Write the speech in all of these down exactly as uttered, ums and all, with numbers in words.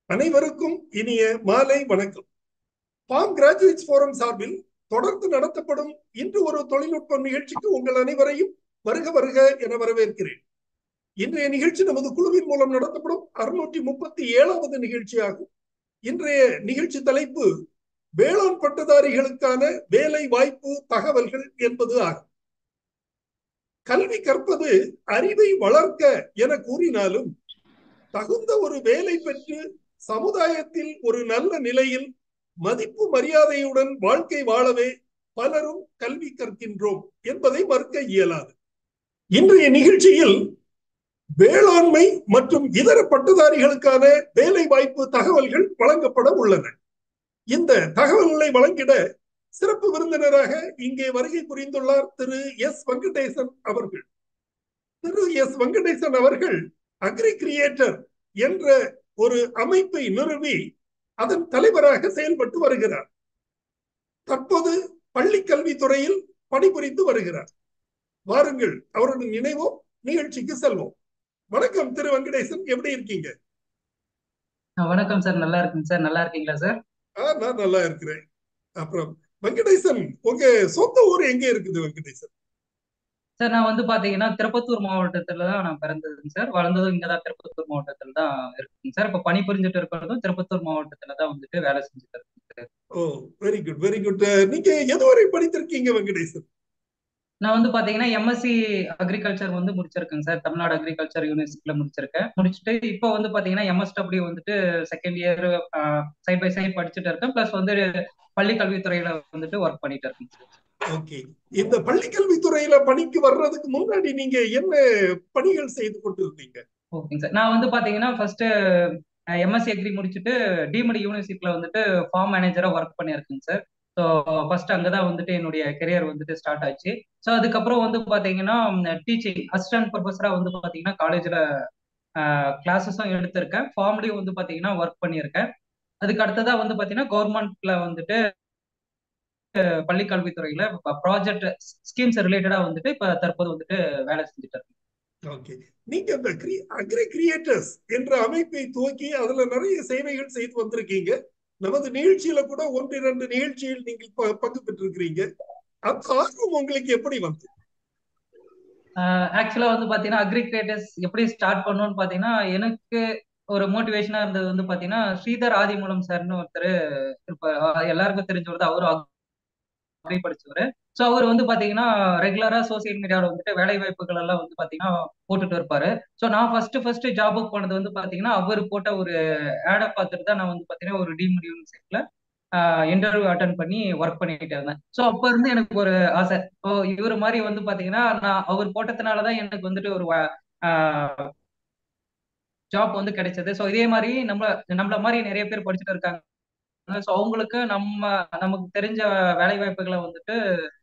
அனைவருக்கும் இனிய மாலை வணக்கம். பாம் கிராஜுவேட்ஸ் ஃபோரம் சார்பில் தொடர்ந்து நடத்தப்படும் இன்று ஒரு தொழில்நுட்ப நிகழ்ச்சிக்கு உங்கள் அனைவரையும் வருக வருக என வரவேற்கிறேன். இன்றைய நிகழ்ச்சி நமது குழுவின் மூலம் நடத்தப்படும் அறுநூற்றி முப்பத்தி ஏழாவது நிகழ்ச்சியாகும். இன்றைய நிகழ்ச்சி தலைப்பு வேளாண் பட்டதாரிகளுக்கான வேலை வாய்ப்பு தகவல்கள் என்பது ஆகும். கல்வி கற்பது அறிவை வளர்க்க என கூறினாலும் தகுந்த ஒரு வேலை பெற்று சமுதாயத்தில் ஒரு நல்ல நிலையில் மதிப்பு மரியாதையுடன் வாழ்க்கை வாழவே பலரும் கல்வி கற்கின்றோம் என்பதை மறுக்க இயலாது. இன்றைய நிகழ்ச்சியில் வேளாண்மை மற்றும் இதர பட்டதாரிகளுக்கான வேலை வாய்ப்பு தகவல்கள் வழங்கப்பட உள்ளன. இந்த தகவல்களை வழங்கிட சிறப்பு விருந்தினராக இங்கே வருகை புரிந்துள்ளார் திரு எஸ் வெங்கடேசன் அவர்கள். திரு எஸ் வெங்கடேசன் அவர்கள் அக்ரி கிரியேட்டர் என்ற ஒரு அமைப்பை நிறுவி அதன் தலைவராக செயல்பட்டு வருகிறார். தற்போது பள்ளி கல்வித்துறையில் பணிபுரிந்து வருகிறார். வாருங்கள், அவருடைய நினைவோம் நிகழ்ச்சிக்கு செல்வோம். வணக்கம் திரு வெங்கடேசன், எப்படி இருக்கீங்க? வணக்கம் சார், நல்லா இருக்குங்க சார். நல்லா இருக்கீங்களா சார்? நான் நல்லா இருக்கிறேன். அப்புறம் வெங்கடேசன், உங்க சொந்த ஊர் எங்க இருக்குது வெங்கடேசன்? சார் நான் வந்து பாத்தீங்கன்னா திருப்பத்தூர் மாவட்டத்துல தான் நான் பிறந்ததுங்க சார். வளர்ந்ததும் இங்கதான் திருப்பத்தூர் மாவட்டத்துல தான் இருக்குங்க சார். இப்ப பணி புரிஞ்சுட்டு இருக்கிறதும் திருப்பத்தூர் மாவட்டத்துல தான் வந்துட்டு வேலை செஞ்சுட்டு இருக்கேன் sir. Oh, very good very good. நீங்க எதுவரை படித்திருக்கீங்க வெங்கடேசன்? நான் வந்து பாத்தீங்கன்னா எம்எஸ்சி அக்ரிகல்ச்சர் வந்து முடிச்சிருக்கேன் சார். தமிழ்நாடு அக்ரிகல்ச்சர் யூனிவர்சிட்டியில முடிச்சிருக்கேன். முடிச்சுட்டு இப்போ வந்து பாத்தீங்கன்னா எம்எஸ்டபிள்யூ வந்துட்டு second year side by side படிச்சுட்டு இருக்கேன். பிளஸ் வந்து பள்ளி கல்வித்துறையில வந்துட்டு ஒர்க் பண்ணிட்டு இருக்கேன் சார். ஓகே, இந்த பள்ளி கல்வித்துறையில பணிக்கு வர்றதுக்கு முன்னாடி நீங்க என்ன பணிகள் செய்து கொண்டிருந்தீங்க? ஓகேங்க சார். நான் வந்து பாத்தீங்கன்னா ஃபர்ஸ்ட் எம்எஸ்சி அக்ரி முடிச்சுட்டு டிமடி யூனிவர்சிட்டியில வந்துட்டு ஃபார்ம் மேனேஜரா ஒர்க் பண்ணியிருக்கேங்க சார். ஸோ ஃபர்ஸ்ட் அங்கதான் வந்துட்டு என்னுடைய கெரியர் வந்துட்டு ஸ்டார்ட் ஆச்சு. ஸோ அதுக்கப்புறம் வந்து பாத்தீங்கன்னா டீச்சிங் அசிஸ்டன்ட் ப்ரொஃபஸரா வந்து பாத்தீங்கன்னா காலேஜ்ல கிளாஸஸும் எடுத்திருக்கேன். ஃபார்ம்லயும் வந்து பாத்தீங்கன்னா ஒர்க் பண்ணியிருக்கேன். அதுக்கு அடுத்ததா வந்து பாத்தீங்கன்னா கவர்மெண்ட்ல வந்துட்டு பள்ளி கல்வித்துறையில ப்ராஜெக்ட் ஸ்கீம்ஸ் ரிலேட்டடா வந்துட்டு இப்ப தற்போது வந்துட்டு வேலை செஞ்சுட்டு இருக்கேன். ஓகே, நீங்க இந்த அக்ரி கிரியேட்டர்ஸ் என்ற அமைப்பை துவக்கி அதுல நிறைய சேவைகள் செய்து வந்திருக்கீங்க. நமது நிகழ்ச்சியில கூட ஒன்று இரண்டு நிகழ்ச்சியில் நீங்கள் பங்கு பெற்றிருக்கிறீங்க. அந்த ஆர்வம் உங்களுக்கு எப்படி வந்து? ஆக்சுவலா வந்து பாத்தீங்கன்னா அக்ரி கிரியேட்டர்ஸ் எப்படி ஸ்டார்ட் பண்ணணும்னு பாத்தீங்கன்னா எனக்கு ஒரு மோட்டிவேஷனா இருந்தது வந்து பாத்தீங்கன்னா ஸ்ரீதர் ஆதிமூலம் சார்னு ஒருத்தர் இருப்பாரு. எல்லாருக்கும் தெரிஞ்சவர் தான். அவரும் அக்ரி படிச்சவர். ஸோ அவர் வந்து பாத்தீங்கன்னா ரெகுலரா சோசியல் மீடியாவில் வந்துட்டு வேலை வாய்ப்புகள் எல்லாம் வந்து பாத்தீங்கன்னா போட்டுட்டு இருப்பாரு. ஸோ நான் ஃபர்ஸ்ட் ஃபர்ஸ்ட் ஜாபுக்கு போனது வந்து பாத்தீங்கன்னா அவர் போட்ட ஒரு ஆடை பார்த்துட்டு தான் நான் வந்து பாத்தீங்கன்னா ஒரு டீம் யூனிவர்சிட்டியில இன்டர்வியூ அட்டன் பண்ணி ஒர்க் பண்ணிட்டு இருந்தேன். ஸோ அப்ப இருந்து எனக்கு ஒரு ஆசை. ஸோ இவர் மாதிரி வந்து பாத்தீங்கன்னா நான் அவர் போட்டதுனாலதான் எனக்கு வந்துட்டு ஒரு ஜாப் வந்து கிடைச்சது. ஸோ இதே மாதிரி நம்ம நம்மள மாதிரி நிறைய பேர் படிச்சுட்டு இருக்காங்க. ஸோ அவங்களுக்கு நம்ம நமக்கு தெரிஞ்ச வேலை வாய்ப்புகளை வந்துட்டு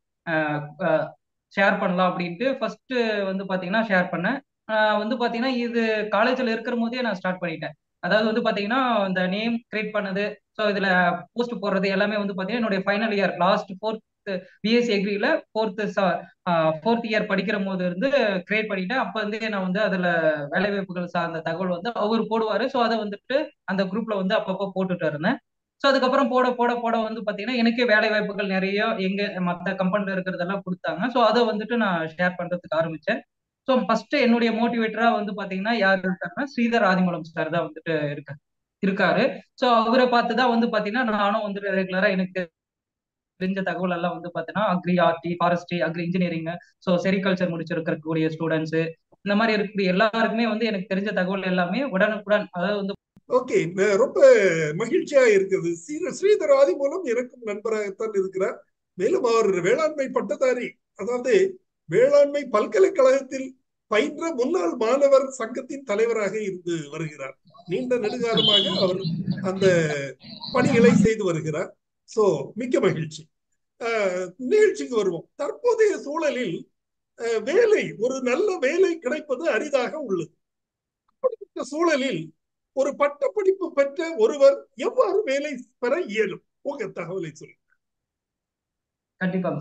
ஷேர் பண்ணலாம் அப்படின்ட்டு ஃபர்ஸ்ட் வந்து பாத்தீங்கன்னா ஷேர் பண்ணேன். வந்து பாத்தீங்கன்னா இது காலேஜ்ல இருக்கிற போதே நான் ஸ்டார்ட் பண்ணிட்டேன். அதாவது வந்து பாத்தீங்கன்னா இந்த நேம் கிரியேட் பண்ணது, ஸோ இதுல போஸ்ட் போடுறது எல்லாமே வந்து பாத்தீங்கன்னா என்னுடைய final year last fourth BSc எக்ரியில ஃபோர்த் ஃபோர்த் இயர் படிக்கிற போது இருந்து கிரியேட் பண்ணிட்டேன். அப்ப இருந்தே நான் வந்து அதுல வேலை வாய்ப்புகள் சார்ந்த தகவல் வந்து அவர் போடுவாரு. ஸோ அதை வந்துட்டு அந்த குரூப்ல வந்து அப்பப்போ போட்டுட்டு இருந்தேன். ஸோ அதுக்கப்புறம் போட போட போட வந்து பாத்தீங்கன்னா எனக்கே வேலை வாய்ப்புகள் நிறைய எங்க மற்ற கம்பெனில இருக்கிறதெல்லாம் கொடுத்தாங்க. ஸோ அதை வந்துட்டு நான் ஷேர் பண்றதுக்கு ஆரம்பிச்சேன். ஸோ ஃபர்ஸ்ட் என்னுடைய மோட்டிவேட்டரா வந்து பாத்தீங்கன்னா யாரு இருக்காருன்னா ஸ்ரீதர் ஆதிமூலம் சார் தான் வந்துட்டு இருக்க இருக்காரு. ஸோ அவரை பார்த்துதான் வந்து பாத்தீங்கன்னா நானும் வந்துட்டு ரெகுலரா எனக்கு தெரிஞ்ச தகவல் எல்லாம் வந்து பாத்தீங்கன்னா agri horti forestry agri engineering, so sericulture முடிச்சிருக்கக்கூடிய ஸ்டூடெண்ட்ஸ் இந்த மாதிரி இருக்கக்கூடிய எல்லாருக்குமே வந்து எனக்கு தெரிஞ்ச தகவல் எல்லாமே உடனுக்குடன் அதாவது வந்து ஓகே, ரொம்ப மகிழ்ச்சியா இருக்குது. ஸ்ரீதர் ஆதிமூலம் எனக்கும் நண்பராகத்தான் இருக்கிறார். மேலும் அவர் வேளாண்மை பட்டதாரி, அதாவது வேளாண்மை பல்கலைக்கழகத்தில் பயின்ற முன்னாள் மாணவர் சங்கத்தின் தலைவராக இருந்து வருகிறார். நீண்ட நெடுகாலமாக அவர் அந்த பணிகளை செய்து வருகிறார். சோ மிக்க மகிழ்ச்சி. நிகழ்ச்சிக்கு வருவோம். தற்போதைய சூழலில் வேலை, ஒரு நல்ல வேலை கிடைப்பது அரிதாக உள்ளது. அப்படிப்பட்ட சூழலில் ஒரு பட்டப்படிப்பு பெற்ற ஒருவர் எவ்வாறு வேலை பெற இயலும்? உங்க தகவலை சொல்லுங்க. கண்டிப்பாங்க சார்.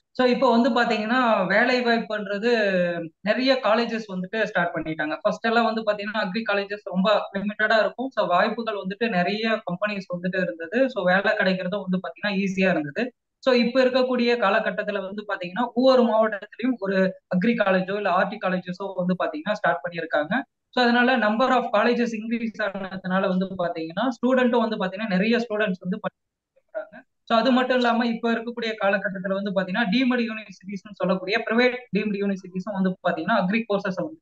ஸோ இப்போ வந்து பாத்தீங்கன்னா வேலை வாய்ப்புன்றது நிறைய காலேஜஸ் வந்துட்டு ஸ்டார்ட் பண்ணிட்டாங்க. ஃபர்ஸ்ட் எல்லாம் வந்து பாத்தீங்கன்னா அக்ரி காலேஜஸ் ரொம்ப லிமிட்டடா இருக்கும். ஸோ வாய்ப்புகள் வந்துட்டு நிறைய கம்பெனிஸ் வந்துட்டு இருந்தது. ஸோ வேலை கிடைக்கிறதும் வந்து பாத்தீங்கன்னா ஈஸியா இருந்தது. ஸோ இப்ப இருக்கக்கூடிய காலகட்டத்துல வந்து பாத்தீங்கன்னா ஒவ்வொரு மாவட்டத்திலையும் ஒரு அக்ரி காலேஜோ இல்ல ஆர்டி காலேஜஸோ வந்து பாத்தீங்கன்னா ஸ்டார்ட் பண்ணியிருக்காங்க. ஸோ அதனால நம்பர் ஆஃப் காலேஜஸ் இன்க்ரீஸ் ஆனதுனால வந்து பாத்தீங்கன்னா ஸ்டூடெண்ட்டும் வந்து பாத்தீங்கன்னா நிறைய ஸ்டூடெண்ட்ஸ் வந்து படிக்கிறாங்க. ஸோ அது மட்டும் இல்லாம இப்ப இருக்கக்கூடிய காலகட்டத்துல வந்து பாத்தீங்கன்னா டீம்டு யூனிவர்சிட்டிஸ் சொல்லக்கூடிய பிரைவேட் டீம்டு யூனிவர்சிட்டிஸும் வந்து பாத்தீங்கன்னா அக்ரி கோர்சஸ் வந்து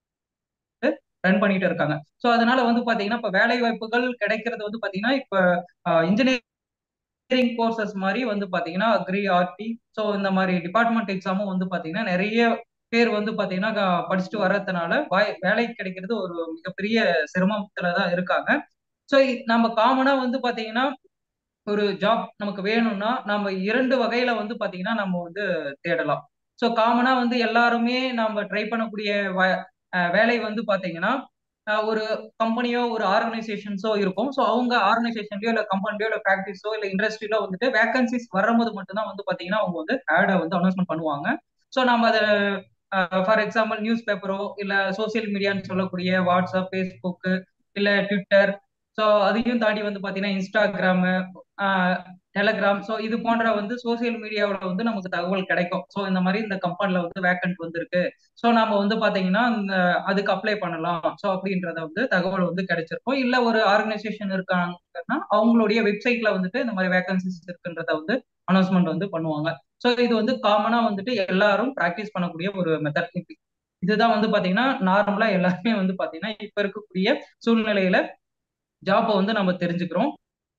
ரன் பண்ணிட்டு இருக்காங்க. ஸோ அதனால வந்து பாத்தீங்கன்னா இப்ப வேலை வாய்ப்புகள் கிடைக்கிறது வந்து பாத்தீங்கன்னா இப்ப இன்ஜினியரிங் கோர்சஸ் மாதிரி வந்து பாத்தீங்கன்னா அக்ரி ஆர்டி ஸோ இந்த மாதிரி டிபார்ட்மெண்ட் எக்ஸாமும் வந்து பாத்தீங்கன்னா நிறைய பேர் வந்து பாத்தீங்கன்னா க- படிச்சுட்டு வர்றதுனால வாய் வேலை கிடைக்கிறது ஒரு மிகப்பெரிய சிரமத்துல தான் இருக்காங்க. ஸோ நம்ம காமனா வந்து பாத்தீங்கன்னா ஒரு ஜாப் நமக்கு வேணும்னா நம்ம இரண்டு வகையில வந்து பாத்தீங்கன்னா நம்ம வந்து தேடலாம். ஸோ காமனா வந்து எல்லாருமே நம்ம ட்ரை பண்ணக்கூடிய வ- அஹ் வேலை வந்து பாத்தீங்கன்னா அஹ் ஒரு கம்பெனியோ ஒரு ஆர்கனைசேஷன்ஸோ இருக்கும். ஸோ அவங்க ஆர்கனைசேஷன்லயோ இல்ல கம்பெனிலயோ இல்ல ஃபேக்டரிஸோ இல்ல இண்டஸ்ட்ரியிலோ வந்துட்டு வேகன்சிஸ் வரும்போது மட்டும்தான் வந்து பாத்தீங்கன்னா அவங்க வந்து ஆடை வந்து அனௌன்ஸ்மெண்ட் பண்ணுவாங்க. ஸோ நம்ம அதை ஃபார் எக்ஸாம்பிள் நியூஸ் பேப்பரோ இல்ல சோசியல் மீடியான்னு சொல்லக்கூடிய வாட்ஸ்அப், ஃபேஸ்புக் இல்ல ட்விட்டர், ஸோ அதையும் தாண்டி வந்து பாத்தீங்கன்னா இன்ஸ்டாகிராம், டெலகிராம், ஸோ இது போன்ற வந்து சோசியல் மீடியாவில் வந்து நமக்கு தகவல் கிடைக்கும். ஸோ இந்த மாதிரி இந்த கம்பெனில வந்து வேக்கன்ட் வந்திருக்கு, ஸோ நம்ம வந்து பாத்தீங்கன்னா இந்த அதுக்கு அப்ளை பண்ணலாம், ஸோ அப்படின்றத வந்து தகவல் வந்து கிடைச்சிருக்கும். இல்ல ஒரு ஆர்கனைசேஷன் இருக்காங்கன்னா அவங்களுடைய வெப்சைட்ல வந்துட்டு இந்த மாதிரி வேகன்சிஸ் இருக்குன்றத வந்து அனௌன்ஸ்மெண்ட் வந்து பண்ணுவாங்க. ஸோ இது வந்து காமனா வந்துட்டு எல்லாரும் ப்ராக்டிஸ் பண்ணக்கூடிய ஒரு மெத்தட். இதுதான் வந்து பாத்தீங்கன்னா நார்மலா எல்லாருமே வந்து பாத்தீங்கன்னா இப்ப இருக்கக்கூடிய சூழ்நிலையில ஜாப்பை வந்து நம்ம தெரிஞ்சுக்கிறோம்.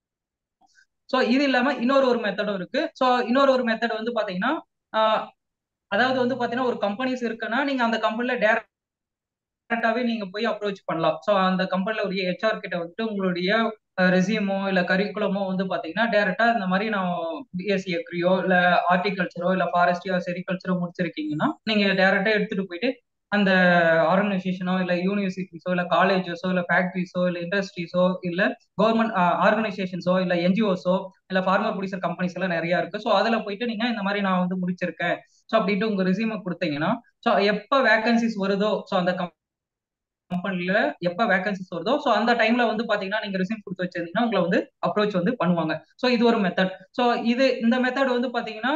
ஸோ இது இல்லாம இன்னொரு ஒரு மெத்தடும் இருக்கு. ஸோ இன்னொரு ஒரு மெத்தட் வந்து பாத்தீங்கன்னா ஆஹ் அதாவது வந்து பாத்தீங்கன்னா ஒரு கம்பெனிஸ் இருக்குன்னா நீங்க அந்த கம்பெனில டேரக்டாவே நீங்க போய் அப்ரோச் பண்ணலாம். ஸோ அந்த கம்பெனில ஒரு ஹெச்ஆர் கிட்ட வந்துட்டு உங்களுடைய ரெசியூமோ இல்ல கரிக்குலமோ வந்து பாத்தீங்கன்னா டேரக்டா இந்த மாதிரி நான் பிஎஸ்சி அக்ரியோ இல்ல ஹார்டிகல்ச்சரோ இல்ல ஃபாரஸ்ட்ரியோ செரிகல்ச்சரோ முடிச்சிருக்கீங்கன்னா நீங்க டேரக்டா எடுத்துட்டு போயிட்டு அந்த ஆர்கனைசேஷனோ இல்ல யூனிவர்சிட்டிஸோ இல்ல காலேஜஸோ இல்ல ஃபேக்டரிஸோ இல்ல இண்டஸ்ட்ரீஸோ இல்ல கவர்மெண்ட் ஆர்கனைசேஷன்ஸோ இல்ல என்ஜிஓஸோ இல்ல ஃபார்மர் ப்ரொடியூசர் கம்பெனிஸ் எல்லாம் நிறைய இருக்கு. ஸோ அதுல போயிட்டு நீங்க இந்த மாதிரி நான் வந்து முடிச்சிருக்கேன் ஸோ அப்படின்ட்டு உங்க ரெசியூமை கொடுத்தீங்கன்னா ஸோ எப்ப வேகன்சிஸ் வருதோ ஸோ அந்த கம்பெனில எப்ப வேகன்சிஸ் வருதோ ஸோ அந்த டைம்ல வந்து பாத்தீங்கன்னா நீங்க ரிசீவ் கொடுத்து வச்சிருந்தீங்கன்னா உங்களை வந்து அப்ரோச் வந்து பண்ணுவாங்க. ஸோ இது ஒரு மெத்தட். ஸோ இது இந்த மெத்தட் வந்து பாத்தீங்கன்னா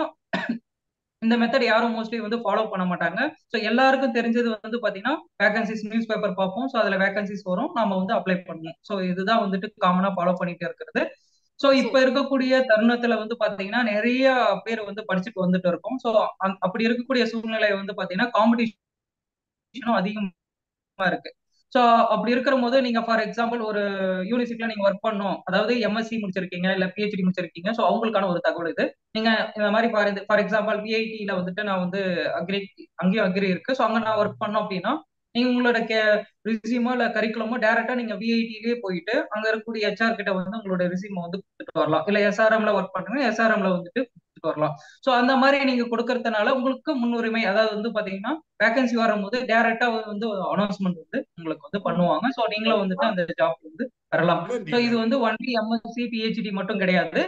இந்த மெத்தட் யாரும் மோஸ்ட்லி வந்து ஃபாலோ பண்ண மாட்டாங்க. ஸோ எல்லாருக்கும் தெரிஞ்சது வந்து பாத்தீங்கன்னா வேகன்சிஸ் நியூஸ் பேப்பர் பார்ப்போம். ஸோ அதுல வேகன்சிஸ் வரும், நாம வந்து அப்ளை பண்ணுவோம். ஸோ இதுதான் வந்துட்டு காமனா ஃபாலோ பண்ணிட்டு இருக்கிறது. ஸோ சோ இப்ப இருக்கக்கூடிய தருணத்துல வந்து பாத்தீங்கன்னா நிறைய பேர் வந்து படிச்சுட்டு வந்துட்டு இருக்கோம். ஸோ அப்படி இருக்கக்கூடிய சூழ்நிலை வந்து பாத்தீங்கன்னா காம்படிஷனும் அதிகமா இருக்கு. ஸோ அப்படி இருக்கிற போது நீங்க ஃபார் எக்ஸாம்பிள் ஒரு யூனிவர்சிட்டியில நீங்க ஒர்க் பண்ணணும், அதாவது எம்எஸ்சி முடிச்சிருக்கீங்க இல்ல பிஹெச்டி முடிச்சிருக்கீங்க. ஸோ அவங்களுக்கான ஒரு தகவல் இது. நீங்க இந்த மாதிரி ஃபார் ஃபார் எக்ஸாம்பிள் விஐடியில வந்துட்டு நான் வந்து அக்ரி, அங்கேயும் அக்ரி இருக்கு. ஸோ அங்க நான் ஒர்க் பண்ணோம் அப்படின்னா நீங்க உங்களோட கே ரிசியூமோ இல்ல கரிக்குலமோ டேரக்டா நீங்க விஐடிலேயே போயிட்டு அங்க இருக்கக்கூடிய ஹெச்ஆர் கிட்ட வந்து உங்களோட ரிசியூமோ வந்து கொடுத்துட்டு வரலாம். இல்ல எஸ்ஆர்எம்ல ஒர்க் பண்றீங்க எஸ்ஆர்எம்ல வந்துட்டு கொடுத்துட்டு வரலாம். ஸோ அந்த மாதிரி நீங்க கொடுக்கறதுனால உங்களுக்கு முன்னுரிமை, அதாவது வந்து பாத்தீங்கன்னா வேகன்சி வரும்போது டைரக்டா வந்து அனௌன்ஸ்மெண்ட் வந்து உங்களுக்கு வந்து பண்ணுவாங்க. ஸோ நீங்களும் வந்துட்டு அந்த ஜாப் வந்து பெறலாம். நன்றி ஸோ இது நன்றி. வந்து ஒன்லி எம்எஸ்சி பிஹெச்டி மட்டும் கிடையாது,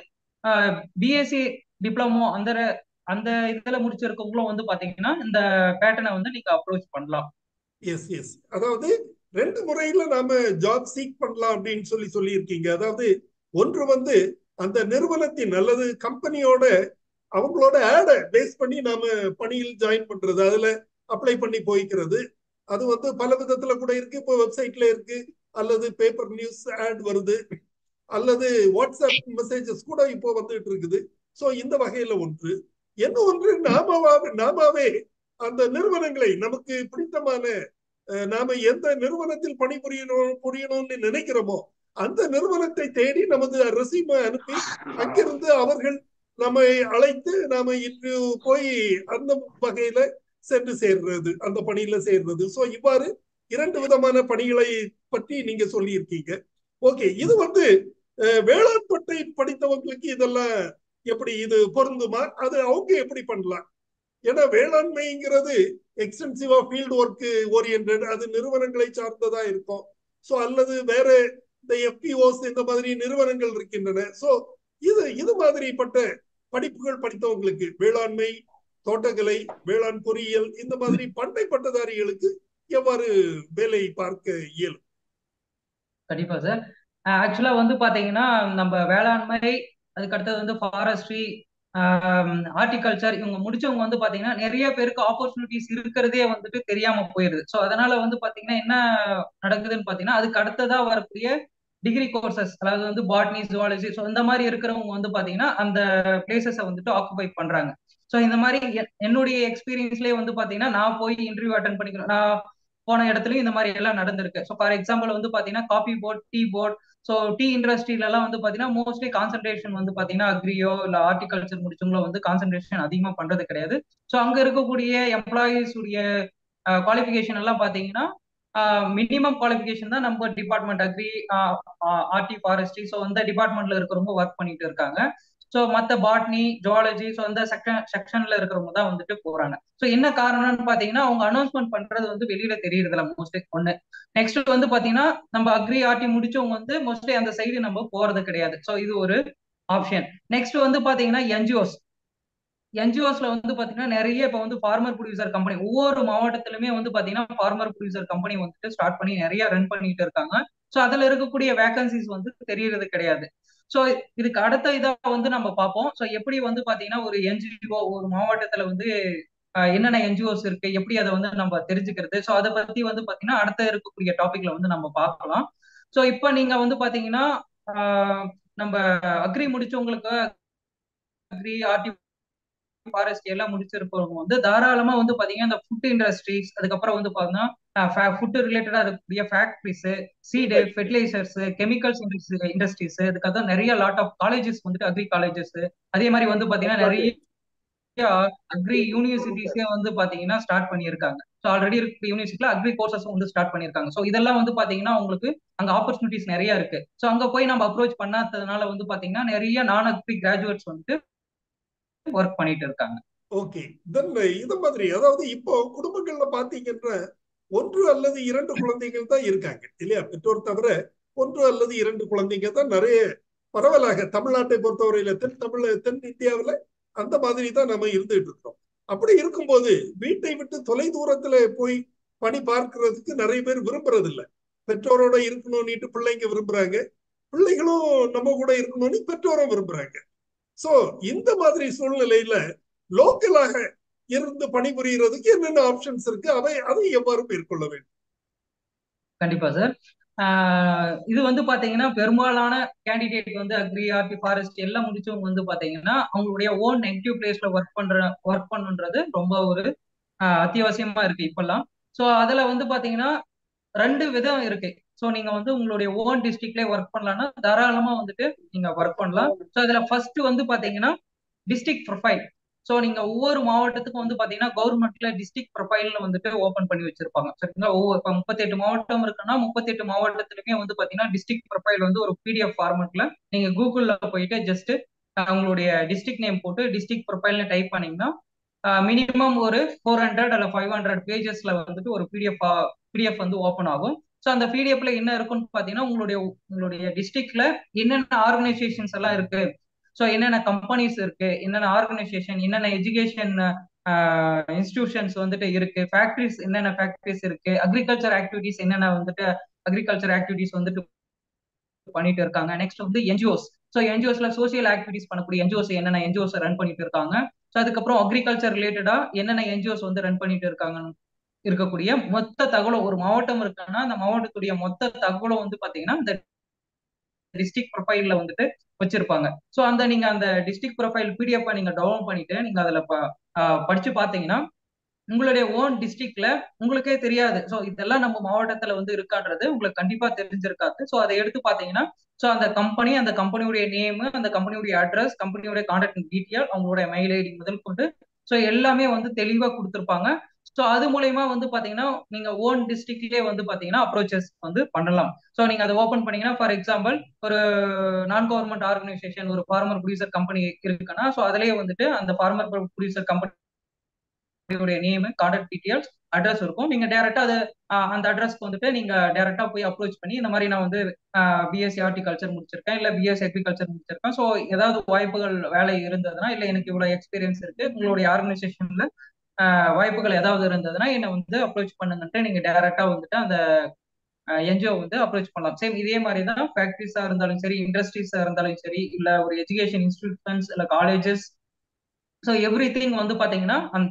பிஎஸ்சி டிப்ளமோ அந்த அந்த இதுல முடிச்சிருக்கவங்களும் வந்து பாத்தீங்கன்னா இந்த பேட்டர்னை வந்து நீங்க அப்ரோச் பண்ணலாம். எஸ் எஸ் அதாவது ரெண்டு முறையில நாம ஜாப் சீக் பண்ணலாம் அப்படின்னு சொல்லி சொல்லியிருக்கீங்க. அதாவது ஒன்று வந்து அந்த நிறுவனத்தின் அல்லது கம்பெனியோட அவங்களோட ஆடை பேஸ் பண்ணி நாம பணியில் ஜாயின் பண்றது, அதுல அப்ளை பண்ணி போய்க்கிறது. அது வந்து பல விதத்துல கூட இருக்கு. இப்போ வெப்சைட்ல இருக்கு, அல்லது பேப்பர் நியூஸ் ஆட் வருது, அல்லது வாட்ஸ்அப் மெசேஜஸ் கூட இப்போ வந்துட்டு இருக்குது. சோ இந்த வகையில ஒன்று. என்ன ஒன்று, நாமவே நாமாவே அந்த நிறுவனங்களை நமக்கு பிடித்தமான அஹ், நாம எந்த நிறுவனத்தில் பணிபுரியணும் புரியணும்னு நினைக்கிறோமோ அந்த நிறுவனத்தை தேடி நமது ரெசியூமை அனுப்பி அங்கிருந்து அவர்கள் நம்மை அழைத்து நாம இன்று போய் அந்த வகையில சென்று சேர்றது, அந்த பணியில சேர்றது. சோ இவ்வாறு இரண்டு விதமான பணிகளை பற்றி நீங்க சொல்லி இருக்கீங்க. ஓகே, இது வந்து அஹ், வேளாண் பட்டை படித்தவங்களுக்கு இதெல்லாம் எப்படி இது பொருந்துமா? அது அவங்க எப்படி பண்ணலாம்? ஏன்னா வேளாண்மைங்கிறது எக்ஸ்டென்சிவா ஃபீல்டு ஒர்க் ஓரியன்ட், அது நிறுவனங்களை சார்ந்ததா இருக்கும். ஸோ அல்லது வேற இந்த எஃபிஓஸ் இந்த மாதிரி நிறுவனங்கள் இருக்கின்றன. ஸோ இது இது மாதிரிப்பட்ட படிப்புகள் படித்தவங்களுக்கு வேளாண்மை தோட்டக்கலை, வேளாண் பொறியியல் இந்த மாதிரி பண்ணை பட்டதாரிகளுக்கு எவ்வாறு வேலை பார்க்க இயலும்? கண்டிப்பா சார். ஆக்சுவலா வந்து பாத்தீங்கன்னா நம்ம வேளாண்மை, அதுக்கு அடுத்தது வந்து ஃபாரஸ்ட்ரி, ஹார்டிகல்ச்சர் இவங்க முடிச்சவங்க வந்து பாத்தீங்கன்னா நிறைய பேருக்கு ஆப்பர்ச்சுனிட்டிஸ் இருக்கிறதே வந்துட்டு தெரியாம போயிருது. ஸோ அதனால வந்து பாத்தீங்கன்னா என்ன நடக்குதுன்னு பாத்தீங்கன்னா அதுக்கு அடுத்ததா வரக்கூடிய டிகிரி கோர்சஸ், அதாவது வந்து பாட்னி, ஜுவாலஜி, ஸோ இந்த மாதிரி இருக்கிறவங்க வந்து பாத்தீங்கன்னா அந்த பிளேசஸை வந்துட்டு ஆக்குபை பண்றாங்க. ஸோ இந்த மாதிரி என்னுடைய எக்ஸ்பீரியன்ஸ்லேயே வந்து பாத்தீங்கன்னா நான் போய் இன்டர்வியூ அட்டன் பண்ணிக்கிறேன். நான் போன இடத்துலயும் இந்த மாதிரி எல்லாம் நடந்திருக்கு. ஸோ ஃபார் எக்ஸாம்பிள் வந்து பாத்தீங்கன்னா coffee board, tea board, so tea இண்டஸ்ட்ரியில எல்லாம் வந்து பாத்தீங்கன்னா மோஸ்ட்லி கான்சென்ட்ரேஷன் வந்து பாத்தீங்கன்னா அக்ரியோ இல்ல ஹார்டிகல்ச்சர் முடிச்சவங்களோ வந்து கான்சென்ட்ரேஷன் அதிகமா பண்றது கிடையாது. ஸோ அங்க இருக்கக்கூடிய எம்ப்ளாயிஸ் உடைய குவாலிஃபிகேஷன் எல்லாம் பாத்தீங்கன்னா மினிமம் குவாலிஃபிகேஷன் தான் நம்ம department agri, horti, forestry, so அந்த டிபார்ட்மெண்ட்ல இருக்கிறவங்க ஒர்க் பண்ணிட்டு இருக்காங்க. ஸோ மற்ற பாட்னி, ஜுவாலஜி, ஸோ அந்த செக்ஷன் செக்ஷன்ல இருக்கிறவங்க தான் வந்துட்டு போறாங்க. ஸோ என்ன காரணம்னு பாத்தீங்கன்னா அவங்க அனௌன்ஸ்மெண்ட் பண்றது வந்து வெளியில தெரியறதுல மோஸ்ட்லி ஒண்ணு. நெக்ஸ்ட் வந்து பாத்தீங்கன்னா நம்ம அக்ரி, ஆர்டி முடிச்சவங்க வந்து மோஸ்ட்லி அந்த சைடு நம்ம போறது கிடையாது. ஸோ இது ஒரு ஆப்ஷன். நெக்ஸ்ட் வந்து பாத்தீங்கன்னா என்ஜிஓஸ். என்ஜிஓஸ்ல வந்து பாத்தீங்கன்னா நிறைய இப்ப வந்து ஃபார்மர் ப்ரொடியூசர் கம்பெனி ஒவ்வொரு மாவட்டத்திலுமே வந்து பாத்தீங்கன்னா ஃபார்மர் ப்ரொடியூசர் கம்பெனி வந்துட்டு ஸ்டார்ட் பண்ணி நிறைய ரன் பண்ணிட்டு இருக்காங்க. ஸோ அதுல இருக்கக்கூடிய வேகன்சிஸ் வந்து தெரியறது கிடையாது. ஸோ இதுக்கு அடுத்த இதா வந்து நம்ம பார்ப்போம். ஸோ எப்படி வந்து பாத்தீங்கன்னா ஒரு என்ஜிஓ ஒரு மாவட்டத்துல வந்து என்னென்ன என்ஜிஓஸ் இருக்கு, எப்படி அதை வந்து நம்ம தெரிஞ்சுக்கிறது, ஸோ அதை பத்தி வந்து பாத்தீங்கன்னா அடுத்த இருக்கக்கூடிய டாபிக்ல வந்து நம்ம பார்க்கலாம். ஸோ இப்போ நீங்க வந்து பாத்தீங்கன்னா நம்ம அக்ரி முடிச்சவங்களுக்கு அக்ரி, ஆர்டி, ஃபாரஸ்ட் எல்லாம் முடிச்சிருப்பவங்க வந்து தாராளமா வந்து பாத்தீங்கன்னா இந்த ஃபுட் இண்டஸ்ட்ரீஸ், அதுக்கப்புறம் வந்து பாத்தீங்கன்னா ஃபுட் ரிலேட்டடா இருக்கக்கூடிய factories, seed, fertilizers, chemicals industries, அதுக்காக நிறைய லாட் ஆஃப் காலேஜஸ் வந்துட்டு அக்ரி காலேஜஸ், அதே மாதிரி வந்து பாத்தீங்கன்னா நிறைய அக்ரி யூனிவர்சிட்டிஸே வந்து பாத்தீங்கன்னா ஸ்டார்ட் பண்ணியிருக்காங்க. ஸோ ஆல்ரெடி இருக்க யூனிவர்சிட்டியில அக்ரி கோர்சஸும் வந்து ஸ்டார்ட் பண்ணியிருக்காங்க. ஸோ இதெல்லாம் வந்து பாத்தீங்கன்னா உங்களுக்கு அங்க ஆப்பர்ச்சுனிட்டிஸ் நிறைய இருக்கு. ஸோ அங்க போய் நம்ம அப்ரோச் பண்ணாததுனால வந்து பாத்தீங்கன்னா நிறைய நான் அக்ரி கிராஜுவேட்ஸ் வந்துட்டு ஒர்க் பண்ணிட்டு இருக்காங்க. ஓகே. தென் இது மாதிரி அதாவது இப்போ குடும்பங்கள்ல பாத்தீங்கன்னா ஒன்று அல்லது இரண்டு குழந்தைகள் தான் இருக்காங்க இல்லையா? பெற்றோர் தவிர ஒன்று அல்லது இரண்டு குழந்தைங்க தான் நிறைய பரவலாக தமிழ்நாட்டை பொறுத்தவரையில தென் தமிழ் தென் இந்தியாவில் அந்த மாதிரி தான் நம்ம இருந்துட்டு இருக்கிறோம். அப்படி இருக்கும்போது வீட்டை விட்டு தொலை தூரத்துல போய் பணி பார்க்கறதுக்கு நிறைய பேர் விரும்புறது இல்லை. பெற்றோரோட இருக்கணும்னுட்டு பிள்ளைங்க விரும்புறாங்க, பிள்ளைகளும் நம்ம கூட இருக்கணும்னு பெற்றோரும் விரும்புறாங்க. சோ இந்த மாதிரி சூழ்நிலையில லோக்கலாக இருந்து பணிபுரியறதுக்கு என்னென்ன ஆப்ஷன்ஸ் இருக்கு, அதை அதை எவ்வாறு மேற்கொள்ள வேண்டும்? கண்டிப்பா சார். இது வந்து பாத்தீங்கன்னா பெரும்பாலான கேண்டிடேட் வந்து அக்ரி, ஆர்டி, ஃபாரஸ்ட் எல்லாம் முடிச்சவங்க வந்து பாத்தீங்கன்னா அவங்களுடைய ஓன் நெகட்டிவ் பிளேஸ்ல ஒர்க் பண்ற ஒர்க் பண்ணுன்றது ரொம்ப ஒரு அத்தியாவசியமா இருக்கு இப்பெல்லாம். ஸோ அதுல வந்து பாத்தீங்கன்னா ரெண்டு விதம் இருக்கு. ஸோ நீங்க வந்து உங்களுடைய ஓன் டிஸ்ட்ரிக்ட்லேயே ஒர்க் பண்ணலாம்னா தாராளமா வந்துட்டு நீங்க ஒர்க் பண்ணலாம். ஸோ அதுல ஃபர்ஸ்ட் வந்து பாத்தீங்கன்னா டிஸ்ட்ரிக்ட் ப்ரொஃபைல். ஸோ நீங்க ஒவ்வொரு மாவட்டத்துக்கும் வந்து பாத்தீங்கன்னா கவர்மெண்ட்ல டிஸ்ட்ரிக்ட் ப்ரொஃபைல்னு வந்துட்டு ஓபன் பண்ணி வச்சிருப்பாங்க. சரிங்களா? ஒவ்வொரு இப்போ முப்பத்தி எட்டு மாவட்டம் இருக்குன்னா முப்பத்தி எட்டு மாவட்டத்திலுமே வந்து பாத்தீங்கன்னா டிஸ்ட்ரிக்ட் ப்ரொஃபைல் வந்து ஒரு பிடிஎஃப் ஃபார்மெட்ல நீங்க கூகுள்ல போயிட்டு ஜஸ்ட் உங்களுடைய டிஸ்ட்ரிக்ட் நேம் போட்டு டிஸ்ட்ரிக்ட் ப்ரொஃபைல்னு டைப் பண்ணீங்கன்னா மினிமம் ஒரு ஃபோர் ஹண்ட்ரட் அல்ல ஃபைவ் ஹண்ட்ரட் பேஜஸ்ல வந்துட்டு ஒரு பிடிஎஃப் பிடிஎஃப் வந்து ஓப்பன் ஆகும். ஸோ அந்த பிடிஎஃப்ல என்ன இருக்குன்னு பாத்தீங்கன்னா உங்களுடைய உங்களுடைய டிஸ்ட்ரிக்ட்ல என்னென்ன ஆர்கனைசேஷன்ஸ் எல்லாம் இருக்கு, ஸோ என்னென்ன கம்பெனிஸ் இருக்கு, என்னென்ன ஆர்கனைசேஷன், என்னென்ன எஜுகேஷன் இன்ஸ்டிடியூஷன்ஸ் வந்துட்டு இருக்கு, ஃபேக்டரிஸ் என்னென்ன ஃபேக்டரிஸ் இருக்கு, அக்ரிகல்ச்சர் ஆக்டிவிட்டிஸ் என்னென்ன வந்துட்டு அக்ரிகல்ச்சர் ஆக்டிவிட்டிஸ் வந்துட்டு பண்ணிட்டு இருக்காங்க. நெக்ஸ்ட் வந்து என்ஜிஓஸ். ஸோ என்ஜிஓஸ்ல சோசியல் ஆக்டிவிட்டிஸ் பண்ணக்கூடிய என்ஜிஓஸ் என்னென்ன என்ஜிஓஸ் ரன் பண்ணிட்டு இருக்காங்க, ஸோ அதுக்கப்புறம் அக்ரிகல்ச்சர் ரிலேட்டடா என்னென்ன என்ஜிஓஸ் வந்து ரன் பண்ணிட்டு இருக்காங்க இருக்கக்கூடிய மொத்த தகவலும் ஒரு மாவட்டம் இருக்குன்னா அந்த மாவட்டத்துடைய மொத்த தகவலும் வந்து பாத்தீங்கன்னா இந்த டிஸ்ட்ரிக்ட் ப்ரொஃபைல்ல வந்துட்டு வச்சிருப்பாங்க. ஸோ அந்த நீங்க அந்த டிஸ்ட்ரிக்ட் ப்ரொஃபைல் பிடிஎஃப் நீங்க டவுன்லோட் பண்ணிட்டு நீங்க அதுல படிச்சு பாத்தீங்கன்னா உங்களுடைய ஓன் டிஸ்ட்ரிக்ட்ல உங்களுக்கே தெரியாது. ஸோ இதெல்லாம் நம்ம மாவட்டத்துல வந்து இருக்கான்றது உங்களுக்கு கண்டிப்பா தெரிஞ்சிருக்காது. ஸோ அதை எடுத்து பாத்தீங்கன்னா ஸோ அந்த கம்பெனி, அந்த கம்பெனியுடைய நேம், அந்த கம்பெனியுடைய அட்ரஸ், கம்பெனியுடைய கான்டாக்ட் டீட்டெயில், அவங்களுடைய மெயில் ஐடி முதல் கொண்டு ஸோ எல்லாமே வந்து தெளிவா கொடுத்துருப்பாங்க. ஸோ அது மூலயமா வந்து பாத்தீங்கன்னா நீங்க ஓன் டிஸ்ட்ரிக்ட்லயே வந்து பாத்தீங்கன்னா அப்ரோச்சஸ் வந்து பண்ணலாம். ஸோ நீங்க அதை ஓபன் பண்ணீங்கன்னா ஃபார் எக்ஸாம்பிள் ஒரு நான் கவர்மெண்ட் ஆர்கனைசேஷன் ஒரு ஃபார்மர் ப்ரொடியூசர் கம்பெனி இருக்குன்னா ஸோ அதுலயே வந்துட்டு அந்த ஃபார்மர் ப்ரொடியூசர் கம்பெனி உங்களுடைய நேம், கான்டாக்ட் டீடைல்ஸ், அட்ரஸ் இருக்கும். நீங்க டைரக்டா அது அஹ், அந்த அட்ரஸ்க்கு வந்துட்டு நீங்க டைரக்டா போய் அப்ரோச் பண்ணி இந்த மாதிரி நான் வந்து பிஎஸ்சி ஹார்டிகல்ச்சர் முடிச்சிருக்கேன், இல்ல பிஎஸ்சி அக்ரிகல்ச்சர் முடிச்சிருக்கேன். ஸோ ஏதாவது வாய்ப்புகள் வேலை இருந்ததுன்னா, இல்ல எனக்கு இவ்வளவு எக்ஸ்பீரியன்ஸ் இருக்கு, உங்களுடைய ஆர்கனைசேஷன்ல வாய்ப்புகள் ஏதாவது இருந்ததுன்னா என்னை வந்து அப்ரோச் பண்ணுங்கன்ட்டு நீங்க டைரக்டா வந்துட்டு அந்த என்ஜிஓ வந்து அப்ரோச் பண்ணலாம். சேம் இதே மாதிரி தான் ஃபேக்டரிஸா இருந்தாலும் சரி, இண்டஸ்ட்ரீஸா இருந்தாலும் சரி, இல்ல ஒரு எஜுகேஷன் இன்ஸ்டிடியூஷன்ஸ், இல்ல காலேஜஸ். ஸோ எவ்ரி திங் வந்து பாத்தீங்கன்னா அந்த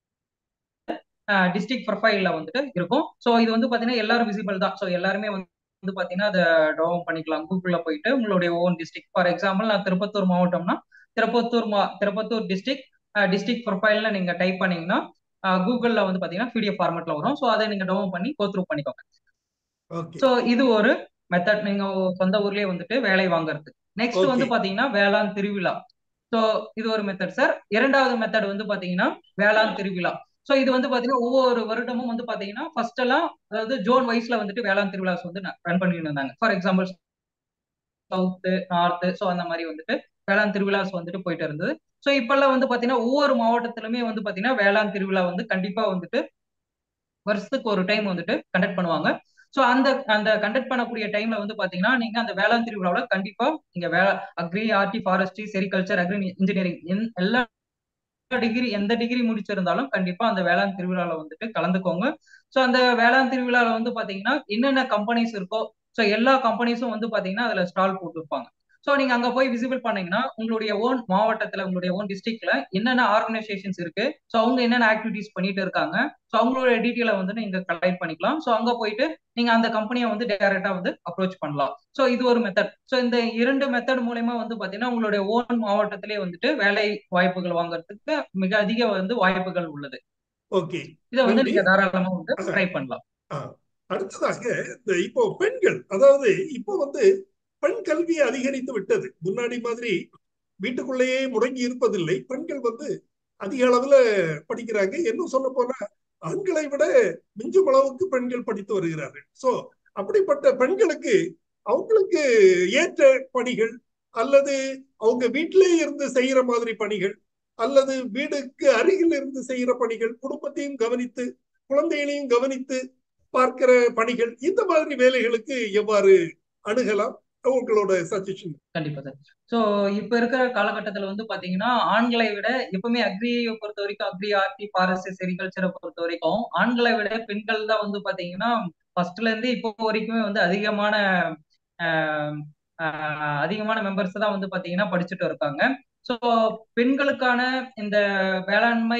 டிஸ்ட்ரிக்ட் ப்ரொஃபைல்ல வந்துட்டு இருக்கும். ஸோ இது வந்து பாத்தீங்கன்னா எல்லாரும் விசிபிள் தான். ஸோ எல்லாருமே வந்து வந்து பாத்தீங்கன்னா அதை டவுன் பண்ணிக்கலாம். கூகுள்ல போயிட்டு உங்களுடைய ஓன் டிஸ்ட்ரிக்ட், ஃபார் எக்ஸாம்பிள் நான் திருப்பத்தூர் மாவட்டம்னா திருப்பத்தூர் மா திருப்பத்தூர் டிஸ்ட்ரிக்ட் டிஸ்ட்ரிக்ட் ப்ரொஃபைல்ல நீங்க டைப் பண்ணீங்கன்னா கூகுள்ல வந்து பாத்தீங்கன்னா பிடிஎஃப் ஃபார்மெட்ல வரும். ஸோ அதை நீங்க டவுன் பண்ணி கோ த்ரூ பண்ணிக்கோங்க. ஓகே. ஸோ இது ஒரு மெத்தட், நீங்க சொந்த ஊர்லயே வந்துட்டு வேலை வாங்குறது. நெக்ஸ்ட் வந்து ஓகே. பாத்தீங்கன்னா வேளாண் திருவிழா. ஸோ இது ஒரு மெத்தட் சார். இரண்டாவது மெத்தட் வந்து பாத்தீங்கன்னா வேளாண் திருவிழா. ஸோ இது வந்து பாத்தீங்கன்னா ஒவ்வொரு வருடமும் வந்து பாத்தீங்கன்னா ஃபர்ஸ்ட் எல்லாம் அதாவது ஜோன் வைஸ்ல வந்துட்டு வேளாண் திருவிழாஸ் வந்து ரன் பண்ணிட்டு இருந்தாங்க. For example south, north, so அந்த மாதிரி வந்துட்டு வேளாண் திருவிழாஸ் வந்துட்டு போயிட்டு இருந்தது. ஸோ இப்பெல்லாம் வந்து பாத்தீங்கன்னா ஒவ்வொரு மாவட்டத்திலுமே வந்து பாத்தீங்கன்னா வேளாண் திருவிழா வந்து கண்டிப்பா வந்துட்டு வருஷத்துக்கு ஒரு டைம் வந்துட்டு கண்டக்ட் பண்ணுவாங்க. ஸோ அந்த அந்த கண்டக்ட் பண்ணக்கூடிய டைம்ல வந்து பாத்தீங்கன்னா நீங்க அந்த வேளாண் திருவிழாவில் கண்டிப்பா நீங்க வே agri, horti, forestry, sericulture, agri engineering எல்லா டிகிரி எந்த டிகிரி முடிச்சிருந்தாலும் கண்டிப்பா அந்த வேளாண் திருவிழாவில் வந்துட்டு கலந்துக்கோங்க. ஸோ அந்த வேளாண் திருவிழாவில் வந்து பாத்தீங்கன்னா என்னென்ன கம்பெனிஸ் இருக்கோ ஸோ எல்லா கம்பெனிஸும் வந்து பாத்தீங்கன்னா அதுல ஸ்டால் போட்டுருப்பாங்க. ஸோ நீங்க அங்க போய் விசிபிள் பண்ணீங்கன்னா உங்களுடைய ஓன் மாவட்டத்துல, உங்களுடைய ஓன் டிஸ்ட்ரிக்ட்ல என்னென்ன ஆர்கனைசேஷன்ஸ் இருக்கு, ஸோ அவங்க என்னென்ன ஆக்டிவிட்டிஸ் பண்ணிட்டு இருக்காங்க, ஸோ அவங்களோட டீட்டெயிலை வந்து நீங்க கலெக்ட் பண்ணிக்கலாம். ஸோ அங்க போயிட்டு நீங்க அந்த கம்பெனியை வந்து டைரக்டா வந்து அப்ரோச் பண்ணலாம். ஸோ இது ஒரு மெத்தட். ஸோ இந்த இரண்டு மெத்தட் மூலயமா வந்து பாத்தீங்கன்னா உங்களுடைய ஓன் மாவட்டத்திலே வந்துட்டு வேலை வாய்ப்புகள் வாங்குறதுக்கு மிக அதிக வந்து வாய்ப்புகள் உள்ளது. ஓகே. இதை வந்து நன்றி. நீங்க தாராளமா வந்து ஆ, ட்ரை பண்ணலாம். ஆ. அடுத்ததாக இந்த இப்போ பெண்கள், அதாவது இப்போ வந்து பெண் கல்வி அதிகரித்து விட்டது. முன்னாடி மாதிரி வீட்டுக்குள்ளேயே முடங்கி இருப்பதில்லை. பெண்கள் வந்து அதிக அளவுல படிக்கிறாங்க. இன்னும் சொல்ல போனா ஆண்களை விட மிஞ்சும் அளவுக்கு பெண்கள் படித்து வருகிறார்கள். சோ அப்படிப்பட்ட பெண்களுக்கு அவங்களுக்கு ஏற்ற பணிகள், அல்லது அவங்க வீட்டிலே இருந்து செய்யற மாதிரி பணிகள், அல்லது வீடுக்கு அருகில் இருந்து செய்யற பணிகள், குடும்பத்தையும் கவனித்து குழந்தைகளையும் கவனித்து பார்க்கிற பணிகள், இந்த மாதிரி வேலைகளுக்கு எவ்வாறு அணுகலாம், உங்களோட சஜஷன்? கண்டிப்பா சார். ஸோ இப்ப இருக்கிற காலகட்டத்துல வந்து பாத்தீங்கன்னா ஆண்களை விட எப்பவுமே அக்ரியை பொறுத்த வரைக்கும், அக்ரி, ஆர்டி, ஃபாரஸ்ட், செரிகல்ச்சரை பொறுத்த வரைக்கும் ஆண்களை விட பெண்கள் தான் வந்து பாத்தீங்கன்னா ஃபர்ஸ்ட்ல இருந்து இப்போ வரைக்குமே வந்து அதிகமான ஆஹ், ஆஹ், அதிகமான மெம்பர்ஸ் தான் வந்து பாத்தீங்கன்னா படிச்சுட்டு இருக்காங்க. ஸோ பெண்களுக்கான இந்த வேளாண்மை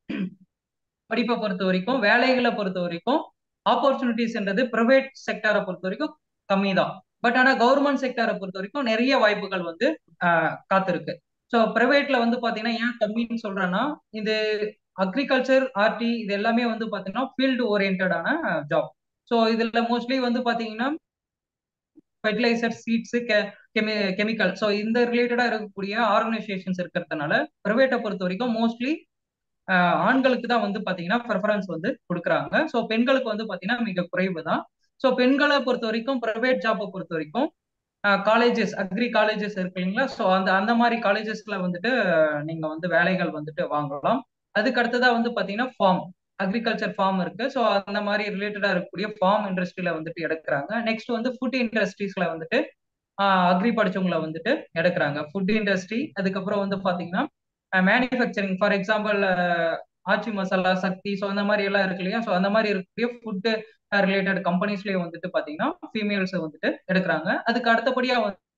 படிப்பை பொறுத்த வரைக்கும், வேலைகளை பொறுத்த வரைக்கும் ஆப்பர்ச்சுனிட்டிஸ்ன்றது பிரைவேட் செக்டாரை பொறுத்த வரைக்கும் கம்மி தான். பட் ஆனா கவர்மெண்ட் செக்டாரை பொறுத்த வரைக்கும் நிறைய வாய்ப்புகள் வந்து ஆஹ் காத்திருக்கு. ஸோ பிரைவேட்ல வந்து பாத்தீங்கன்னா ஏன் கம்மின்னு சொல்றேன்னா, இது அக்ரிகல்ச்சர், ஆர்டி இது எல்லாமே வந்து பாத்தீங்கன்னா ஃபீல்டு ஓரியன்டான ஜாப். ஸோ இதுல மோஸ்ட்லி வந்து பாத்தீங்கன்னா ஃபெர்டிலைசர், சீட்ஸ், கெமிக்கல், ஸோ இந்த ரிலேட்டடா இருக்கக்கூடிய ஆர்கனைசேஷன்ஸ் இருக்கிறதுனால பிரைவேட்டை பொறுத்த வரைக்கும் மோஸ்ட்லி ஆஹ் ஆண்களுக்கு தான் வந்து பாத்தீங்கன்னா ப்ரெஃபரன்ஸ் வந்து கொடுக்குறாங்க. ஸோ பெண்களுக்கு வந்து பாத்தீங்கன்னா மிக குறைவு தான். ஸோ பெண்களை பொறுத்த வரைக்கும் பிரைவேட் ஜாப்பை பொறுத்த வரைக்கும் காலேஜஸ், அக்ரி காலேஜஸ் இருக்கு இல்லைங்களா, ஸோ அந்த அந்த மாதிரி காலேஜஸ்ல வந்துட்டு நீங்க வந்து வேலைகள் வந்துட்டு வாங்கலாம். அதுக்கு அடுத்ததா வந்து பாத்தீங்கன்னா ஃபார்ம், அக்ரிகல்ச்சர் ஃபார்ம் இருக்கு. ஸோ அந்த மாதிரி ரிலேட்டடா இருக்கக்கூடிய ஃபார்ம் இண்டஸ்ட்ரியில வந்துட்டு எடுக்கிறாங்க. நெக்ஸ்ட் வந்து ஃபுட் இண்டஸ்ட்ரீஸ்ல வந்துட்டு அக்ரி படிச்சவங்களை வந்துட்டு எடுக்கிறாங்க. ஃபுட் இண்டஸ்ட்ரி, அதுக்கப்புறம் வந்து பாத்தீங்கன்னா manufacturing, for example Aachi masala, Sakthi, so அந்த மாதிரி எல்லாம் இருக்கு இல்லையா, ஸோ அந்த மாதிரி இருக்கக்கூடிய ஃபுட் ரிலேட்டட் கம்பெனிஸ்லயே வந்துட்டு பாத்தீங்கன்னா ஃபீமேல்ஸ் வந்துட்டு எடுக்கிறாங்க. அதுக்கு அடுத்தபடியா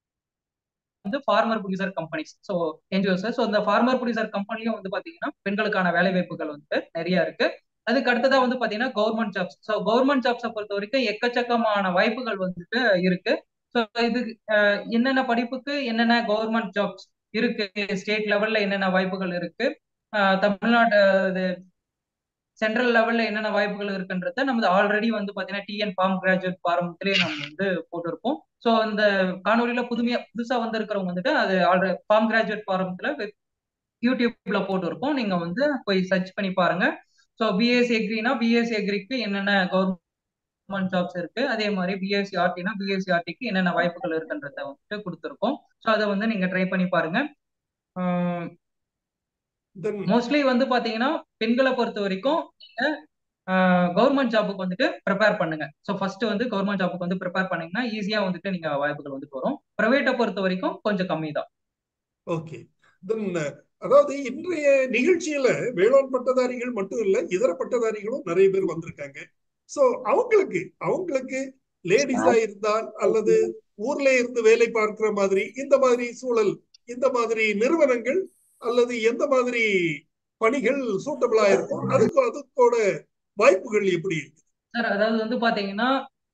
வந்து farmer producer companies, so NGOs. So இந்த ஃபார்மர் ப்ரொடியூசர் கம்பெனியும் வந்து பாத்தீங்கன்னா பெண்களுக்கான வேலை வாய்ப்புகள் வந்து நிறைய இருக்கு. அதுக்கு அடுத்ததா வந்து பாத்தீங்கன்னா கவர்மெண்ட் ஜாப்ஸ். ஸோ கவர்மெண்ட் ஜாப்ஸை பொறுத்த வரைக்கும் எக்கச்சக்கமான வாய்ப்புகள் வந்துட்டு இருக்கு. ஸோ இது அஹ், என்னென்ன படிப்புக்கு என்னென்ன கவர்மெண்ட் ஜாப்ஸ் இருக்கு, ஸ்டேட் லெவல்ல என்னென்ன வாய்ப்புகள் இருக்கு, அஹ், தமிழ்நாடு சென்ட்ரல் லெவல்ல என்னென்ன வாய்ப்புகள் இருக்குன்றத நம்ம ஆல்ரெடி வந்து பாத்தீங்கன்னா டிஎன் ஃபார்ம் கிராஜுவேட் ஃபாரத்திலேயே நம்ம வந்து போட்டிருப்போம். ஸோ அந்த காணொலியில புதுமையா புதுசா வந்து இருக்கிறவங்க வந்துட்டு அது ஆல்ரெடி ஃபார்ம் கிராஜுவேட் ஃபாரத்துல யூடியூப்ல போட்டிருப்போம். நீங்க வந்து போய் சர்ச் பண்ணி பாருங்க. ஸோ பிஎஸ்சி எக்ரினா பிஎஸ்சி எக்ரிக்கு என்னென்ன கவர்மெண்ட் ஜாப்ஸ் இருக்கு, அதே மாதிரி பிஎஸ்சி ஆர்டினா பிஎஸ்சி ஆர்டிக்கு என்னென்ன வாய்ப்புகள் இருக்குன்றத வந்துட்டு கொடுத்துருக்கோம். ஸோ அதை வந்து நீங்க ட்ரை பண்ணி பாருங்க. தென் மோஸ்ட்லி வந்து பாத்தீங்கன்னா பெண்களை பொறுத்த வரைக்கும் நீங்க கவர்மெண்ட் ஜாபுக்கு வந்துட்டு ப்ரிப்பேர் பண்ணுங்க. ஸோ ஃபர்ஸ்ட் வந்து கவர்மெண்ட் ஜாபுக்கு வந்து ப்ரிப்பேர் பண்ணீங்கன்னா ஈஸியா வந்துட்டு நீங்க வாய்ப்புகள் வந்துட்டு வரும். பிரைவேட்டை பொறுத்த வரைக்கும் கொஞ்சம் கம்மி தான். ஓகே. தென் அதாவது இன்றைய நிகழ்ச்சியில வேளாண் பட்டதாரிகள் மட்டும் இல்ல, இதர பட்டதாரிகளும் நிறைய பேர் வந்திருக்காங்க. சோ அவங்களுக்கு அவங்களுக்கு லேடிஸா இருந்தால் அல்லது ஊர்ல இருந்து வேலை பார்க்கிற மாதிரி இந்த மாதிரி சூழல், இந்த மாதிரி நிறுவனங்கள் அல்லது எந்த மாதிரி பணிகள் சூட்டபிளா இருக்கும், அதுக்கு அதுக்கோட வாய்ப்புகள் எப்படி இருக்கு? சார் அதாவது வந்து பாத்தீங்கன்னா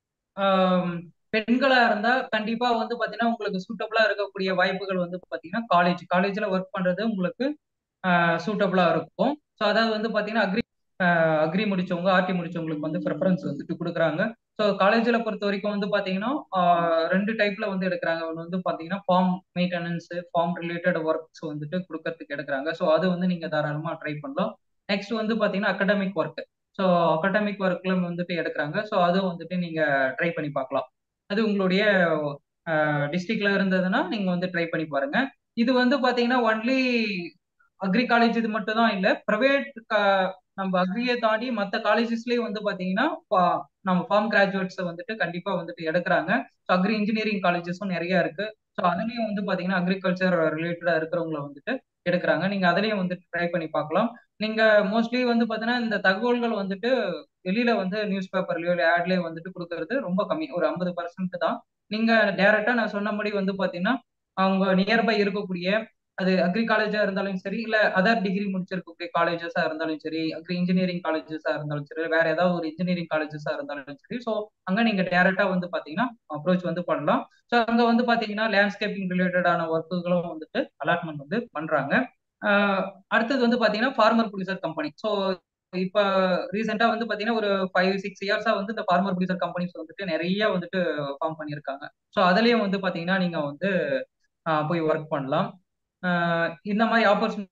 ஆம், பெண்களா இருந்தா கண்டிப்பா வந்து பாத்தீங்கன்னா உங்களுக்கு சூட்டபிளா இருக்கக்கூடிய வாய்ப்புகள் வந்து பாத்தீங்கன்னா காலேஜ் காலேஜ்ல ஒர்க் பண்றது உங்களுக்கு சூட்டபிளா இருக்கும். ஸோ அதாவது வந்து பாத்தீங்கன்னா அக்ரி அக்ரி முடிச்சவங்க ஆர்டி முடிச்சவங்களுக்கு வந்து ப்ரிஃபரன்ஸ் வந்துட்டு கொடுக்குறாங்க. ஸோ காலேஜில் பொறுத்த வரைக்கும் வந்து பாத்தீங்கன்னா ஆஹ் ரெண்டு டைப்ல வந்து எடுக்கிறாங்க. ஒன்று வந்து பாத்தீங்கன்னா farm maintenance farm related works வந்துட்டு கொடுக்கறதுக்கு எடுக்கிறாங்க. ஸோ அது வந்து நீங்க தாராளமா ட்ரை பண்ணலாம். நெக்ஸ்ட் வந்து பாத்தீங்கன்னா அகடமிக் ஒர்க். ஸோ அகடமிக் ஒர்க்ல வந்துட்டு எடுக்கிறாங்க. ஸோ அதுவும் வந்துட்டு நீங்க ட்ரை பண்ணி பார்க்கலாம். அது உங்களுடைய டிஸ்ட்ரிக்ட்ல இருந்ததுன்னா நீங்க வந்து ட்ரை பண்ணி பாருங்க. இது வந்து பாத்தீங்கன்னா ஒன்லி அக்ரி காலேஜ் இது மட்டும் தான் இல்ல, பிரைவேட் நம்ம அக்ரியை தாண்டி மற்ற காலேஜஸ்லயும் வந்து பாத்தீங்கன்னா பா- நம்ம ஃபார்ம் கிராஜுவேட்ஸ் வந்துட்டு கண்டிப்பா வந்துட்டு எடுக்கிறாங்க. ஸோ அக்ரி இன்ஜினியரிங் காலேஜஸும் நிறைய இருக்கு. ஸோ அதுலயும் வந்து பாத்தீங்கன்னா அக்ரிகல்ச்சர் ரிலேட்டடா இருக்கிறவங்கள வந்துட்டு எடுக்கிறாங்க. நீங்க அதுலயும் வந்துட்டு ட்ரை பண்ணி பார்க்கலாம். நீங்க மோஸ்ட்லி வந்து பாத்தீங்கன்னா இந்த தகவல்கள் வந்துட்டு வெளியில வந்து நியூஸ் பேப்பர்லயோ இல்லை ஆட்லயோ வந்துட்டு கொடுக்கறது ரொம்ப கம்மி, ஒரு ஐம்பது பர்சன்ட் தான். நீங்க டைரக்டா நான் சொன்னபடி வந்து பாத்தீங்கன்னா அவங்க நியர்பை இருக்கக்கூடிய அது அக்ரி காலேஜா இருந்தாலும் சரி, இல்ல அதர் டிகிரி முடிச்சிருக்கக்கூடிய காலேஜஸா இருந்தாலும் சரி, அக்ரி இன்ஜினியரிங் காலேஜஸா இருந்தாலும் சரி, வேற ஏதாவது ஒரு இன்ஜினியரிங் காலேஜஸா இருந்தாலும் சரி, ஸோ அங்க நீங்க டைரக்டா வந்து பாத்தீங்கன்னா அப்ரோச் வந்து பண்ணலாம். ஸோ அங்க வந்து பாத்தீங்கன்னா லேண்ட்ஸ்கேப்பிங் ரிலேட்டடான ஒர்க்குகளும் வந்துட்டு அலாட்மெண்ட் வந்து பண்றாங்க. ஆஹ் அடுத்தது வந்து பாத்தீங்கன்னா ஃபார்மர் ப்ரொடியூசர் கம்பெனி. ஸோ இப்ப ரீசெண்டா வந்து பாத்தீங்கன்னா ஒரு ஃபைவ் சிக்ஸ் இயர்ஸா வந்து இந்த ஃபார்மர் ப்ரொடியூசர் கம்பெனிஸ் வந்துட்டு நிறைய வந்துட்டு ஃபார்ம் பண்ணியிருக்காங்க. ஸோ அதுலயும் வந்து பாத்தீங்கன்னா நீங்க வந்து ஆஹ் போய் ஒர்க் பண்ணலாம். ஆஹ் இந்த மாதிரி ஆப்பர்ச்சுனிட்டிஸ்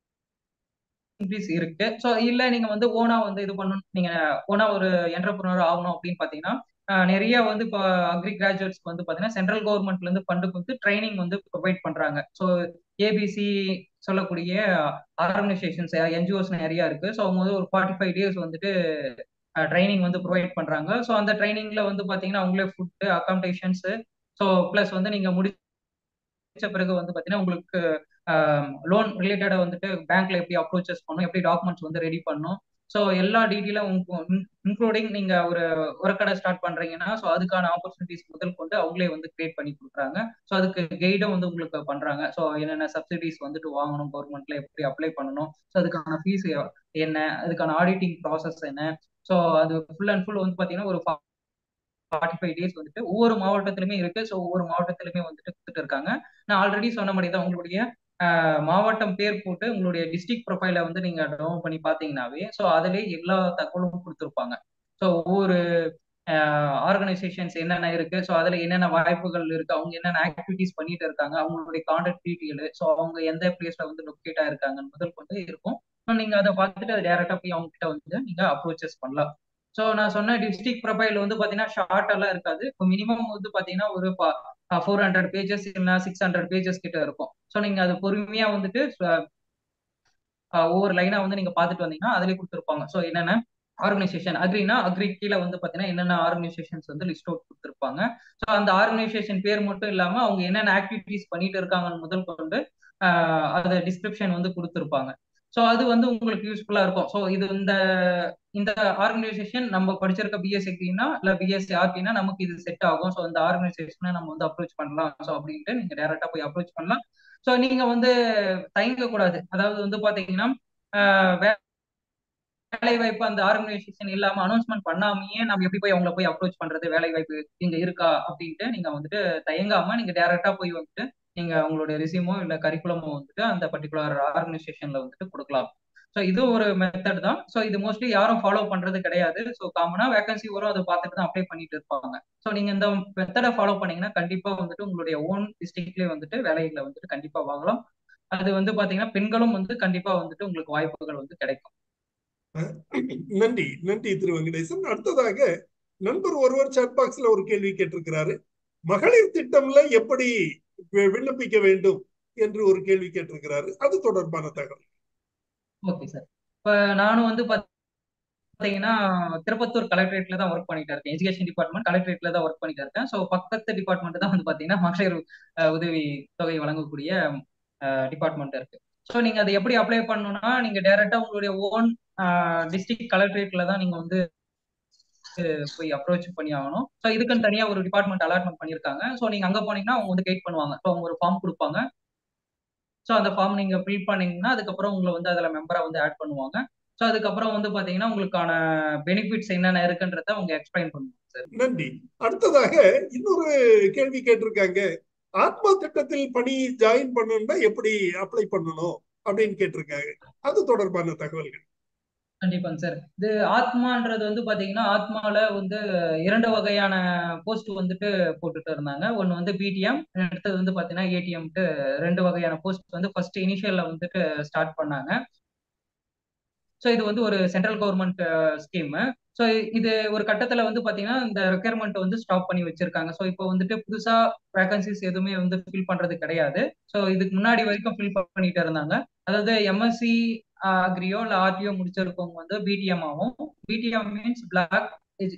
இருக்கு. ஸோ இல்ல நீங்க வந்து ஓனா வந்து இது பண்ணணும், நீங்க ஓனா ஒரு என்டர்பிரினர் ஆகணும் அப்படின்னு பாத்தீங்கன்னா ஆஹ் நிறைய வந்து இப்போ அக்ரி கிராஜுவேட்ஸ்க்கு வந்து பாத்தீங்கன்னா சென்ட்ரல் கவர்மெண்ட்ல இருந்து ஃபண்டு கொடுத்து ட்ரைனிங் வந்து ப்ரொவைட் பண்றாங்க. ஸோ ஏபிசி சொல்லக்கூடிய ஆர்கனைசேஷன்ஸ் என்ஜிஓஸ் நிறைய இருக்கு. ஸோ அவங்க வந்து ஒரு ஃபார்ட்டி ஃபைவ் டேஸ் வந்துட்டு ட்ரைனிங் வந்து ப்ரொவைட் பண்றாங்க. ஸோ அந்த ட்ரைனிங்ல வந்து பாத்தீங்கன்னா அவங்களே ஃபுட்டு அகாமடேஷன்ஸ், ஸோ பிளஸ் வந்து நீங்க முடிச்ச பிறகு வந்து பாத்தீங்கன்னா உங்களுக்கு லோன் ரிலேட்டடா வந்துட்டு பேங்க்ல எப்படி அப்ரோச்சஸ் பண்ணும், எப்படி டாக்குமெண்ட்ஸ் வந்து ரெடி பண்ணும், ஸோ எல்லா டீட்டெயிலும் இன்க்ளூடிங் நீங்க ஒரு ஒரு கடை ஸ்டார்ட் பண்றீங்கன்னா ஸோ அதுக்கான ஆப்பர்ச்சுனிட்டிஸ் முதல் கொண்டு அவங்களே வந்து கிரியேட் பண்ணி கொடுக்குறாங்க. ஸோ அதுக்கு கைடும் வந்து உங்களுக்கு பண்றாங்க. ஸோ என்னென்ன சப்சிடிஸ் வந்துட்டு வாங்கணும், கவர்மெண்ட்ல எப்படி அப்ளை பண்ணணும், ஸோ அதுக்கான ஃபீஸ் என்ன, அதுக்கான ஆடிட்டிங் ப்ராசஸ் என்ன, ஸோ அது ஃபுல் அண்ட் ஃபுல் வந்து பாத்தீங்கன்னா ஒரு ஃபார்ட்டி ஃபைவ் டேஸ் வந்துட்டு ஒவ்வொரு மாவட்டத்திலுமே இருக்கு. ஸோ ஒவ்வொரு மாவட்டத்திலுமே வந்துட்டு கொடுத்துட்டு இருக்காங்க. நான் ஆல்ரெடி சொன்ன மாதிரி தான் உங்களுடைய ஆஹ் மாவட்டம் பேர் போட்டு உங்களுடைய டிஸ்ட்ரிக்ட் ப்ரொஃபைல வந்து நீங்க டவுன் பண்ணி பாத்தீங்கன்னாவே ஸோ அதுலேயே எல்லா தகவலும் கொடுத்துருப்பாங்க. ஸோ ஒவ்வொரு ஆர்கனைசேஷன்ஸ் என்னென்ன இருக்கு, ஸோ அதுல என்னென்ன வாய்ப்புகள் இருக்கு, அவங்க என்னென்ன ஆக்டிவிட்டிஸ் பண்ணிட்டு இருக்காங்க, அவங்களுடைய கான்டாக்ட் டீட்டெயில், ஸோ அவங்க எந்த பிளேஸ்ல வந்து லொக்கேட் ஆயிருக்காங்க முதல் கொண்டு இருக்கும். நீங்க அதை பார்த்துட்டு அதை டேரக்டா போய் அவங்க கிட்ட வந்து நீங்க அப்ரோச்சஸ் பண்ணலாம். ஸோ நான் சொன்ன டிஸ்ட்ரிக்ட் ப்ரொஃபைல் வந்து பாத்தீங்கன்னா ஷார்ட் எல்லாம் இருக்காது. இப்போ மினிமம் வந்து பாத்தீங்கன்னா ஒரு ஃபோர் ஹண்ட்ரட் பேஜஸ் இல்லைன்னா சிக்ஸ் ஹண்ட்ரட் பேஜஸ் கிட்ட இருக்கும். ஸோ நீங்க அது பொறுமையா வந்துட்டு ஒவ்வொரு லைனா வந்து நீங்க பாத்துட்டு வந்தீங்கன்னா அதுலயே கொடுத்துருப்பாங்க. ஸோ என்னென்ன ஆர்கனைசேஷன் அக்ரினா அக்ரி கீழே வந்து பாத்தீங்கன்னா என்னென்ன ஆர்கனைசேஷன்ஸ் வந்து லிஸ்ட் அவுட் கொடுத்துருப்பாங்க. ஸோ அந்த ஆர்கனைசேஷன் பேர் மட்டும் இல்லாம அவங்க என்னென்ன ஆக்டிவிட்டிஸ் பண்ணிட்டு இருக்காங்கன்னு முதல் கொண்டு அதை டிஸ்கிரிப்ஷன் வந்து கொடுத்துருப்பாங்க. ஸோ அது வந்து உங்களுக்கு யூஸ்ஃபுல்லா இருக்கும். ஸோ இது இந்த இந்த ஆர்கனைசேஷன் நம்ம படிச்சிருக்க பிஎஸ்சி அக்ரினா இல்ல பிஎஸ்சி ஆர்டினா நமக்கு இது செட் ஆகும். ஸோ இந்த ஆர்கனைசேஷனை நம்ம வந்து அப்ரோச் பண்ணலாம். ஸோ அப்படின்ட்டு நீங்க டைரக்டா போய் அப்ரோச் பண்ணலாம். ஸோ நீங்க வந்து தயங்க கூடாது. அதாவது வந்து பாத்தீங்கன்னா வேலை வாய்ப்பு அந்த ஆர்கனைசேஷன் இல்லாம அனௌன்ஸ்மெண்ட் பண்ணாமயே நம்ம எப்படி போய் அவங்களை போய் அப்ரோச் பண்றது, வேலை வாய்ப்பு இங்க இருக்கா அப்படின்ட்டு நீங்க வந்துட்டு தயங்காம நீங்க டைரக்டா போய் வந்துட்டு நீங்க உங்களுடைய ரெசியூமோ இல்ல கரிக்குலமோ வந்துட்டு அந்த பர்டிகுலர் ஆர்கனைசேஷன்ல வந்துட்டு கொடுக்கலாம். ஸோ இது ஒரு மெத்தட் தான். ஸோ இது மோஸ்ட்லி யாரும் ஃபாலோ பண்றது கிடையாது. ஸோ காமனா வேகன்சி வரும், அதை பார்த்துட்டு தான் அப்ளை பண்ணிட்டு இருப்பாங்க. ஸோ நீங்க இந்த மெத்தடை ஃபாலோ பண்ணீங்கன்னா கண்டிப்பா வந்துட்டு உங்களுடைய ஓன் டிஸ்ட்ரிக்ட்லேயே வந்துட்டு வேலைகளை வந்துட்டு கண்டிப்பா வாங்கலாம். அது வந்து பாத்தீங்கன்னா பெண்களும் வந்து கண்டிப்பா வந்துட்டு உங்களுக்கு வாய்ப்புகள் வந்து கிடைக்கும். நன்றி நன்றி திரு வெங்கடேசன். அடுத்ததாக நண்பர் ஒருவர் சாட் பாக்ஸ்ல ஒரு கேள்வி கேட்டிருக்கிறாரு. மகளிர் திட்டம்ல எப்படி விண்ணப்பிக்க வேண்டும் என்று ஒரு கேள்வி கேட்டிருக்கிறாரு. அது தொடர்பான தகவல். Okay sir. இப்ப நானும் வந்து பாத்தீங்கன்னா திருப்பத்தூர் கலெக்டரேட்ல தான் ஒர்க் பண்ணிட்டு இருக்கேன். எஜுகேஷன் டிபார்ட்மெண்ட் கலெக்டரேட்ல தான் ஒர்க் பண்ணிட்டு இருக்கேன். ஸோ பக்கத்து டிபார்ட்மெண்ட் தான் வந்து பாத்தீங்கன்னா மகளிர் அஹ், உதவி தொகை வழங்கக்கூடிய டிபார்ட்மெண்ட் இருக்கு. ஸோ நீங்க அதை எப்படி அப்ளை பண்ணணும்னா நீங்க டைரக்டா உங்களுடைய ஓன் டிஸ்ட்ரிக்ட் கலெக்டரேட்ல தான் நீங்க வந்து போய் அப்ரோச் பண்ணி ஆகணும். ஸோ இதுக்குன்னு தனியா ஒரு டிபார்ட்மெண்ட் அலாட்மெண்ட் பண்ணியிருக்காங்க. ஸோ நீங்க அங்க போனீங்கன்னா அவங்க வந்து கைட் பண்ணுவாங்க. ஸோ அவங்க ஒரு ஃபார்ம் கொடுப்பாங்க. ஸோ அந்த ஃபார்ம் நீங்க ஃபில் பண்ணீங்கன்னா அதுக்கப்புறம் உங்களை வந்து அதுல மெம்பரா வந்து ஆட் பண்ணுவாங்க. ஸோ அதுக்கப்புறம் வந்து பாத்தீங்கன்னா உங்களுக்கான பெனிஃபிட்ஸ் என்னென்ன இருக்குன்றத அவங்க எக்ஸ்பிளைன் பண்ணுவாங்க சார். நன்றி. அடுத்ததாக இன்னொரு கேள்வி கேட்டிருக்காங்க. ஆத்மா திட்டத்தில் பணி ஜாயின் பண்ணணும்னா எப்படி அப்ளை பண்ணணும் அப்படின்னு கேட்டிருக்காங்க. அது தொடர்பான தகவல்கள். கண்டிப்பாங்க சார். இது ஆத்மான்றது வந்து பாத்தீங்கன்னா ஆத்மால வந்து இரண்டு வகையான போஸ்ட் வந்துட்டு போட்டுட்டு இருந்தாங்க. ஒன்னு வந்து பிடிஎம், அடுத்தது வந்து பாத்தீங்கன்னா ஏடிஎம்ட்டு ரெண்டு வகையான போஸ்ட் வந்து ஃபர்ஸ்ட் இனிஷியல்ல வந்துட்டு ஸ்டார்ட் பண்ணாங்க. ஸோ இது வந்து ஒரு சென்ட்ரல் கவர்மெண்ட் ஸ்கீம். ஸோ இது ஒரு கட்டத்துல வந்து பாத்தீங்கன்னா இந்த ரெக்யர்மெண்ட் வந்து ஸ்டாப் பண்ணி வச்சிருக்காங்க. ஸோ இப்போ வந்துட்டு புதுசா வேகன்சிஸ் எதுவுமே வந்து ஃபில் பண்றது கிடையாது. ஸோ இதுக்கு முன்னாடி வரைக்கும் ஃபில் பண்ணிட்டு இருந்தாங்க. அதாவது எம்எஸ்சி அக்ரியோ இல்ல ஆர்டிஓ முடிச்சிருக்கவங்க வந்து பிடிஎம் ஆகும். BTM means block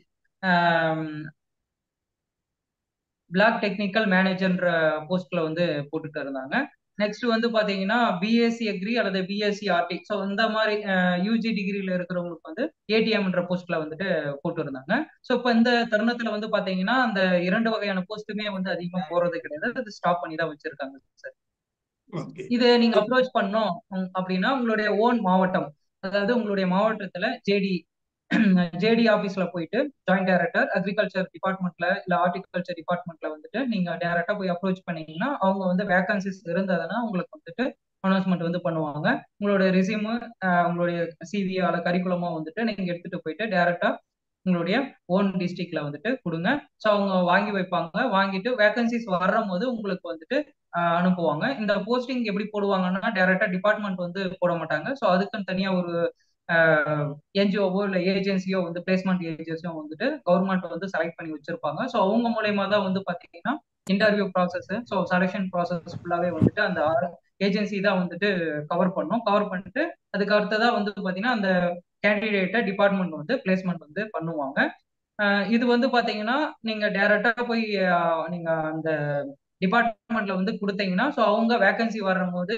block technical மேனேஜர்ன்ற போஸ்ட்ல வந்து போட்டுட்டு இருந்தாங்க. நெக்ஸ்ட் வந்து பாத்தீங்கன்னா பிஎஸ்சி அக்ரி அல்லது பிஎஸ்சி ஆர்டி, ஸோ இந்த மாதிரி யூஜி டிகிரியில இருக்கிறவங்களுக்கு வந்து ஏடிஎம்ன்ற போஸ்ட்ல வந்துட்டு போட்டு இருந்தாங்க. ஸோ இப்போ இந்த தருணத்துல வந்து பாத்தீங்கன்னா அந்த இரண்டு வகையான போஸ்ட்டுமே வந்து அதிகமா போறது கிடையாது. அது ஸ்டாப் பண்ணி தான் வச்சிருக்காங்க சார். ஓகே. இது நீங்க அப்ரோச் பண்ணோம் உம், அப்படின்னா உங்களுடைய ஓன் மாவட்டம், அதாவது உங்களுடைய மாவட்டத்துல ஜேடி ஜேடி ஆபீஸ்ல போயிட்டு ஜாயிண்ட் டைரக்டர் அக்ரிகல்ச்சர் டிபார்ட்மெண்ட்ல இல்ல ஹார்டிகல்ச்சர் டிபார்ட்மெண்ட்ல வந்துட்டு நீங்க டைரக்டா போய் அப்ரோச் பண்ணீங்கன்னா அவங்க வந்து வேகன்சிஸ் இருந்ததுன்னா உங்களுக்கு வந்துட்டு அனௌன்ஸ்மெண்ட் வந்து பண்ணுவாங்க. உங்களோட ரெசியூம், உங்களுடைய சிவி அல்ல கரிக்குலமா வந்துட்டு நீங்க எடுத்துட்டு போயிட்டு டைரக்டா உங்களுடைய ஓன் டிஸ்ட்ரிக்ட்ல வந்துட்டு கொடுங்க. ஸோ அவங்க வாங்கி வைப்பாங்க. வாங்கிட்டு வேகன்சிஸ் வர்ற போது உங்களுக்கு வந்துட்டு ஆஹ் அனுப்புவாங்க. இந்த போஸ்டிங் எப்படி போடுவாங்கன்னா டைரக்டா டிபார்ட்மெண்ட் வந்து போட மாட்டாங்க. ஸோ அதுக்குன்னு தனியா ஒரு என்ஜிஓவோ இல்ல ஏஜென்சியோ வந்து பிளேஸ்மெண்ட் ஏஜென்சியோ வந்துட்டு கவர்மெண்ட் வந்து செலக்ட் பண்ணி வச்சிருப்பாங்க. ஸோ அவங்க மூலயமா தான் வந்து பாத்தீங்கன்னா interview process, so selection process ஃபுல்லாவே வந்துட்டு அந்த ஏஜென்சி தான் வந்துட்டு கவர் பண்ணும். கவர் பண்ணிட்டு அதுக்கு அடுத்ததா வந்து பாத்தீங்கன்னா அந்த கேண்டிடேட்டை டிபார்ட்மெண்ட் வந்து பிளேஸ்மெண்ட் வந்து பண்ணுவாங்க. அஹ் இது வந்து பாத்தீங்கன்னா நீங்க டைரக்டா போய் அஹ் நீங்க அந்த டிபார்ட்மெண்ட்ல வந்து கொடுத்தீங்கன்னா ஸோ அவங்க வேகன்சி வரும்போது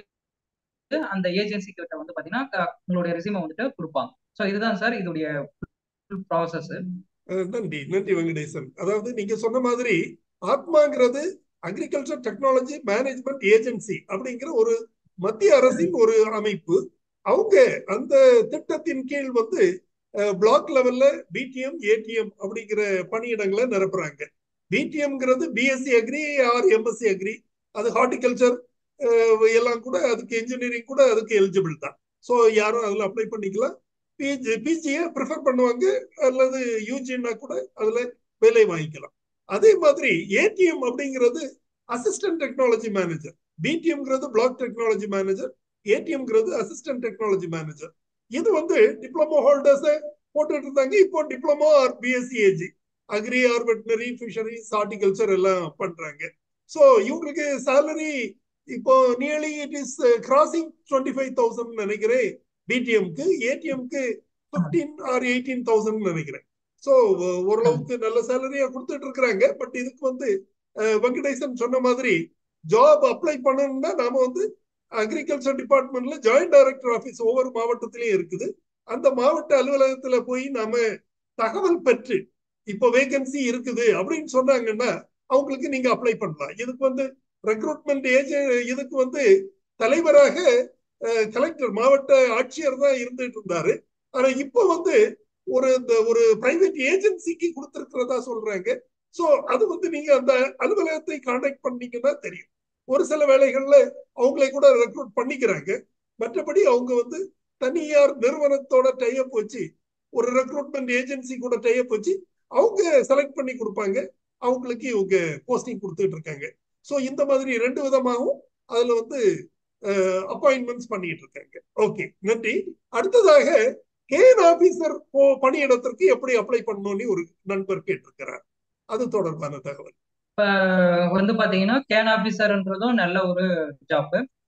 அந்த ஏஜென்சி கிட்ட வந்து பாத்தீங்கன்னா க- உங்களுடைய ரெசியூமை வந்துட்டு கொடுப்பாங்க. ஸோ இதுதான் சார் இதோடைய ப்ராசஸ். அஹ் நன்றி நன்றி வெங்கடேசன். அதாவது நீங்க சொன்ன மாதிரி ஆத்மாங்கிறது அக்ரிகல்ச்சர் டெக்னாலஜி மேனேஜ்மெண்ட் ஏஜென்சி அப்படிங்கிற ஒரு மத்திய அரசின் ஒரு அமைப்பு. அவங்க அந்த திட்டத்தின் கீழ் வந்து பிளாக் லெவல்ல பிடிஎம் ஏடிஎம் அப்படிங்கிற பணியிடங்களை நிரப்புறாங்க. பிடிஎம்ங்கிறது BSc agri or MSc agri, அது ஹார்டிகல்ச்சர் எல்லாம் கூட அதுக்கு இன்ஜினியரிங் கூட அதுக்கு எலிஜிபிள் தான். ஸோ யாரும் அதுல அப்ளை பண்ணிக்கலாம். பிஜி பிஜியை ப்ரிஃபர் பண்ணுவாங்க அல்லது யூஜின்னா கூட அதுல வேலை வாங்கிக்கலாம். அதே மாதிரி ஏடிஎம் அப்படிங்கிறது அசிஸ்டன்ட் டெக்னாலஜி மேனேஜர், பிடிஎம்ங்கிறது பிளாக் டெக்னாலஜி மேனேஜர், ஏடிஎம்ங்கிறது அசிஸ்டன்ட் டெக்னாலஜி மேனேஜர். இது வந்து டிப்ளமோ ஹோல்டர்ஸ் போட்டுட்டு இருந்தாங்க. இப்போ diploma or BSc AG agri or veterinary fisheries horticulture எல்லாம் பண்றாங்க. ஸோ இவங்களுக்கு சேலரி இப்போ nearly it is crossing twenty five thousand நினைக்கிறேன். பிடிஎம்க்கு ஏடிஎம்க்கு பிப்டீன் ஆர் எயிட்டீன் தௌசண்ட் நினைக்கிறேன். ஸோ ஓரளவுக்கு நல்ல சேலரியா கொடுத்துட்டு இருக்கிறாங்க. பட் இதுக்கு வந்து வெங்கடேசன் சொன்ன மாதிரி ஜாப் அப்ளை பண்ணணும்னா நாம வந்து அக்ரிகல்ச்சர் டிபார்ட்மெண்ட்ல ஜாயிண்ட் டைரக்டர் ஆபீஸ் ஒவ்வொரு மாவட்டத்திலயும் இருக்குது. அந்த மாவட்ட அலுவலகத்துல போய் நாம தகவல் பெற்று இப்போ வேகன்சி இருக்குது அப்படின்னு சொன்னாங்கன்னா அவங்களுக்கு நீங்க அப்ளை பண்ணலாம். இதுக்கு வந்து ரெக்ரூட்மெண்ட் ஏஜென்ட் இதுக்கு வந்து தலைவராக கலெக்டர் மாவட்ட ஆட்சியர் தான் இருந்துட்டு இருந்தாரு. ஆனா இப்போ வந்து ஒரு இந்த ஒரு பிரைவேட் ஏஜென்சிக்கு கொடுத்திருக்கிறதா சொல்றாங்க. சோ அது வந்து நீங்க அந்த அலுவலகத்தை கான்டாக்ட் பண்ணீங்கன்னா தெரியும். ஒரு சில வேலைகள்ல அவங்களை கூட ரெக்ரூட் பண்ணிக்கிறாங்க. மற்றபடி அவங்க வந்து தனியார் நிறுவனத்தோட டைப் வச்சு ஒரு ரெக்ரூட்மெண்ட் ஏஜென்சி கூட டைப் வச்சு அவங்க செலக்ட் பண்ணி கொடுப்பாங்க. அவங்களுக்கு இவங்க போஸ்டிங் கொடுத்துட்டு இருக்காங்க. ஸோ இந்த மாதிரி ரெண்டு விதமாகவும் அதுல வந்து அப்பாயின்மெண்ட்ஸ் பண்ணிட்டு இருக்காங்க. ஓகே, நன்றி. அடுத்ததாக கேன் ஆபீசர் பணியிடத்திற்கு எப்படி அப்ளை பண்ணணும்னு ஒரு நண்பர் கேட்டிருக்கிறார். அது தொடர்பான தகவல். இப்ப வந்து பாத்தீங்கன்னா கேன் ஆபீசர்ன்றதும் நல்ல ஒரு ஜாப்.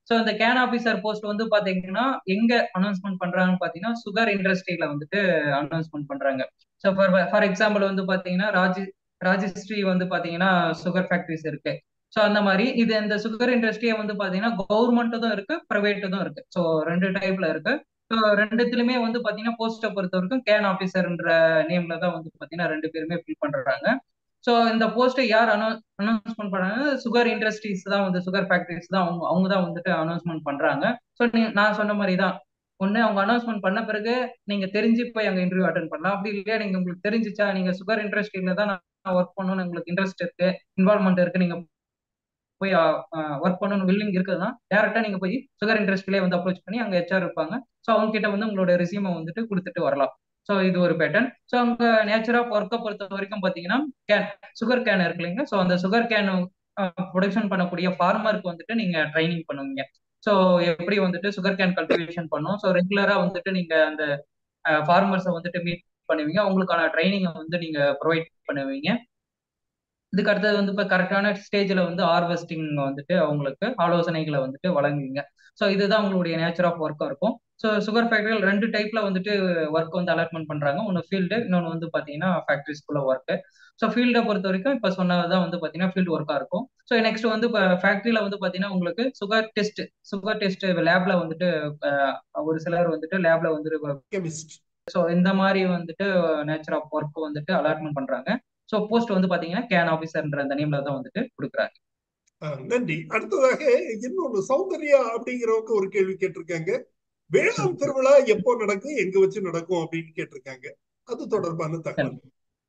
ஸோ இந்த கேன் ஆஃபீஸர் போஸ்ட் வந்து பாத்தீங்கன்னா எங்க அனௌன்ஸ்மெண்ட் பண்றாங்கன்னு பாத்தீங்கன்னா சுகர் இண்டஸ்ட்ரியில வந்துட்டு அனௌன்ஸ்மெண்ட் பண்றாங்க. ஸோ ஃபார் ஃபார் எக்ஸாம்பிள் வந்து பாத்தீங்கன்னா ராஜி ராஜஸ்ரீ வந்து பாத்தீங்கன்னா சுகர் ஃபேக்டரிஸ் இருக்கு. ஸோ அந்த மாதிரி இது இந்த சுகர் இண்டஸ்ட்ரியை வந்து பாத்தீங்கன்னா கவர்மெண்ட்டும் இருக்கு, பிரைவேட்டும் இருக்கு. ஸோ ரெண்டு டைப்ல இருக்கு. ஸோ ரெண்டுத்துலயுமே வந்து பாத்தீங்கன்னா போஸ்ட்டை பொறுத்த வரைக்கும் கேன் ஆஃபீஸர்ன்ற நேம்ல தான் வந்து பாத்தீங்கன்னா ரெண்டு பேருமே ஃபில் பண்றாங்க. ஸோ இந்த போஸ்ட்டை யார் அனௌ அனௌன்ஸ்மெண்ட் பண்றாங்க? சுகர் இண்டஸ்ட்ரீஸ் தான் வந்து சுகர் ஃபேக்டரிஸ் தான் அவங்க அவங்க தான் வந்துட்டு அனௌன்ஸ்மெண்ட் பண்றாங்க. ஸோ நீ நான் சொன்ன மாதிரி தான் ஒண்ணு அவங்க அனௌன்ஸ்மெண்ட் பண்ண பிறகு நீங்க தெரிஞ்சு போய் அங்க இன்டர்வியூ அட்டன் பண்ணலாம். அப்படி இல்லையா நீங்க உங்களுக்கு தெரிஞ்சிச்சா நீங்க சுகர் இண்டஸ்ட்ரியில தான் நான் ஒர்க் பண்ணணும்னு உங்களுக்கு இன்ட்ரெஸ்ட் இருக்கு, இன்வால்மெண்ட் இருக்கு, நீங்க போய் ஒர்க் பண்ணணும் வில்லிங் இருக்குதுன்னா டேரக்டா நீங்க போய் சுகர் இண்டஸ்ட்ரியிலே வந்து அப்ரோச் பண்ணி அங்க ஹெச்ஆர் இருப்பாங்க. ஸோ அவங்க கிட்ட வந்து உங்களோட ரெசியூமை வந்துட்டு கொடுத்துட்டு வரலாம். ஸோ இது ஒரு பேட்டர்ன். ஸோ அங்க நேச்சர் ஆஃப் ஒர்க்கை பொறுத்த வரைக்கும் பாத்தீங்கன்னா கேன் சுகர் கேன் இருக்கு இல்லைங்க. ஸோ அந்த சுகர் கேன் ப்ரொடக்ஷன் பண்ணக்கூடிய ஃபார்மருக்கு வந்துட்டு நீங்க ட்ரைனிங் பண்ணுவீங்க. ஸோ எப்படி வந்துட்டு சுகர் கேன் கல்டிவேஷன் பண்ணும். ஸோ ரெகுலரா வந்துட்டு நீங்க அந்த ஃபார்மர்ஸை வந்துட்டு மீட் பண்ணுவீங்க, அவங்களுக்கான ட்ரைனிங்கை வந்து நீங்க ப்ரொவைட் பண்ணுவீங்க. இதுக்கு அடுத்தது வந்து இப்போ கரெக்டான ஸ்டேஜில் வந்து ஹார்வெஸ்டிங் வந்துட்டு அவங்களுக்கு ஆலோசனைகளை வந்துட்டு வழங்குவீங்க. ஸோ இதுதான் உங்களுடைய நேச்சர் ஆஃப் ஒர்க்காக இருக்கும். ஸோ சுகர் ஃபேக்டரியில் ரெண்டு டைப்ல வந்துட்டு ஒர்க் வந்து அலாட்மெண்ட் பண்றாங்க. ஒன்று ஃபீல்டு, இன்னொன்று வந்து பார்த்தீங்கன்னா ஃபேக்டரிஸ்குள்ள ஒர்க்கு. ஸோ ஃபீல்டை பொறுத்த வரைக்கும் இப்போ சொன்னதான் வந்து பார்த்தீங்கன்னா ஃபீல்டு ஒர்க்காக இருக்கும். ஸோ நெக்ஸ்ட் வந்து இப்போ ஃபேக்டரியில் வந்து பார்த்தீங்கன்னா உங்களுக்கு சுகர் டெஸ்ட் சுகர் டெஸ்ட் லேப்ல வந்துட்டு ஒரு சிலர் வந்துட்டு லேப்ல வந்துட்டு ஸோ இந்த மாதிரி வந்துட்டு நேச்சர் ஆஃப் ஒர்க் வந்துட்டு அலாட்மெண்ட் பண்றாங்க. ஸோ போஸ்ட் வந்து பாத்தீங்கன்னா கேன் ஆஃபீஸர்ன்ற அந்த நேம்ல தான் வந்துட்டு கொடுக்குறாங்க. நன்றி. அடுத்ததாக இன்னொன்று சௌந்தர்யா அப்படிங்கிறவங்க ஒரு கேள்வி கேட்டிருக்காங்க. வேளாண் திருவிழா எப்போ நடக்கும், எங்க வச்சு நடக்கும் அப்படின்னு கேட்டிருக்காங்க. அது தொடர்பான தகவல்.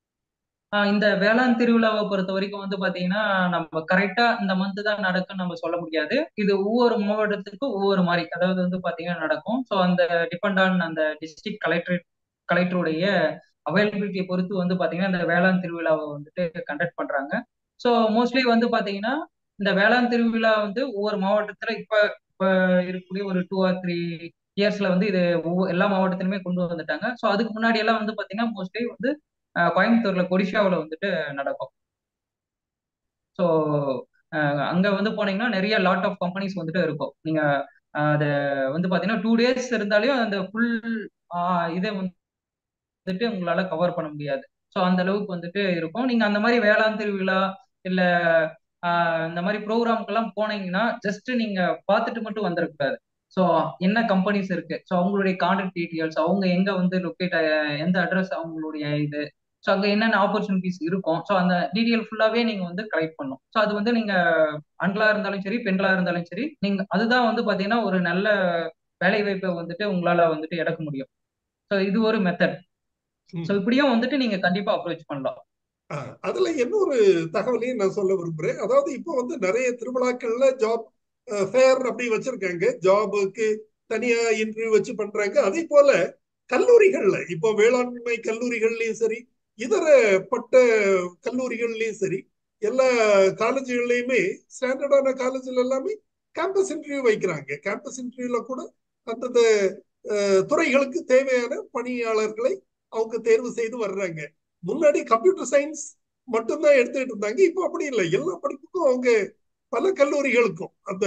இந்த வேளாண் திருவிழாவை பொறுத்த வரைக்கும் வந்து பாத்தீங்கன்னா நம்ம கரெக்டா இந்த மந்த் தான் நடக்கும்னு நம்ம சொல்ல முடியாது. இது ஒவ்வொரு மாவட்டத்துக்கும் ஒவ்வொரு மாதிரி அதாவது வந்து பாத்தீங்கன்னா நடக்கும். ஸோ அந்த டிபெண்ட் ஆன் அந்த டிஸ்ட்ரிக்ட் கலெக்டரேட் கலெக்டருடைய அவைலபிலிட்டியை பொறுத்து வந்து பாத்தீங்கன்னா இந்த வேளாண் திருவிழாவை வந்துட்டு கண்டக்ட் பண்றாங்க. ஸோ மோஸ்ட்லி வந்து பாத்தீங்கன்னா இந்த வேளாண் திருவிழா வந்து ஒவ்வொரு மாவட்டத்துல இப்ப இப்ப இருக்கக்கூடிய ஒரு டூ ஆர் த்ரீ இயர்ஸ்ல வந்து இது ஒவ்வொரு எல்லா மாவட்டத்திலுமே கொண்டு வந்துட்டாங்க. ஸோ அதுக்கு முன்னாடி எல்லாம் வந்து பாத்தீங்கன்னா மோஸ்ட்லி வந்து கோயம்புத்தூர்ல கொடிஷாவில் வந்துட்டு நடக்கும். ஸோ அங்க வந்து போனீங்கன்னா நிறைய லாட் ஆஃப் கம்பெனிஸ் வந்துட்டு இருக்கும். நீங்க அதை வந்து பாத்தீங்கன்னா டூ டேஸ் இருந்தாலும் அந்த ஃபுல் இதை வந்துட்டு உங்களால கவர் பண்ண முடியாது. ஸோ அந்த அளவுக்கு வந்துட்டு இருக்கும். நீங்க அந்த மாதிரி வேளாண் திருவிழா இல்ல இந்த மாதிரி ப்ரோக்ராம்க்கெல்லாம் போனீங்கன்னா ஜஸ்ட் நீங்க பார்த்துட்டு மட்டும் வந்துடக்கூடாது. ஸோ என்ன கம்பெனிஸ் இருக்கு, ஸோ அவங்களுடைய கான்டாக்ட் டீட்டெயில்ஸ், அவங்க எங்க வந்து லொக்கேட் எந்த அட்ரஸ் அவங்களுடைய இது, ஸோ அங்கே என்னென்ன ஆப்பர்ச்சுனிட்டிஸ் இருக்கும், ஸோ அந்த டீட்டெயில் ஃபுல்லாவே நீங்க வந்து கலெக்ட் பண்ணும். ஸோ அது வந்து நீங்க ஆண்களா இருந்தாலும் சரி பெண்களா இருந்தாலும் சரி நீங்க அதுதான் வந்து பாத்தீங்கன்னா ஒரு நல்ல வேலை வாய்ப்பை வந்துட்டு உங்களால வந்துட்டு எடுக்க முடியும். ஸோ இது ஒரு மெத்தட். ஸோ இப்படியும் வந்துட்டு நீங்க கண்டிப்பா அப்ரோச் பண்ணலாம். அதுல இன்னொரு தகவலையும் நான் சொல்ல விரும்புறேன். அதாவது இப்போ வந்து நிறைய திருவிழாக்கள்ல ஜாப் ஃபேர் அப்படி வச்சிருக்காங்க, ஜாபுக்கு தனியா இன்டர்வியூ வச்சு பண்றாங்க. அதே போல கல்லூரிகள்ல இப்போ வேளாண்மை கல்லூரிகள்லயும் சரி இதர பட்ட கல்லூரிகள்லயும் சரி எல்லா காலேஜுகள்லயுமே ஸ்டாண்டர்டான காலேஜ்ல எல்லாமே கேம்பஸ் இன்டர்வியூ வைக்கிறாங்க. கேம்பஸ் இன்டர்வியூல கூட அந்தந்த துறைகளுக்கு தேவையான பணியாளர்களை அவங்க தேர்வு செய்து வர்றாங்க. முன்னாடி கம்ப்யூட்டர் சயின்ஸ் மட்டும்தான் எடுத்துக்கிட்டு இருந்தாங்க, இப்போ அப்படி இல்லை. எல்லா படிப்புக்கும் அவங்க பல கல்லூரிகளுக்கும் அந்த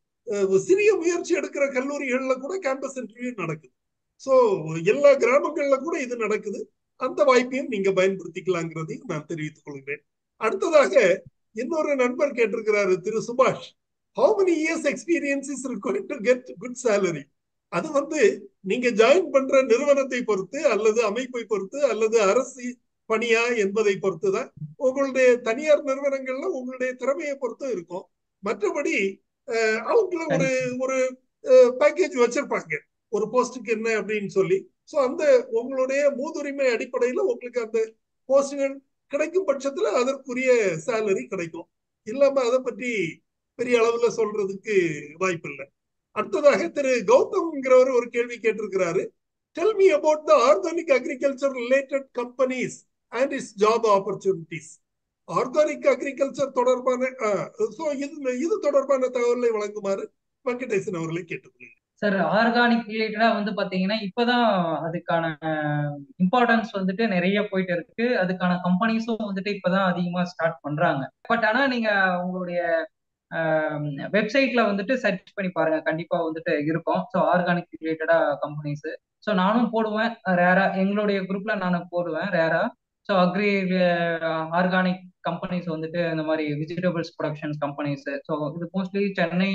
சிறிய முயற்சி எடுக்கிற கல்லூரிகள்ல கூட கேம்பஸ் இன்டர்வியூ நடக்குது. ஸோ எல்லா கிராமங்கள்ல கூட இது நடக்குது. அந்த வாய்ப்பையும் நீங்க பயன்படுத்திக்கலாங்கிறதையும் நான் தெரிவித்துக் கொள்கிறேன். அடுத்ததாக இன்னொரு நண்பர் கேட்டிருக்கிறாரு, திரு சுபாஷ், how many years experience is required to get good salary? அது வந்து நீங்க ஜாயின் பண்ற நிறுவனத்தை பொறுத்து அல்லது அமைப்பை பொறுத்து அல்லது அரசு பணியா என்பதை பொறுத்து தான். உங்களுடைய தனியார் நிறுவனங்கள்ல உங்களுடைய திறமையை பொறுத்து இருக்கும். மற்றபடி அவங்கள ஒரு ஒரு பேக்கேஜ் வச்சிருப்பாங்க ஒரு போஸ்டுக்கு என்ன அப்படின்னு சொல்லி. ஸோ அந்த உங்களுடைய மூதுரிமை அடிப்படையில் உங்களுக்கு அந்த போஸ்டுகள் கிடைக்கும் பட்சத்துல அதற்குரிய சேலரி கிடைக்கும். இல்லாம அதை பற்றி பெரிய அளவுல சொல்றதுக்கு வாய்ப்பு இல்லை. அடுத்ததாக திரு கௌதம்ங்கிறவர் ஒரு கேள்வி கேட்டிருக்கிறாரு. Tell me about the organic agriculture related companies and its job opportunities. Organic agriculture தொடர்பான இது தொடர்பான தகவலை வழங்குமாறு வெங்கடேசன் அவர்களை கேட்டுக்கொள்கிறேன். சார், ஆர்கானிக் ரிலேட்டடா வந்து பாத்தீங்கன்னா இப்பதான் அதுக்கான இம்பார்ட்டன்ஸ் வந்துட்டு நிறைய போயிட்டு இருக்கு. அதுக்கான கம்பெனிஸும் வந்துட்டு இப்பதான் அதிகமா ஸ்டார்ட் பண்றாங்க. பட் ஆனா நீங்க உங்களுடைய வெப்சைட்ல வந்துட்டு சர்ச் பண்ணி பாருங்க, கண்டிப்பா வந்துட்டு இருக்கும். ஸோ ஆர்கானிக் ரிலேட்டடா கம்பெனிஸ். ஸோ நானும் போடுவேன் ரேரா, எங்களுடைய குரூப்ல நானும் போடுவேன் ரேரா. ஸோ அக்ரி ஆர்கானிக் கம்பெனிஸ் வந்துட்டு இந்த மாதிரி வெஜிடபிள்ஸ் ப்ரொடக்ஷன் கம்பெனிஸ். ஸோ இது மோஸ்ட்லி சென்னை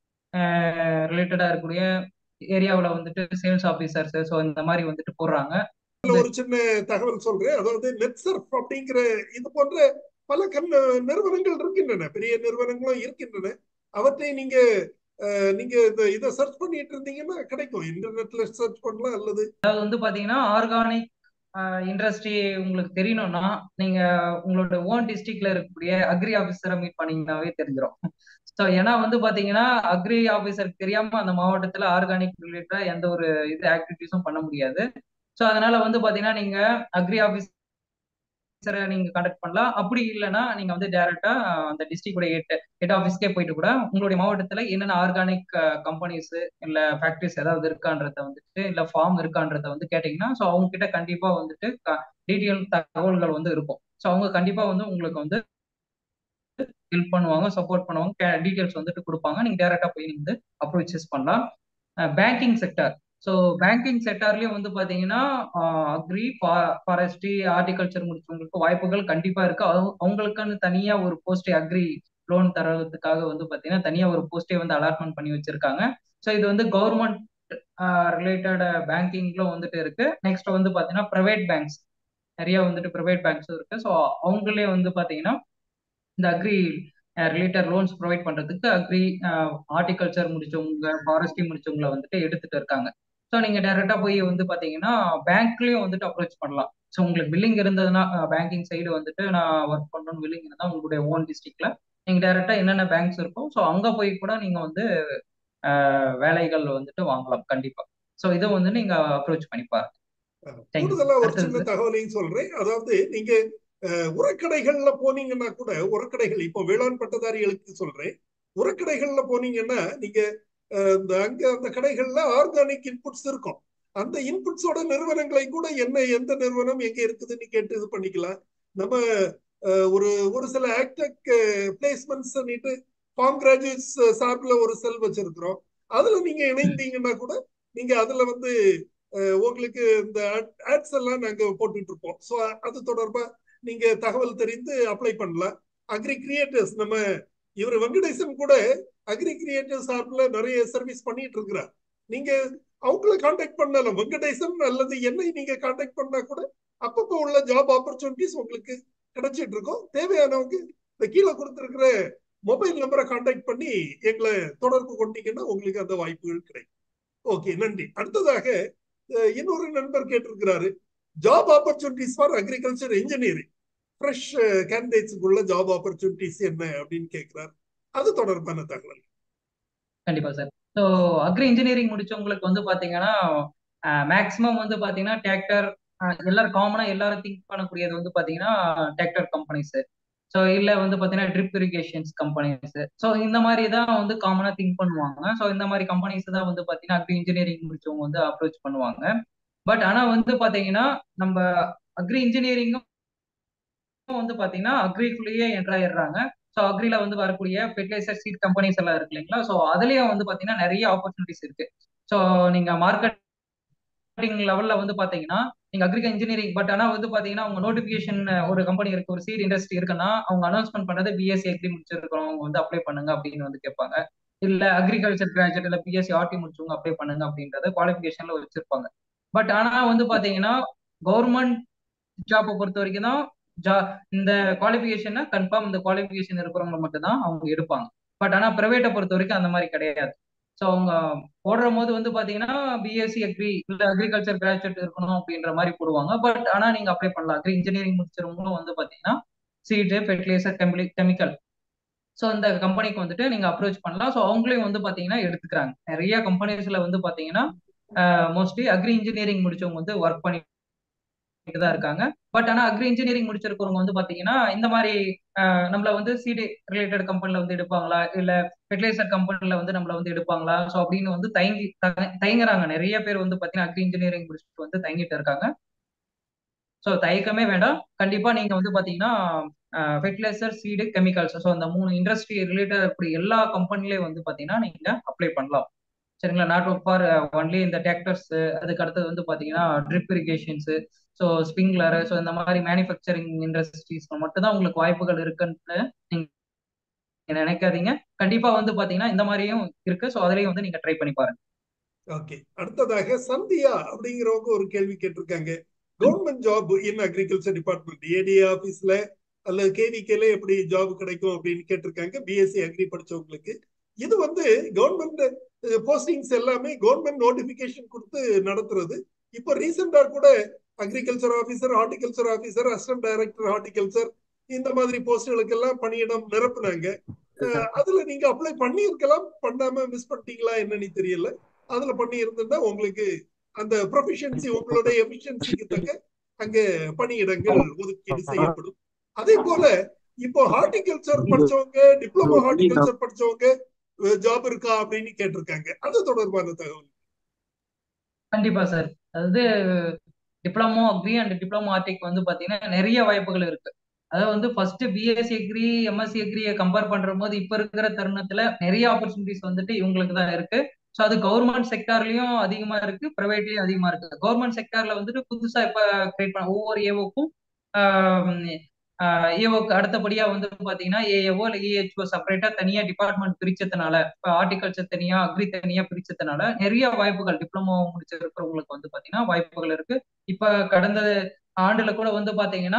ரிலேட்டடா இருக்கக்கூடிய ஏரியாவில் வந்துட்டு சேல்ஸ் ஆஃபீஸர்ஸ் ஸோ இந்த மாதிரி வந்துட்டு போடுறாங்க. ஒரு சின்ன தகவல் சொல்றேன். அதாவது நெட்சர்ஃப் அப்படிங்கிற இது போன்ற பல கண் நிறுவனங்கள் இருக்கின்றன, பெரிய நிறுவனங்களும் இருக்கின்றன. அவற்றை நீங்க நீங்க இதை சர்ச் பண்ணிட்டு இருந்தீங்கன்னா கிடைக்கும், இன்டர்நெட்ல சர்ச் பண்ணலாம். அல்லது அதாவது வந்து பாத்தீங்கன்னா ஆர்கானிக் இண்டஸ்ட்ரி உங்களுக்கு தெரியணும்னா நீங்க உங்களோட ஓன் டிஸ்ட்ரிக்ட்ல இருக்கக்கூடிய அக்ரி ஆஃபீஸரை மீட் பண்ணீங்கன்னாவே தெரிஞ்சிடும். ஸோ ஏன்னா வந்து பாத்தீங்கன்னா அக்ரி ஆஃபீஸருக்கு தெரியாம அந்த மாவட்டத்துல ஆர்கானிக் ரிலேட்டடா எந்த ஒரு இது ஆக்டிவிட்டிஸும் பண்ண முடியாது. ஸோ அதனால வந்து பாத்தீங்கன்னா நீங்க அக்ரி ஆஃபீஸ் நீங்க கண்டக்ட் பண்ணலாம். அப்படி இல்லைன்னா நீங்க வந்து டைரக்டா அந்த டிஸ்ட்ரிக்ட் ஹெட் ஹெட் ஆஃபீஸ்க்கே போயிட்டு கூட உங்களுடைய மாவட்டத்துல என்னென்ன ஆர்கானிக் கம்பெனிஸ் இல்ல ஃபேக்டரிஸ் ஏதாவது இருக்கான்றத வந்துட்டு இல்ல ஃபார்ம் இருக்கான்றத வந்து கேட்டீங்கன்னா ஸோ அவங்க கிட்ட கண்டிப்பா வந்துட்டு டீட்டெயில் தகவல்கள் வந்து இருக்கும். ஸோ அவங்க கண்டிப்பா வந்து உங்களுக்கு வந்து ஹெல்ப் பண்ணுவாங்க, சப்போர்ட் பண்ணுவாங்க, டீட்டெயில்ஸ் வந்துட்டு கொடுப்பாங்க. நீங்க டைரக்டா போய் வந்து அப்ரோச்சஸ் பண்ணலாம். Banking sector. ஸோ பேங்கிங் செக்டார்லயும் வந்து பாத்தீங்கன்னா அக்ரி ஃபாரஸ்ட்ரி ஹார்டிகல்ச்சர் முடிச்சவங்களுக்கு வாய்ப்புகள் கண்டிப்பா இருக்கு. அவங்களுக்குன்னு தனியா ஒரு போஸ்டே அக்ரி லோன் தரதுக்காக வந்து பாத்தீங்கன்னா தனியா ஒரு போஸ்டே வந்து அலாட்மெண்ட் பண்ணி வச்சிருக்காங்க. ஸோ இது வந்து கவர்மெண்ட் ரிலேட்டட் பேங்கிங்ல வந்துட்டு இருக்கு. நெக்ஸ்ட் வந்து பாத்தீங்கன்னா பிரைவேட் பேங்க்ஸ் நிறைய வந்துட்டு பிரைவேட் பேங்க்ஸும் இருக்கு. ஸோ அவங்களே வந்து பாத்தீங்கன்னா இந்த அக்ரி ரிலேட்டட் லோன்ஸ் ப்ரொவைட் பண்றதுக்கு அக்ரி ஹார்டிகல்ச்சர் முடிச்சவங்க ஃபாரஸ்ட்ரி முடிச்சவங்களை வந்துட்டு எடுத்துட்டு இருக்காங்க. ஸோ நீங்க டைரக்டா போய் வந்து பாத்தீங்கன்னா பேங்க்லயும் வந்துட்டு அப்ரோச் பண்ணலாம். ஸோ உங்களுக்கு பில்லிங் இருந்ததுன்னா பேங்கிங் சைடு வந்துட்டு நான் ஒர்க் பண்ணணும்னு பில்லிங் இருந்தால் உங்களுடைய ஓன் டிஸ்ட்ரிக்ட்ல நீங்க டைரக்டா என்னென்ன பேங்க்ஸ் இருக்கும் ஸோ அங்க போய் கூட நீங்க வந்து வேலைகள் வந்துட்டு வாங்கலாம் கண்டிப்பா. ஸோ இதை வந்து நீங்க அப்ரோச் பண்ணி பாருங்க. கூடுதலா ஒரு சின்ன தகவலையும் சொல்றேன். அதாவது நீங்க உரக்கடைகள்ல போனீங்கன்னா கூட, உரக்கடைகள் இப்போ வேளாண் பட்டதாரிகளுக்கு சொல்றேன், உரக்கடைகள்ல போனீங்கன்னா நீங்க அங்க அந்த கடைகள்ல ஆர்கானிக் இன்புட்ஸ் இருக்கும். அந்த இன்புட்ஸோட நிறுவனங்களை கூட என்ன எந்த நிறுவனம் எங்க இருக்குதுன்னு கேட்டு இது பண்ணிக்கலாம். நம்ம ஒரு ஒரு சில ஆக்டெக் பிளேஸ்மெண்ட்ஸ் ஃபார்ம் கிராஜுவேட்ஸ் சார்பில் ஒரு செல் வச்சிருக்கிறோம். அதுல நீங்க இணைந்தீங்கன்னா கூட நீங்க அதுல வந்து உங்களுக்கு இந்த ஆட்ஸ் எல்லாம் நாங்க போட்டுட்டு இருப்போம். ஸோ அது தொடர்பா நீங்க தகவல் தெரிந்து அப்ளை பண்ணலாம். அக்ரி கிரியேட்டர்ஸ் நம்ம இவர் வெங்கடேசன் கூட அக்ரி கிரியேட்டர்ஸ் சார்பில் நிறைய சர்வீஸ் பண்ணிட்டு இருக்கிறார். நீங்க அவங்கள கான்டாக்ட் பண்ணலாம். வெங்கடேசன் அல்லது என்னை நீங்க கான்டாக்ட் பண்ணா கூட அப்பப்போ உள்ள ஜாப் ஆப்பர்ச்சுனிட்டிஸ் உங்களுக்கு கிடைச்சிட்டு இருக்கும். தேவையானவங்க இந்த கீழே கொடுத்துருக்கிற மொபைல் நம்பரை கான்டாக்ட் பண்ணி எங்களை தொடர்பு கொண்டீங்கன்னா உங்களுக்கு அந்த வாய்ப்புகள் கிடைக்கும். ஓகே, நன்றி. அடுத்ததாக இன்னொரு நண்பர் கேட்டிருக்கிறாரு, job opportunities for agriculture engineering fresh கேண்டிடேட்ஸுக்குள்ள ஜாப் ஆப்பர்ச்சுனிட்டிஸ் என்ன அப்படின்னு கேட்கிறார். அது தொடர்பான தகவல். கண்டிப்பா சார். ஸோ அக்ரி இன்ஜினியரிங் முடிச்சவங்களுக்கு வந்து பாத்தீங்கன்னா மேக்சிமம் வந்து பாத்தீங்கன்னா டிராக்டர் எல்லாரும் காமனா எல்லாரும் திங்க் பண்ணக்கூடியது வந்து பாத்தீங்கன்னா டிராக்டர் கம்பெனிஸ். ஸோ இல்ல வந்து பாத்தீங்கன்னா ட்ரிப் இரிகேஷன்ஸ் கம்பெனிஸ். ஸோ இந்த மாதிரி தான் வந்து காமனா திங்க் பண்ணுவாங்க. ஸோ இந்த மாதிரி கம்பெனிஸ் தான் வந்து பாத்தீங்கன்னா அக்ரி இன்ஜினியரிங் முடிச்சவங்க வந்து அப்ரோச் பண்ணுவாங்க. பட் ஆனா வந்து பாத்தீங்கன்னா நம்ம அக்ரி இன்ஜினியரிங்கும் வந்து பாத்தீங்கன்னா அக்ரிக்குள்ளேயே என்ட்ராயிடுறாங்க. ஸோ அக்ரில வந்து வரக்கூடிய ஃபெர்டிலைசர் சீட் கம்பெனிஸ் எல்லாம் இருக்கு இல்லைங்களா? ஸோ அதுலயும் வந்து பாத்தீங்கன்னா நிறைய ஆப்பர்ச்சுனிட்டிஸ் இருக்கு. ஸோ நீங்க மார்க்கெட்டிங் லெவல்ல வந்து பாத்தீங்கன்னா நீங்க அக்ரிகல் இன்ஜினியரிங் பட் ஆனா வந்து பாத்தீங்கன்னா உங்க நோட்டிபிகேஷன் ஒரு கம்பெனி இருக்கு, ஒரு சீட் இண்டஸ்ட்ரி இருக்குன்னா அவங்க அனௌன்ஸ்மெண்ட் பண்றது பிஎஸ்சி அக்ரி முடிச்சிருக்கிறோம் அவங்க வந்து அப்ளை பண்ணுங்க அப்படின்னு வந்து கேட்பாங்க. இல்ல அக்ரிகல்ச்சர் கிராஜுவேட் இல்ல பிஎஸ்சி ஆர்டி முடிச்சவங்க அப்ளை பண்ணுங்க அப்படின்றத குவாலிஃபிகேஷன்ல வச்சிருப்பாங்க. பட் ஆனா வந்து பாத்தீங்கன்னா கவர்மெண்ட் ஜாப்பை பொறுத்த வரைக்கும் தான் ஜா இந்த குவாலிஃபிகேஷனை கன்ஃபார்ம் இந்த குவாலிஃபிகேஷன் இருக்கிறவங்க மட்டும் தான் அவங்க எடுப்பாங்க. பட் ஆனா பிரைவேட்டை பொறுத்த வரைக்கும் அந்த மாதிரி கிடையாது. ஸோ அவங்க போடுற போது வந்து பாத்தீங்கன்னா பிஎஸ்சி அக்ரி இல்ல அக்ரிகல்ச்சர் கிராஜுவேட் இருக்கணும் அப்படின்ற மாதிரி போடுவாங்க. பட் ஆனா நீங்க அப்ளை பண்ணலாம். அக்ரி இன்ஜினியரிங் முடிச்சவங்களும் வந்து பாத்தீங்கன்னா சீடு ஃபெர்டிலைசர் கெமிக்கல் ஸோ இந்த கம்பெனிக்கு வந்துட்டு நீங்க அப்ரோச் பண்ணலாம். ஸோ அவங்களையும் வந்து பாத்தீங்கன்னா எடுத்துக்கிறாங்க. நிறைய கம்பெனிஸ்ல வந்து பாத்தீங்கன்னா மோஸ்ட்லி அக்ரி இன்ஜினியரிங் முடிச்சவங்க வந்து ஒர்க் பண்ணி தான் இருக்காங்க. பட் ஆனா அக்ரி இன்ஜினியரிங் முடிச்சிருக்கவங்க வந்து பாத்தீங்கன்னா இந்த மாதிரி நம்மள வந்து சிடி ரிலேட்டட் கம்பெனில வந்து எடுப்பாங்களா இல்ல ஃபெர்டிலைசர் கம்பெனில வந்து நம்மள வந்து எடுப்பாங்களா ஸோ அப்படின்னு வந்து தயங்கி தயங்குறாங்க. நிறைய பேர் வந்து பாத்தீங்கன்னா அக்ரி இன்ஜினியரிங் முடிச்சுட்டு வந்து தயங்கிட்டு இருக்காங்க. ஸோ தயக்கமே வேண்டாம். கண்டிப்பா நீங்க வந்து பாத்தீங்கன்னா ஃபெர்டிலைசர், சீடு, கெமிக்கல்ஸ், ஸோ அந்த மூணு இண்டஸ்ட்ரி ரிலேட்டட் இருக்கக்கூடிய எல்லா கம்பெனிலையும் வந்து பாத்தீங்கன்னா நீங்க அப்ளை பண்ணலாம். சரிங்களா? நாட் ஃபார் ஒன்லி இந்த டிராக்டர்ஸ், அதுக்கு அடுத்தது வந்து பாத்தீங்கன்னா drip irrigations, so sprinkler, so இந்த மாதிரி மேனுஃபேக்சரிங் இண்டஸ்ட்ரீஸ்ல மட்டும் தான் உங்களுக்கு வாய்ப்புகள் இருக்குன்னு நீங்க நினைக்காதீங்க. கண்டிப்பா வந்து பாத்தீங்கன்னா இந்த மாதிரியும் இருக்கு. ஸோ அதுலயும் வந்து நீங்க ட்ரை பண்ணி பாருங்க. ஓகே, அடுத்ததாக சந்தியா அப்படிங்கிறவங்க ஒரு கேள்வி கேட்டிருக்காங்க. Government job in agriculture department ADA ஆபீஸ்ல அல்லது கேவிகேல எப்படி ஜாப் கிடைக்கும் அப்படின்னு கேட்டிருக்காங்க. பிஎஸ்சி அக்ரி படிச்சவங்களுக்கு இது வந்து கவர்மெண்ட் போஸ்டிங்ஸ் எல்லாமே கவர்மெண்ட் நோட்டிபிகேஷன் கொடுத்து நடத்துறது. இப்போ ரீசெண்டா கூட agriculture officer, horticulture officer, assistant director horticulture இந்த மாதிரி போஸ்டுகளுக்கு எல்லாம் பணியிடம் நிரப்புனாங்க. அதுல நீங்க அப்ளை பண்ணி இருக்கலாம், பண்ணாம மிஸ் பண்ணிட்டீங்களா என்னன்னு தெரியல. அதுல பண்ணி இருந்திருந்தா உங்களுக்கு அந்த ப்ரொஃபிஷியன்சி, உங்களுடைய எஃபிஷியன்சிக்கு தக்க அங்க பணியிடங்கள் ஒதுக்கீடு செய்யப்படும். அதே போல இப்போ ஹார்டிகல்ச்சர் படிச்சவங்க, டிப்ளமோ ஹார்டிகல்ச்சர் படிச்சவங்க ஜாப் இருக்கா அப்படின்னு கேட்டிருக்காங்க. அது தொடர்பான தகவல். கண்டிப்பா சார். அதாவது diploma agri and diploma horti வந்து பாத்தீங்கன்னா நிறைய வாய்ப்புகள் இருக்கு. அதாவது வந்து ஃபர்ஸ்ட் பிஎஸ்சி அக்ரி, எம்எஸ்சி அக்ரியை கம்பேர் பண்ற போது இப்ப இருக்கிற தருணத்துல நிறைய ஆப்பர்ச்சுனிட்டிஸ் வந்துட்டு இவங்களுக்கு தான் இருக்கு. ஸோ அது கவர்மெண்ட் செக்டார்லயும் அதிகமா இருக்கு, பிரைவேட்லயும் அதிகமா இருக்கு. கவர்மெண்ட் செக்டார்ல வந்துட்டு புதுசா இப்ப கிரியேட் பண்ண ஒவ்வொரு ஏவோக்கும் ஏஓக்கு அடுத்தபடியா வந்து பாத்தீங்கன்னா ஏஏஓ இல்ல ஏஹெச்ஓ செப்பரேட்டா தனியா டிபார்ட்மெண்ட் பிரிச்சதுனால, இப்ப ஹார்டிகல்ச்சர் தனியா, அக்ரி தனியா பிரிச்சதுனால நிறைய வாய்ப்புகள் டிப்ளமோ முடிச்சிருக்கிறவங்களுக்கு வந்து பாத்தீங்கன்னா வாய்ப்புகள் இருக்கு. இப்ப கடந்த ஆண்டுல கூட வந்து பாத்தீங்கன்னா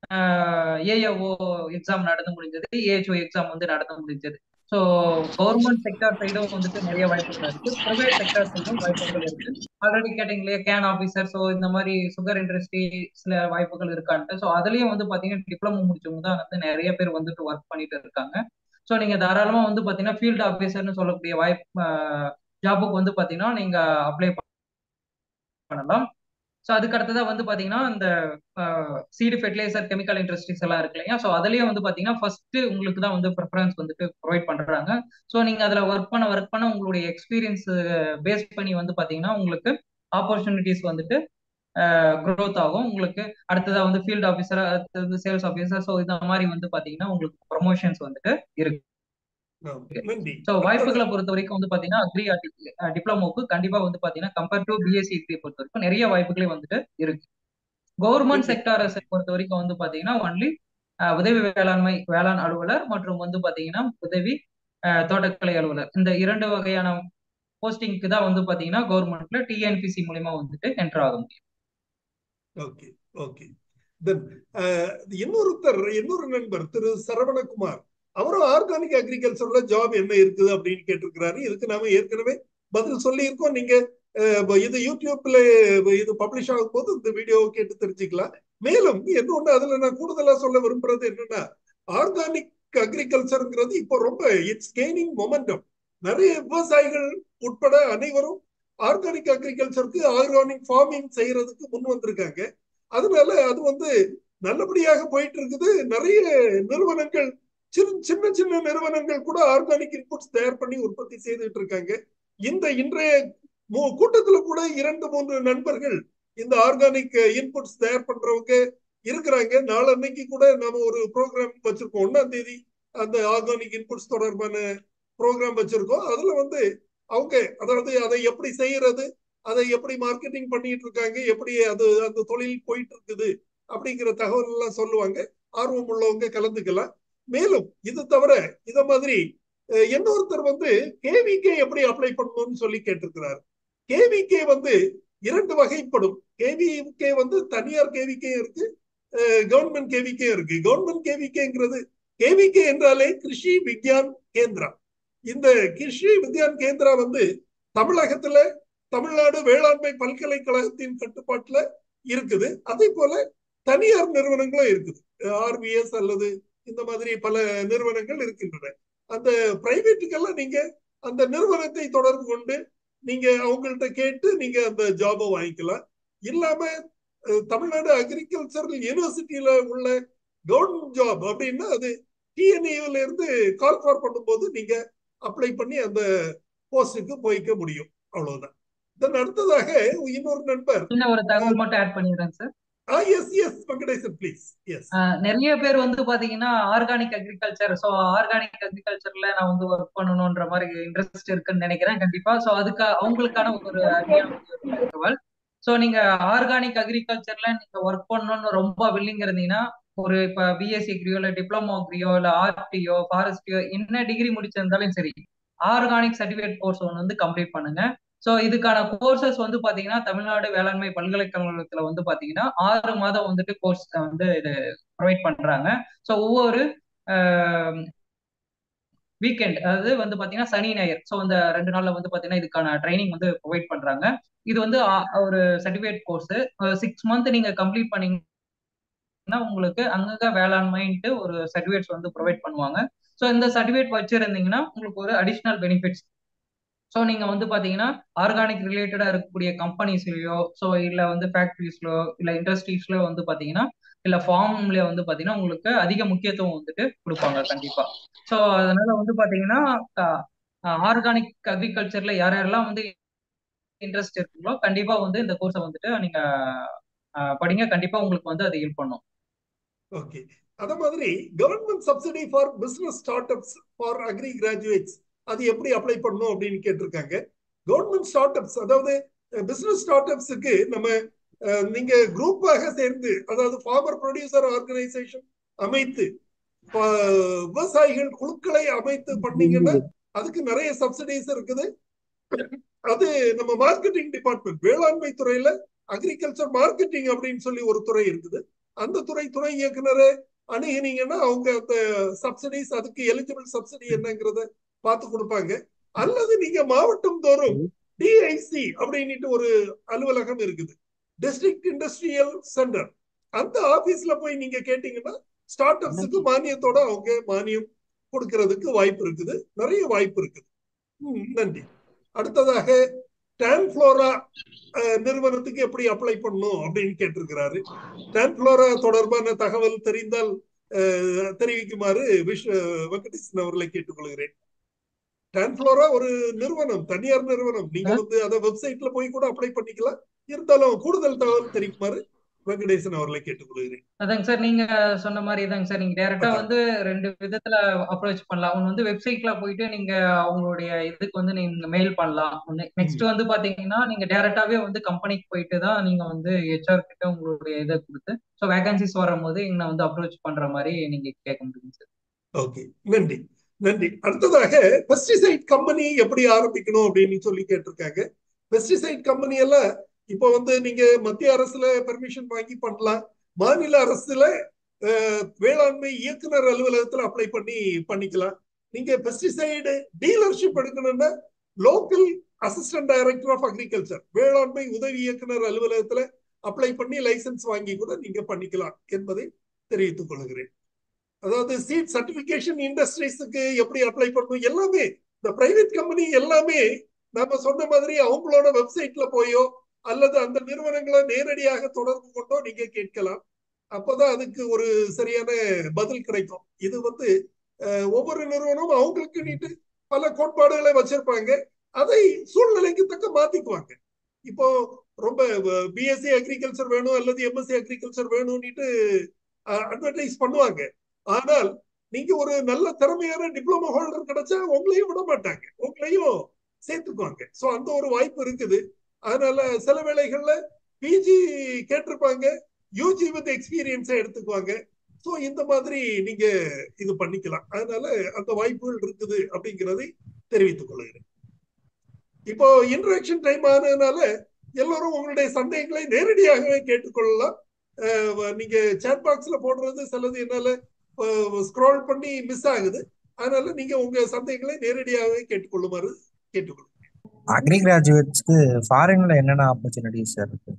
ஏஏஓ எக்ஸாம் நடந்து முடிஞ்சது, ஏஹெச்ஓ எக்ஸாம் வந்து நடந்து முடிஞ்சது. ஸோ கவர்மெண்ட் செக்டார் சைடும் வந்துட்டு நிறைய வாய்ப்புகள் இருக்கு, பிரைவேட் செக்டார் சைடும் வாய்ப்புகள் இருக்கு. ஆல்ரெடி கேட்டீங்களே கேன் ஆஃபீஸர், ஸோ இந்த மாதிரி சுகர் இண்டஸ்ட்ரீஸ்ல வாய்ப்புகள் இருக்கான்ட்டு. ஸோ அதுலயும் வந்து பாத்தீங்கன்னா டிப்ளமோ முடிச்சவங்க தான் வந்து நிறைய பேர் வந்துட்டு ஒர்க் பண்ணிட்டு இருக்காங்க. ஸோ நீங்க தாராளமா வந்து பாத்தீங்கன்னா ஃபீல்டு ஆஃபீஸர்னு சொல்லக்கூடிய வாய்ப்பு ஜாபுக்கு வந்து பாத்தீங்கன்னா நீங்க அப்ளை பண்ணலாம். ஸோ அதுக்கு அடுத்ததா வந்து பாத்தீங்கன்னா இந்த சீடு, ஃபெர்டிலைசர், கெமிக்கல் இண்டஸ்ட்ரீஸ் எல்லாம் இருக்கு இல்லையா? ஸோ அதுலயும் வந்து பாத்தீங்கன்னா ஃபர்ஸ்ட் உங்களுக்கு தான் வந்து ப்ரிஃபரன்ஸ் வந்துட்டு ப்ரொவைட் பண்றாங்க. ஸோ நீங்க அதுல ஒர்க் பண்ண ஒர்க் பண்ண உங்களுடைய எக்ஸ்பீரியன்ஸ் பேஸ் பண்ணி வந்து பாத்தீங்கன்னா உங்களுக்கு ஆப்பர்ச்சுனிட்டிஸ் வந்துட்டு க்ரோத் ஆகும். உங்களுக்கு அடுத்ததா வந்து ஃபீல்ட் ஆஃபீஸர், அடுத்தது சேல்ஸ் ஆஃபீஸர், ஸோ இந்த மாதிரி வந்து பாத்தீங்கன்னா உங்களுக்கு ப்ரொமோஷன்ஸ் வந்துட்டு இருக்கு. ஸோ வாய்ப்புகளை பொறுத்த வரைக்கும் வந்து பாத்தீங்கன்னா அக்ரி டிப்ளமோக்கு கண்டிப்பா வந்து பாத்தீங்கன்னா கம்பேர் டு பிஎஸ்சி அக்ரி பொறுத்த வரைக்கும் நிறைய வாய்ப்புகளே வந்துட்டு இருக்கு. கவர்மெண்ட் செக்டாரை பொறுத்த வரைக்கும் வந்து பாத்தீங்கன்னா ஒன்லி உதவி வேளாண்மை வேளாண் அலுவலர் மற்றும் வந்து பாத்தீங்கன்னா உதவி தோட்டக்கலை அலுவலர், இந்த இரண்டு வகையான போஸ்டிங்க்கு தான் வந்து பாத்தீங்கன்னா கவர்மெண்ட்ல டிஎன்பிசி மூலியமா வந்துட்டு என்டர் ஆக முடியும். Okay okay. தென் இன்னொருத்தர், இன்னொரு நண்பர் திரு சரவணகுமார், அவரும் ஆர்கானிக் அக்ரிகல்ச்சர்ல ஜாப் என்ன இருக்குது அப்படின்னு கேட்டிருக்கிறாரு. இதுக்கு நாம ஏற்கனவே பதில் சொல்லி இருக்கோம். நீங்க இது யூடியூப்ல இது பப்ளிஷ் ஆகும் போது இந்த வீடியோவை கேட்டு தெரிஞ்சுக்கலாம். மேலும் இன்னொன்னு அதுல நான் கூடுதலா சொல்ல விரும்புறது என்னன்னா, ஆர்கானிக் அக்ரிகல்ச்சர்ங்கிறது இப்போ ரொம்ப இட்ஸ் கெய்னிங் மொமெண்டம். நிறைய விவசாயிகள் உட்பட அனைவரும் ஆர்கானிக் அக்ரிகல்ச்சருக்கு, ஆர்கானிக் ஃபார்மிங் செய்யறதுக்கு முன் வந்திருக்காங்க. அதனால அது வந்து நல்லபடியாக போயிட்டு இருக்குது. நிறைய நிறுவனங்கள், சின்ன சின்ன நிறுவனங்கள் கூட ஆர்கானிக் இன்புட்ஸ் தயார் பண்ணி உற்பத்தி செய்துட்டு இருக்காங்க. இந்த இன்றைய கூட்டத்துல கூட இரண்டு மூன்று நண்பர்கள் இந்த ஆர்கானிக் இன்புட்ஸ் தயார் பண்றவங்க இருக்கிறாங்க. நாளன்னைக்கு கூட நாம ஒரு ப்ரோக்ராம் வச்சிருக்கோம். ஒன்னாம் தேதி அந்த ஆர்கானிக் இன்புட்ஸ் தொடர்பான ப்ரோக்ராம் வச்சிருக்கோம். அதுல வந்து அவங்க அதாவது அதை எப்படி செய்யறது, அதை எப்படி மார்க்கெட்டிங் பண்ணிட்டு இருக்காங்க, எப்படி அது அந்த தொழில் போயிட்டு இருக்குது அப்படிங்கிற தகவல் எல்லாம் சொல்லுவாங்க. ஆர்வம் உள்ளவங்க கலந்துக்கலாம். மேலும் இது தவிர இத மாதிரி இன்னொருத்தர் வந்து கேவிகே எப்படி அப்ளை பண்ணணும்னு சொல்லி கேட்டிருக்கிறார். கேவிகே வந்து இரண்டு வகைப்படும். கேவிகே வந்து தனியார் கேவிகே இருக்கு, கவர்மெண்ட் கேவிகே இருக்கு. கவர்மெண்ட் கேவிகேங்கிறது, கேவிகே என்றாலே கிருஷி விக்யான் கேந்திரா. இந்த கிருஷி விக்யான் கேந்திரா வந்து தமிழகத்துல தமிழ்நாடு வேளாண்மை பல்கலைக்கழகத்தின் கட்டுப்பாட்டுல இருக்குது. அதே போல தனியார் நிறுவனங்களும் இருக்குது, ஆர்விஎஸ் அல்லது இந்த மாதிரி பல நிறுவனங்கள் இருக்கின்றன. அந்த பிரைவேட்டுக்கெல்லாம் நீங்க அந்த நிறுவனத்தை தொடர்பு கொண்டு நீங்க அவங்கள்ட்ட கேட்டு நீங்க அந்த ஜாபை வாங்கிக்கலாம். இல்லாம தமிழ்நாடு அக்ரிகல்ச்சரல் யூனிவர்சிட்டியில உள்ள கவர்மெண்ட் ஜாப் அப்படின்னா அது டிஎன்ஏல இருந்து கால் ஃபார் பண்ணும்போது நீங்க அப்ளை பண்ணி அந்த போஸ்டுக்கு போய்க்க முடியும். அவ்வளவுதான். தென் அடுத்ததாக இன்னொரு நண்பர், இன்னும் ஒரு தகவல் மட்டும் ஆட் பண்ணிடுறேன் sir. Ah, yes, yes, Venkatesan, please. Yes. ஆஹ் நிறைய பேர் வந்து பாத்தீங்கன்னா ஆர்கானிக் அக்ரிகல்ச்சர், ஸோ ஆர்கானிக் அக்ரிகல்ச்சர்ல நான் வந்து ஒர்க் பண்ணணும்ன்ற மாதிரி இன்ட்ரெஸ்ட் இருக்குன்னு நினைக்கிறேன் கண்டிப்பா. ஸோ அதுக்கு அவங்களுக்கான ஒரு அருமையான ஒரு தகவல். ஸோ நீங்க ஆர்கானிக் அக்ரிகல்ச்சர்ல நீங்க ஒர்க் பண்ணணும்னு ரொம்ப வில்லிங் இருந்தீங்கன்னா, ஒரு இப்ப பிஎஸ்சி அக்ரியோ இல்ல டிப்ளமோ அக்ரியோ இல்ல ஆர்டியோ ஃபாரஸ்டியோ என்ன டிகிரி முடிச்சிருந்தாலும் சரி, ஆர்கானிக் சர்டிபிகேட் கோர்ஸ் ஒன்று வந்து கம்ப்ளீட் பண்ணுங்க. ஸோ இதுக்கான கோர்சஸ் வந்து பாத்தீங்கன்னா தமிழ்நாடு வேளாண்மை பல்கலைக்கழகத்துல வந்து பாத்தீங்கன்னா ஆறு மாதம் வந்துட்டு கோர்ஸ் வந்து இது ப்ரொவைட் பண்றாங்க. ஸோ ஒவ்வொரு வீக்கெண்ட், அதாவது வந்து பாத்தீங்கன்னா சனி ஞாயிறு, ஸோ இந்த ரெண்டு நாள்ல வந்து பாத்தீங்கன்னா இதுக்கான ட்ரைனிங் வந்து ப்ரொவைட் பண்றாங்க. இது வந்து ஆ- ஒரு சர்டிபிகேட் கோர்ஸ். சிக்ஸ் மந்த் நீங்க கம்ப்ளீட் பண்ணீங்கன்னா உங்களுக்கு அங்கங்க வேளாண்மைன்ட்டு ஒரு சர்டிபிகேட்ஸ் வந்து ப்ரொவைட் பண்ணுவாங்க. ஸோ இந்த சர்டிபிகேட் வச்சிருந்தீங்கன்னா உங்களுக்கு ஒரு அடிஷனல் பெனிஃபிட்ஸ். ஸோ நீங்க வந்து பாத்தீங்கன்னா ஆர்கானிக் ரிலேட்டடா இருக்கக்கூடிய கம்பெனிஸ்லயோ, ஸோ இல்ல வந்து ஃபேக்டரிஸ்லயோ இல்ல இண்டஸ்ட்ரீஸ்லயோ வந்து பாத்தீங்கன்னா இல்ல ஃபார்ம்ல வந்து பாத்தீங்கன்னா உங்களுக்கு அதிக முக்கியத்துவம் வந்துட்டு கொடுப்பாங்க கண்டிப்பா. ஸோ அதனால வந்து பாத்தீங்கன்னா ஆர்கானிக் அக்ரிகல்ச்சர்ல யார் யாரெல்லாம் வந்து இன்ட்ரெஸ்ட் இருக்குங்களோ கண்டிப்பா வந்து இந்த கோர்ஸை வந்துட்டு நீங்க ஆஹ் படிங்க. கண்டிப்பா உங்களுக்கு வந்து அது ஹெல்ப் பண்ணும். ஓகே. அத மாதிரி government subsidy for business start ups for agri graduates அது எப்படி அப்ளை பண்ணணும் அப்படின்னு கேட்டிருக்காங்க. கவர்மெண்ட் ஸ்டார்ட் அப்ஸ், அதாவது பிசினஸ் ஸ்டார்ட் அப்ஸுக்கு நம்ம அஹ், நீங்க குரூப்பாக சேர்ந்து, அதாவது ஃபார்மர் ப்ரொடியூசர் ஆர்கனைசேஷன் அமைத்து ப- விவசாயிகள் குழுக்களை அமைத்து பண்ணீங்கன்னா அதுக்கு நிறைய சப்சிடிஸ் இருக்குது. அது நம்ம மார்க்கெட்டிங் டிபார்ட்மெண்ட், வேளாண்மை துறையில அக்ரிகல்ச்சர் மார்க்கெட்டிங் அப்படின்னு சொல்லி ஒரு துறை இருக்குது. அந்த துறை துறை இயக்குனரை அணுகினீங்கன்னா அவங்க அந்த சப்சிடிஸ், அதுக்கு எலிஜிபிள் சப்சிடி என்னங்கிறத பார்த்து கொடுப்பாங்க. அல்லது நீங்க மாவட்டம் தோறும் டிஐசி அப்படின்ட்டு ஒரு அலுவலகம் இருக்குது, டிஸ்ட்ரிக்ட் இண்டஸ்ட்ரியல் சென்டர். அந்த ஆபீஸ்ல போய் நீங்க கேட்டீங்கன்னா ஸ்டார்ட் அப்ஸுக்கு மானியத்தோட அவங்க மானியம் கொடுக்கறதுக்கு வாய்ப்பு இருக்குது, நிறைய வாய்ப்பு இருக்குது. ம், நன்றி. அடுத்ததாக டான்ஃப்ளோரா நிறுவனத்துக்கு எப்படி அப்ளை பண்ணும் அப்படின்னு கேட்டிருக்கிறாரு. டான்ஃப்ளோரா தொடர்பான தகவல் தெரிந்தால் அஹ், தெரிவிக்குமாறு விஷ் வெங்கடேசன் அவர்களை கேட்டுக்கொள்கிறேன். டான்ஃப்ளோரா ஒரு நிறுவனம், தனியார் நிறுவனம். நீங்க வந்து அதை வெப்சைட்ல போய் கூட அப்ளை பண்ணிக்கலாம். இருந்தாலும் கூடுதல் தகவல் தெரிவிக்குமாறு வெங்கடேசன் அவர்களை கேட்டுக்கொள்கிறேன். அதாங்க சார், நீங்க சொன்ன மாதிரி தாங்க சார். நீங்க டைரக்டா அதான். வந்து ரெண்டு விதத்துல அப்ரோச் பண்ணலாம். ஒன்னு வந்து வெப்சைட்ல போயிட்டு நீங்க அவங்களுடைய இதுக்கு வந்து நீங்க மெயில் பண்ணலாம். ஒண்ணு. ம். நெக்ஸ்ட் வந்து பாத்தீங்கன்னா நீங்க டைரக்டாவே வந்து கம்பெனிக்கு போயிட்டு தான் நீங்க வந்து ஹெச்ஆர் கிட்ட உங்களுடைய இதை கொடுத்து ஸோ வேகன்சிஸ் வரும்போது எங்களை வந்து அப்ரோச் பண்ற மாதிரி நீங்க கேட்க முடியும் சார். ஓகே, நன்றி. நன்றி. அடுத்ததாக பெஸ்டிசைட் கம்பெனி எப்படி ஆரம்பிக்கணும் அப்படின்னு சொல்லி கேட்டிருக்காங்க. பெஸ்டிசைட் கம்பெனி எல்லாம் இப்ப வந்து நீங்க மத்திய அரசுல பெர்மிஷன் வாங்கி பண்ணலாம். மாநில அரசுல அஹ், வேளாண்மை இயக்குனர் அலுவலகத்துல அப்ளை பண்ணி பண்ணிக்கலாம். நீங்க பெஸ்டிசைடு டீலர்ஷிப் எடுக்கணும்னா local assistant director of agriculture, வேளாண்மை உதவி இயக்குனர் அலுவலகத்துல அப்ளை பண்ணி லைசன்ஸ் வாங்கி கூட நீங்க பண்ணிக்கலாம் என்பதை தெரிவித்துக் கொள்கிறேன். அதாவது சீட் சர்டிபிகேஷன் இண்டஸ்ட்ரீஸுக்கு எப்படி அப்ளை பண்ணணும் எல்லாமே, இந்த பிரைவேட் கம்பெனி எல்லாமே நாம சொன்ன மாதிரி அவங்களோட வெப்சைட்ல போயோ அல்லது அந்த நிறுவனங்களை நேரடியாக தொடர்பு கொண்டோ நீங்க கேட்கலாம். அப்பதான் அதுக்கு ஒரு சரியான பதில் கிடைக்கும். இது வந்து அஹ், ஒவ்வொரு நிறுவனமும் அவங்களுக்கு நீட்டு பல கோட்பாடுகளை வச்சிருப்பாங்க, அதை சூழ்நிலைக்கு தக்க மாத்திக்குவாங்க. இப்போ ரொம்ப பிஎஸ்சி அக்ரிகல்ச்சர் வேணும் அல்லது எம்எஸ்சி அக்ரிகல்ச்சர் வேணும்னுட்டு அட்வர்டைஸ் பண்ணுவாங்க. ஆனால் நீங்க ஒரு நல்ல திறமையான டிப்ளமோ ஹோல்டர் கிடைச்சா உங்களையும் விட மாட்டாங்க, உங்களையும் சேர்த்துக்குவாங்க. சோ அந்த ஒரு வாய்ப்பு இருக்குது. அதனால சில வேளைகள்ல பிஜி கேட்டிருப்பாங்க, யூஜி வித் எக்ஸ்பீரியன்ஸை எடுத்துக்குவாங்க. சோ இந்த மாதிரி நீங்க இது பண்ணிக்கலாம். அதனால அந்த வாய்ப்புகள் இருக்குது அப்படிங்கிறதை தெரிவித்துக் கொள்கிறேன். இப்போ இன்ட்ராக்ஷன் டைம் ஆனதுனால எல்லாரும் உங்களுடைய சந்தேகங்களை நேரடியாகவே கேட்டுக்கொள்ளலாம். அஹ் நீங்க சேட் பாக்ஸ்ல போடுறது சிலது என்னால ஸ்க்ரோல் பண்ணி மிஸ் ஆகுது. அதனால நீங்க உங்க சந்தேகங்களை நேரடியாகவே கேட்டுக்கொள்ளுமாறு கேட்டுக்கொள்ளும். அக்ரி கிராஜுவேட்ஸ்க்கு ஃபாரின்ல என்னென்ன ஆப்பர்ச்சுனிட்டிஸ் சார் இருக்கு?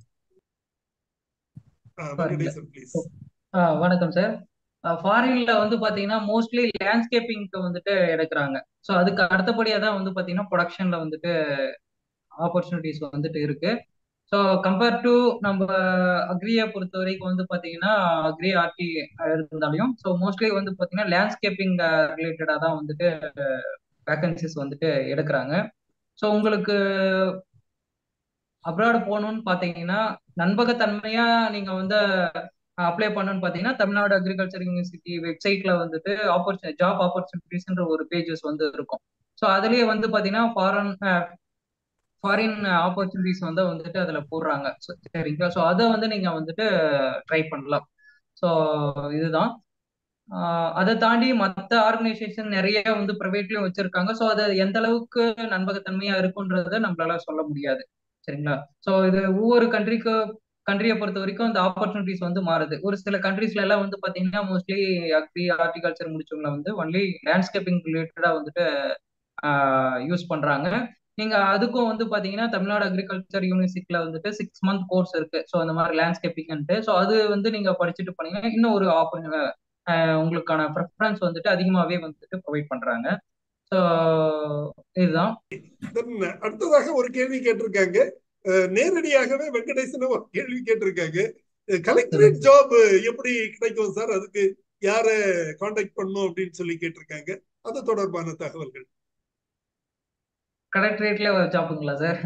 ஃபாரின்ல. வெங்கடேசன் ப்ளீஸ். வணக்கம் சார். ஃபாரின்ல வந்து பாத்தீங்கன்னா மோஸ்ட்லி லேண்ட்ஸ்கேப்பிங்க்கு வந்துட்டு எடுக்கிறாங்க. ஸோ அதுக்கு அடுத்தபடியா தான் வந்து பாத்தீங்கன்னா ப்ரொடக்ஷன்ல வந்துட்டு ஆப்பர்ச்சுனிட்டிஸ் வந்துட்டு இருக்கு. ஸோ கம்பேர் டு நம்ம அக்ரியை பொறுத்த வரைக்கும் வந்து பார்த்தீங்கன்னா அக்ரி ஆர்டி இருந்தாலையும் ஸோ மோஸ்ட்லி வந்து பார்த்தீங்கன்னா லேண்ட்ஸ்கேப்பிங் ரிலேட்டடாக தான் வந்துட்டு வேகன்சிஸ் வந்துட்டு எடுக்கிறாங்க. ஸோ உங்களுக்கு அப்ராட் போகணும்னு பார்த்தீங்கன்னா நண்பகத்தன்மையா நீங்க வந்து அப்ளை பண்ணணும்னு பாத்தீங்கன்னா தமிழ்நாடு அக்ரிகல்ச்சர் யூனிவர்சிட்டி வெப்சைட்ல வந்துட்டு ஆப்பர்ச்சுனிட்டி ஜாப் ஆப்பர்ச்சுனிட்டிஸ்ன்ற ஒரு பேஜஸ் வந்து இருக்கும். ஸோ அதுலயே வந்து பாத்தீங்கன்னா ஃபாரின் ஃபாரின் ஆப்பர்ச்சுனிட்டிஸ் வந்து வந்துட்டு அதுல போடுறாங்க. So, சரிங்களா? ஸோ அதை வந்து நீங்க வந்துட்டு ட்ரை பண்ணலாம். ஸோ இதுதான். ஆஹ் அதை தாண்டி மற்ற ஆர்கனைசேஷன் நிறைய வந்து ப்ரைவேட்லயும் வச்சிருக்காங்க. ஸோ அது எந்த அளவுக்கு நம்பகத்தன்மையா இருக்குன்றத நம்மளால சொல்ல முடியாது. சரிங்களா? ஸோ இது ஒவ்வொரு கண்ட்ரிக்கு கண்ட்ரியை பொறுத்த வரைக்கும் இந்த ஆப்பர்ச்சுனிட்டிஸ் வந்து மாறுது. ஒரு சில கண்ட்ரீஸ்ல எல்லாம் வந்து பாத்தீங்கன்னா மோஸ்ட்லி அக்ரி ஹார்டிகல்ச்சர் முடிச்சவங்களை வந்து ஒன்லி லேண்ட்ஸ்கேப்பிங் ரிலேட்டடா வந்துட்டு யூஸ் பண்றாங்க. நீங்க அதுக்கும் வந்து பாத்தீங்கன்னா தமிழ்நாடு அக்ரிகல்ச்சர் யூனிவர்சிட்டியில வந்துட்டு சிக்ஸ் மந்த் கோர்ஸ் இருக்கு. ஸோ அந்த மாதிரி லேண்ட்ஸ்கேப்பிங்ட்டு ஸோ அது வந்து நீங்க படிச்சுட்டு பண்ணீங்கன்னா இன்னும் ஒரு ஆப்பர் உங்களுக்கான ப்ரிஃபரன்ஸ் வந்துட்டு அதிகமாகவே வந்துட்டு ப்ரொவைட் பண்றாங்க. ஸோ இதுதான். அடுத்ததாக ஒரு கேள்வி கேட்டிருக்காங்க. நேரடியாகவே வெங்கடேசன் ஒரு கேள்வி கேட்டிருக்காங்க. கலெக்டரேட் ஜாப் எப்படி கிடைக்கும் சார், அதுக்கு யார கான்டாக்ட் பண்ணும் அப்படின்னு சொல்லி கேட்டிருக்காங்க. அது தொடர்பான தகவல்கள். கலெக்டரேட்ல ஜாப்புங்களா சார்?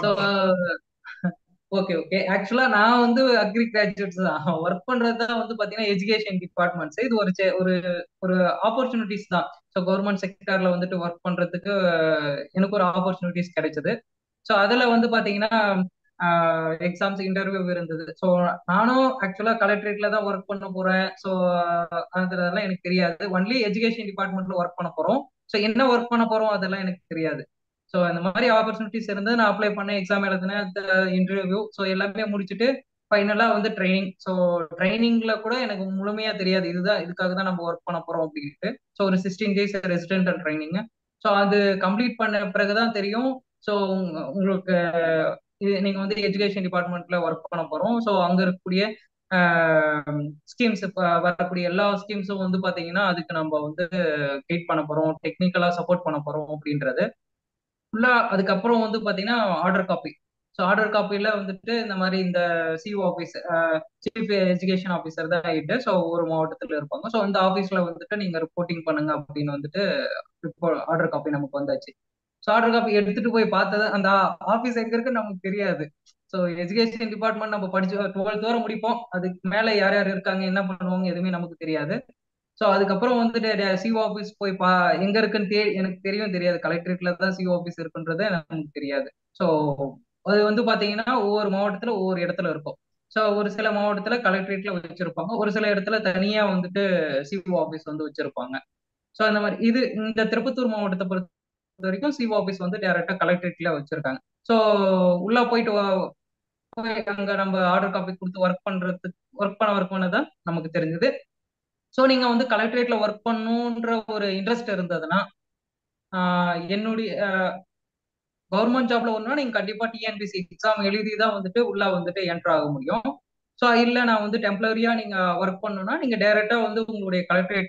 ஓகே ஓகே ஆக்சுவலா நான் வந்து அக்ரி கிராஜுவேட்ஸ் தான். ஒர்க் பண்றது தான் வந்து பாத்தீங்கன்னா எஜுகேஷன் டிபார்ட்மெண்ட்ஸ். இது ஒரு ஒரு ஒரு ஆப்பர்ச்சுனிட்டிஸ் தான். ஸோ கவர்மெண்ட் செக்டர்ல வந்துட்டு ஒர்க் பண்றதுக்கு எனக்கு ஒரு ஆப்பர்ச்சுனிட்டிஸ் கிடைச்சது. ஸோ அதுல வந்து பாத்தீங்கன்னா எக்ஸாம்ஸ் இன்டர்வியூ இருந்தது. ஸோ நானும் ஆக்சுவலா கலெக்டரேட்ல தான் ஒர்க் பண்ண போறேன். ஸோ அதெல்லாம் எனக்கு தெரியாது. ஒன்லி எஜுகேஷன் டிபார்ட்மெண்ட்ல ஒர்க் பண்ண போறோம். ஸோ என்ன ஒர்க் பண்ண போறோம் அதெல்லாம் எனக்கு தெரியாது. ஸோ இந்த மாதிரி ஆப்பர்ச்சுனிட்டிஸ் இருந்து நான் அப்ளை பண்ணேன், எக்ஸாம் எழுதினேன், இன்டர்வியூ ஸோ எல்லாமே முடிச்சுட்டு ஃபைனலா வந்து ட்ரைனிங். ஸோ ட்ரைனிங்ல கூட எனக்கு முழுமையா தெரியாது இதுதான் இதுக்காக தான் நம்ம ஒர்க் பண்ண போறோம் அப்படின்ட்டு. ஸோ ஒரு sixteen days residential training. So அது கம்ப்ளீட் பண்ண பிறகுதான் தெரியும். ஸோ உங்களுக்கு நீங்க வந்து எஜுகேஷன் டிபார்ட்மெண்ட்ல ஒர்க் பண்ண போறோம். ஸோ அங்க இருக்கக்கூடிய ஸ்கீம்ஸ் வரக்கூடிய எல்லா ஸ்கீம்ஸும் வந்து பாத்தீங்கன்னா அதுக்கு நம்ம வந்து கைட் பண்ண போறோம், டெக்னிக்கலா சப்போர்ட் பண்ண போறோம் அப்படின்றது ஃபுல்லா. அதுக்கப்புறம் வந்து பாத்தீங்கன்னா ஆர்டர் காப்பி. ஸோ ஆர்டர் காப்பில வந்துட்டு இந்த மாதிரி இந்த CO office, chief education officer தான் ஆயிட்டு ஸோ ஒரு மாவட்டத்துல இருப்பாங்க. ஸோ அந்த ஆஃபீஸ்ல வந்துட்டு நீங்க ரிப்போர்ட்டிங் பண்ணுங்க அப்படின்னு வந்துட்டு ஆர்டர் காப்பி நமக்கு வந்தாச்சு. ஸோ ஆர்டர் காப்பி எடுத்துட்டு போய் பார்த்தது அந்த ஆஃபீஸ் எங்க இருக்குன்னு நமக்கு தெரியாது. ஸோ எஜுகேஷன் டிபார்ட்மெண்ட் நம்ம படிச்சு டுவெல்த் வரை முடிப்போம். அதுக்கு மேல யார் யார் இருக்காங்க என்ன பண்ணுவாங்க எதுவுமே நமக்கு தெரியாது. ஸோ அதுக்கப்புறம் வந்துட்டு சிஓ ஆஃபீஸ் போய் பா எங்க இருக்குன்னு தே எனக்கு தெரியும் தெரியாது. கலெக்டரேட்ல தான் சிஓ ஆஃபீஸ் இருக்குன்றது நமக்கு தெரியாது. ஸோ அது வந்து பாத்தீங்கன்னா ஒவ்வொரு மாவட்டத்துல ஒவ்வொரு இடத்துல இருக்கும். ஸோ ஒரு சில மாவட்டத்துல கலெக்டரேட்ல வச்சிருப்பாங்க, ஒரு சில இடத்துல தனியா வந்துட்டு சிஓ ஆஃபீஸ் வந்து வச்சிருப்பாங்க. ஸோ அந்த மாதிரி இது இந்த திருப்பத்தூர் மாவட்டத்தை பொறுத்த வரைக்கும் சிஓ ஆஃபீஸ் வந்து டைரக்டா கலெக்டரேட்ல வச்சிருக்காங்க. ஸோ உள்ள போயிட்டு போய் அங்க நம்ம ஆர்டர் காப்பி கொடுத்து ஒர்க் பண்றதுக்கு ஒர்க் பண்ண ஒர்க் பண்ணதான் நமக்கு தெரிஞ்சது. ஸோ நீங்க வந்து கலெக்டரேட்ல ஒர்க் பண்ணணுன்ற ஒரு இன்ட்ரெஸ்ட் இருந்ததுன்னா என்னுடைய கவர்மெண்ட் ஜாப்ல ஒன்னா நீங்க கண்டிப்பா டிஎன்பிசி எக்ஸாம் எழுதி தான் வந்துட்டு உள்ள வந்துட்டு என்டர் ஆக முடியும். ஸோ இல்ல நான் வந்து டெம்பரரியா நீங்க ஒர்க் பண்ணணும்னா நீங்க டைரக்டா வந்து உங்களுடைய கலெக்டரேட்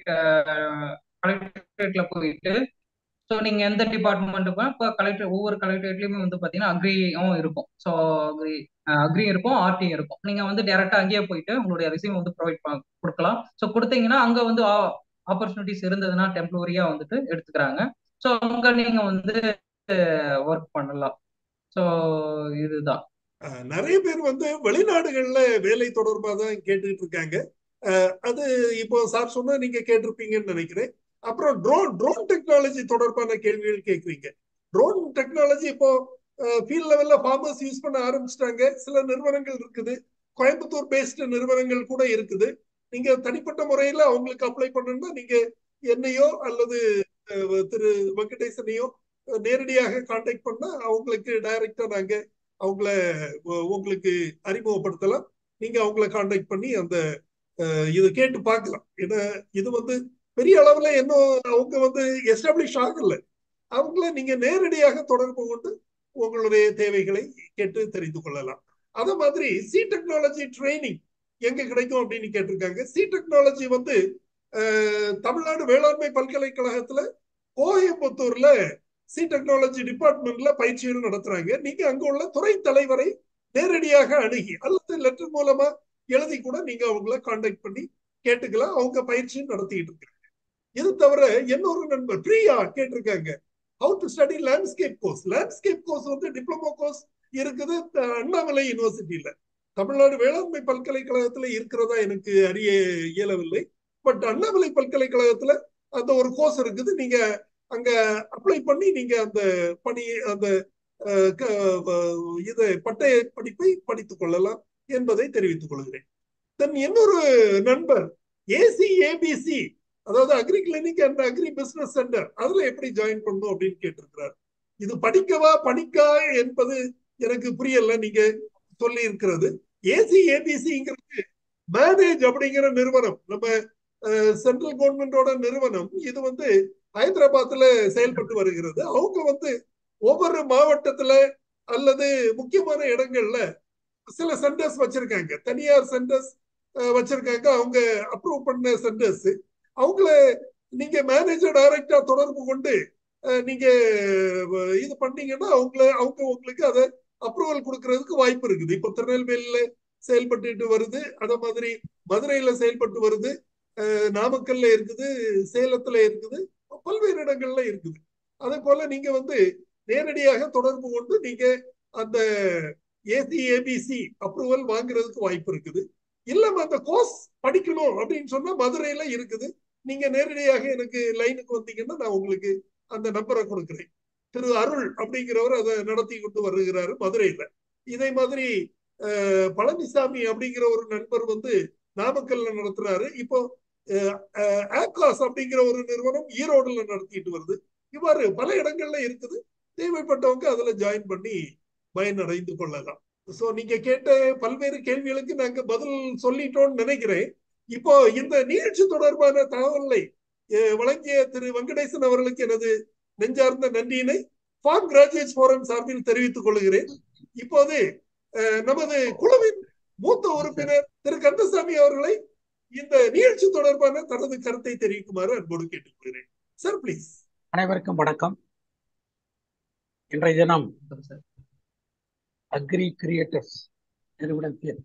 கலெக்டரேட்ல போயிட்டு ஸோ நீங்க எந்த டிபார்ட்மெண்ட்டுக்கும் இப்போ கலெக்டர் ஒவ்வொரு கலெக்டரேட்லயுமே வந்து பாத்தீங்கன்னா அக்ரியும் இருக்கும். ஸோ அக்ரி அக்ரி இருக்கும், ஆர்டி இருக்கும். நீங்க வந்து டைரக்டா அங்கேயே போயிட்டு உங்களுடைய ரெசியூம் வந்து ப்ரொவைட் கொடுக்கலாம். ஸோ கொடுத்தீங்கன்னா அங்க வந்து ஆப்பர்ச்சுனிட்டிஸ் இருந்ததுன்னா டெம்பரரியா வந்துட்டு எடுத்துக்கிறாங்க. ஸோ அங்க நீங்க வந்து ஒர்க் பண்ணலாம். ஸோ இதுதான். நிறைய பேர் வந்து வெளிநாடுகள்ல வேலை தொடர்பாக தான் கேட்டுக்கிட்டு இருக்காங்க. அது இப்போ சார் சொன்னா நீங்க கேட்டிருப்பீங்கன்னு நினைக்கிறேன். அப்புறம் ட்ரோன் ட்ரோன் டெக்னாலஜி தொடர்பான கேள்விகள் கேட்குறீங்க. ட்ரோன் டெக்னாலஜி இப்போ ஃபீல்ட் லெவல்ல ஃபார்மர்ஸ் யூஸ் பண்ண ஆரம்பிச்சிட்டாங்க. சில நிறுவனங்கள் இருக்குது, கோயம்புத்தூர் பேஸ்டு நிறுவனங்கள் கூட இருக்குது. நீங்க தனிப்பட்ட முறையில அவங்களுக்கு அப்ளை பண்ணணும்னா நீங்க என்னையோ அல்லது திரு வெங்கடேசனையோ நேரடியாக கான்டாக்ட் பண்ணா அவங்களுக்கு டைரக்டா நாங்க அவங்கள உங்களுக்கு அறிமுகப்படுத்தலாம். நீங்க அவங்கள கான்டாக்ட் பண்ணி அந்த இது கேட்டு பார்க்கலாம். ஏன்னா இது வந்து பெரிய அளவுல இன்னும் அவங்க வந்து எஸ்டாப்ளிஷ் ஆகல. அவங்கள நீங்க நேரடியாக தொடர்பு கொண்டு உங்களுடைய தேவைகளை கேட்டு தெரிந்து கொள்ளலாம். அதே மாதிரி சி டெக்னாலஜி ட்ரைனிங் எங்க கிடைக்கும் அப்படின்னு கேட்டிருக்காங்க. சி டெக்னாலஜி வந்து தமிழ்நாடு வேளாண்மை பல்கலைக்கழகத்துல கோயம்புத்தூர்ல சி டெக்னாலஜி டிபார்ட்மெண்ட்ல பயிற்சிகள் நடத்துறாங்க. நீங்க அங்க உள்ள துறை தலைவரை நேரடியாக அணுகி அல்லது லெட்டர் மூலமா எழுதி கூட நீங்க அவங்கள கான்டாக்ட் பண்ணி கேட்டுக்கலாம். அவங்க பயிற்சி நடத்திட்டு இருக்காங்க. இது தவிர இன்னொரு நண்பர் பிரியா கேட்டிருக்காங்க, how to study landscape course. Landscape course வந்து டிப்ளமோ கோர்ஸ் இருக்குது அண்ணாமலை யூனிவர்சிட்டியில. தமிழ்நாடு வேளாண்மை பல்கலைக்கழகத்துல இருக்கிறதா எனக்கு அறிய இயலவில்லை. பட் அண்ணாமலை பல்கலைக்கழகத்துல அந்த ஒரு கோர்ஸ் இருக்குது. நீங்க அங்க அப்ளை பண்ணி நீங்க அந்த பணி அந்த இது பட்டய படிப்பை படித்துக் கொள்ளலாம் என்பதை தெரிவித்துக் கொள்கிறேன். தென் இன்னொரு நண்பர் ஏசி ஏபிசி, அதாவது agri clinic and agri business centre, அதுல எப்படி ஜாயின் பண்ணும் அப்படின்னு கேட்டிருக்கிறார். இது படிக்கவா பணிக்கா என்பது எனக்கு புரியல. நீங்க சொல்லி இருக்கிறது ஏசி ஏபிசிங்கிறது மேனேஜ் அப்படிங்கிற நிறுவனம், நம்ம சென்ட்ரல் கவர்மெண்டோட நிறுவனம். இது வந்து ஹைதராபாத்ல செயல்பட்டு வருகிறது. அவங்க வந்து ஒவ்வொரு மாவட்டத்துல அல்லது முக்கியமான இடங்கள்ல சில சென்டர்ஸ் வச்சிருக்காங்க, தனியார் சென்டர்ஸ் வச்சிருக்காங்க. அவங்க அப்ரூவ் பண்ண சென்டர்ஸ். அவங்கள நீங்க மேனேஜர் டைரக்டா தொடர்பு கொண்டு நீங்க இது பண்ணீங்கன்னா அவங்கள அவங்க உங்களுக்கு அதை அப்ரூவல் கொடுக்கறதுக்கு வாய்ப்பு இருக்குது. இப்போ திருநெல்வேலியில செயல்பட்டு வருது, அத மாதிரி மதுரையில செயல்பட்டு வருது, நாமக்கல்ல இருக்குது, சேலத்துல இருக்குது, பல்வேறு இடங்கள்ல இருக்குது. அதே போல நீங்க வந்து நேரடியாக தொடர்பு கொண்டு நீங்க அந்த ஏசி ஏபிசி அப்ரூவல் வாங்குறதுக்கு வாய்ப்பு இருக்குது. இல்ல அந்த கோர்ஸ் படிக்கணும் அப்படின்னு சொன்னா மதுரையில இருக்குது. நீங்க நேரடியாக எனக்கு லைனுக்கு வந்தீங்கன்னா நான் உங்களுக்கு அந்த நம்பரை கொடுக்கிறேன். திரு அருள் அப்படிங்கிறவர் அதை நடத்தி கொண்டு வருகிறாரு மதுரையில. இதே மாதிரி பழனிசாமி அப்படிங்கிற ஒரு நண்பர் வந்து நாமக்கல்ல நடத்துறாரு. இப்போ ஆக்லாஸ் அப்படிங்கிற ஒரு நிறுவனம் ஈரோடுல நடத்திட்டு வருது. இவ்வாறு பல இடங்கள்ல இருக்குது. தேவைப்பட்டவங்க அதுல ஜாயின் பண்ணி பயனடைந்து கொள்ளலாம். சோ நீங்க கேட்ட பல்வேறு கேள்விகளுக்கு நாங்க பதில் சொல்லிட்டோம்னு நினைக்கிறேன். இப்போ இந்த நிகழ்ச்சி தொடர்பான தகவலை வழங்கிய திரு வெங்கடேசன் அவர்களுக்கு எனது நெஞ்சார்ந்த நன்றியினை ஃபார்ம் கிராஜுவேட்ஸ் ஃபோரம் சார்பில் தெரிவித்துக் கொள்கிறேன். இப்போது நமது குழுவின் மூத்த உறுப்பினர் திரு கந்தசாமி அவர்களை இந்த நிகழ்ச்சி தொடர்பான தனது கருத்தை தெரிவிக்குமாறு அன்போடு கேட்டுக்கொள்கிறேன். Sir please. அனைவருக்கும் வணக்கம். இன்றைய தினம் அக்ரி கிரியேட்டர்ஸ் நிறுவனத்தின்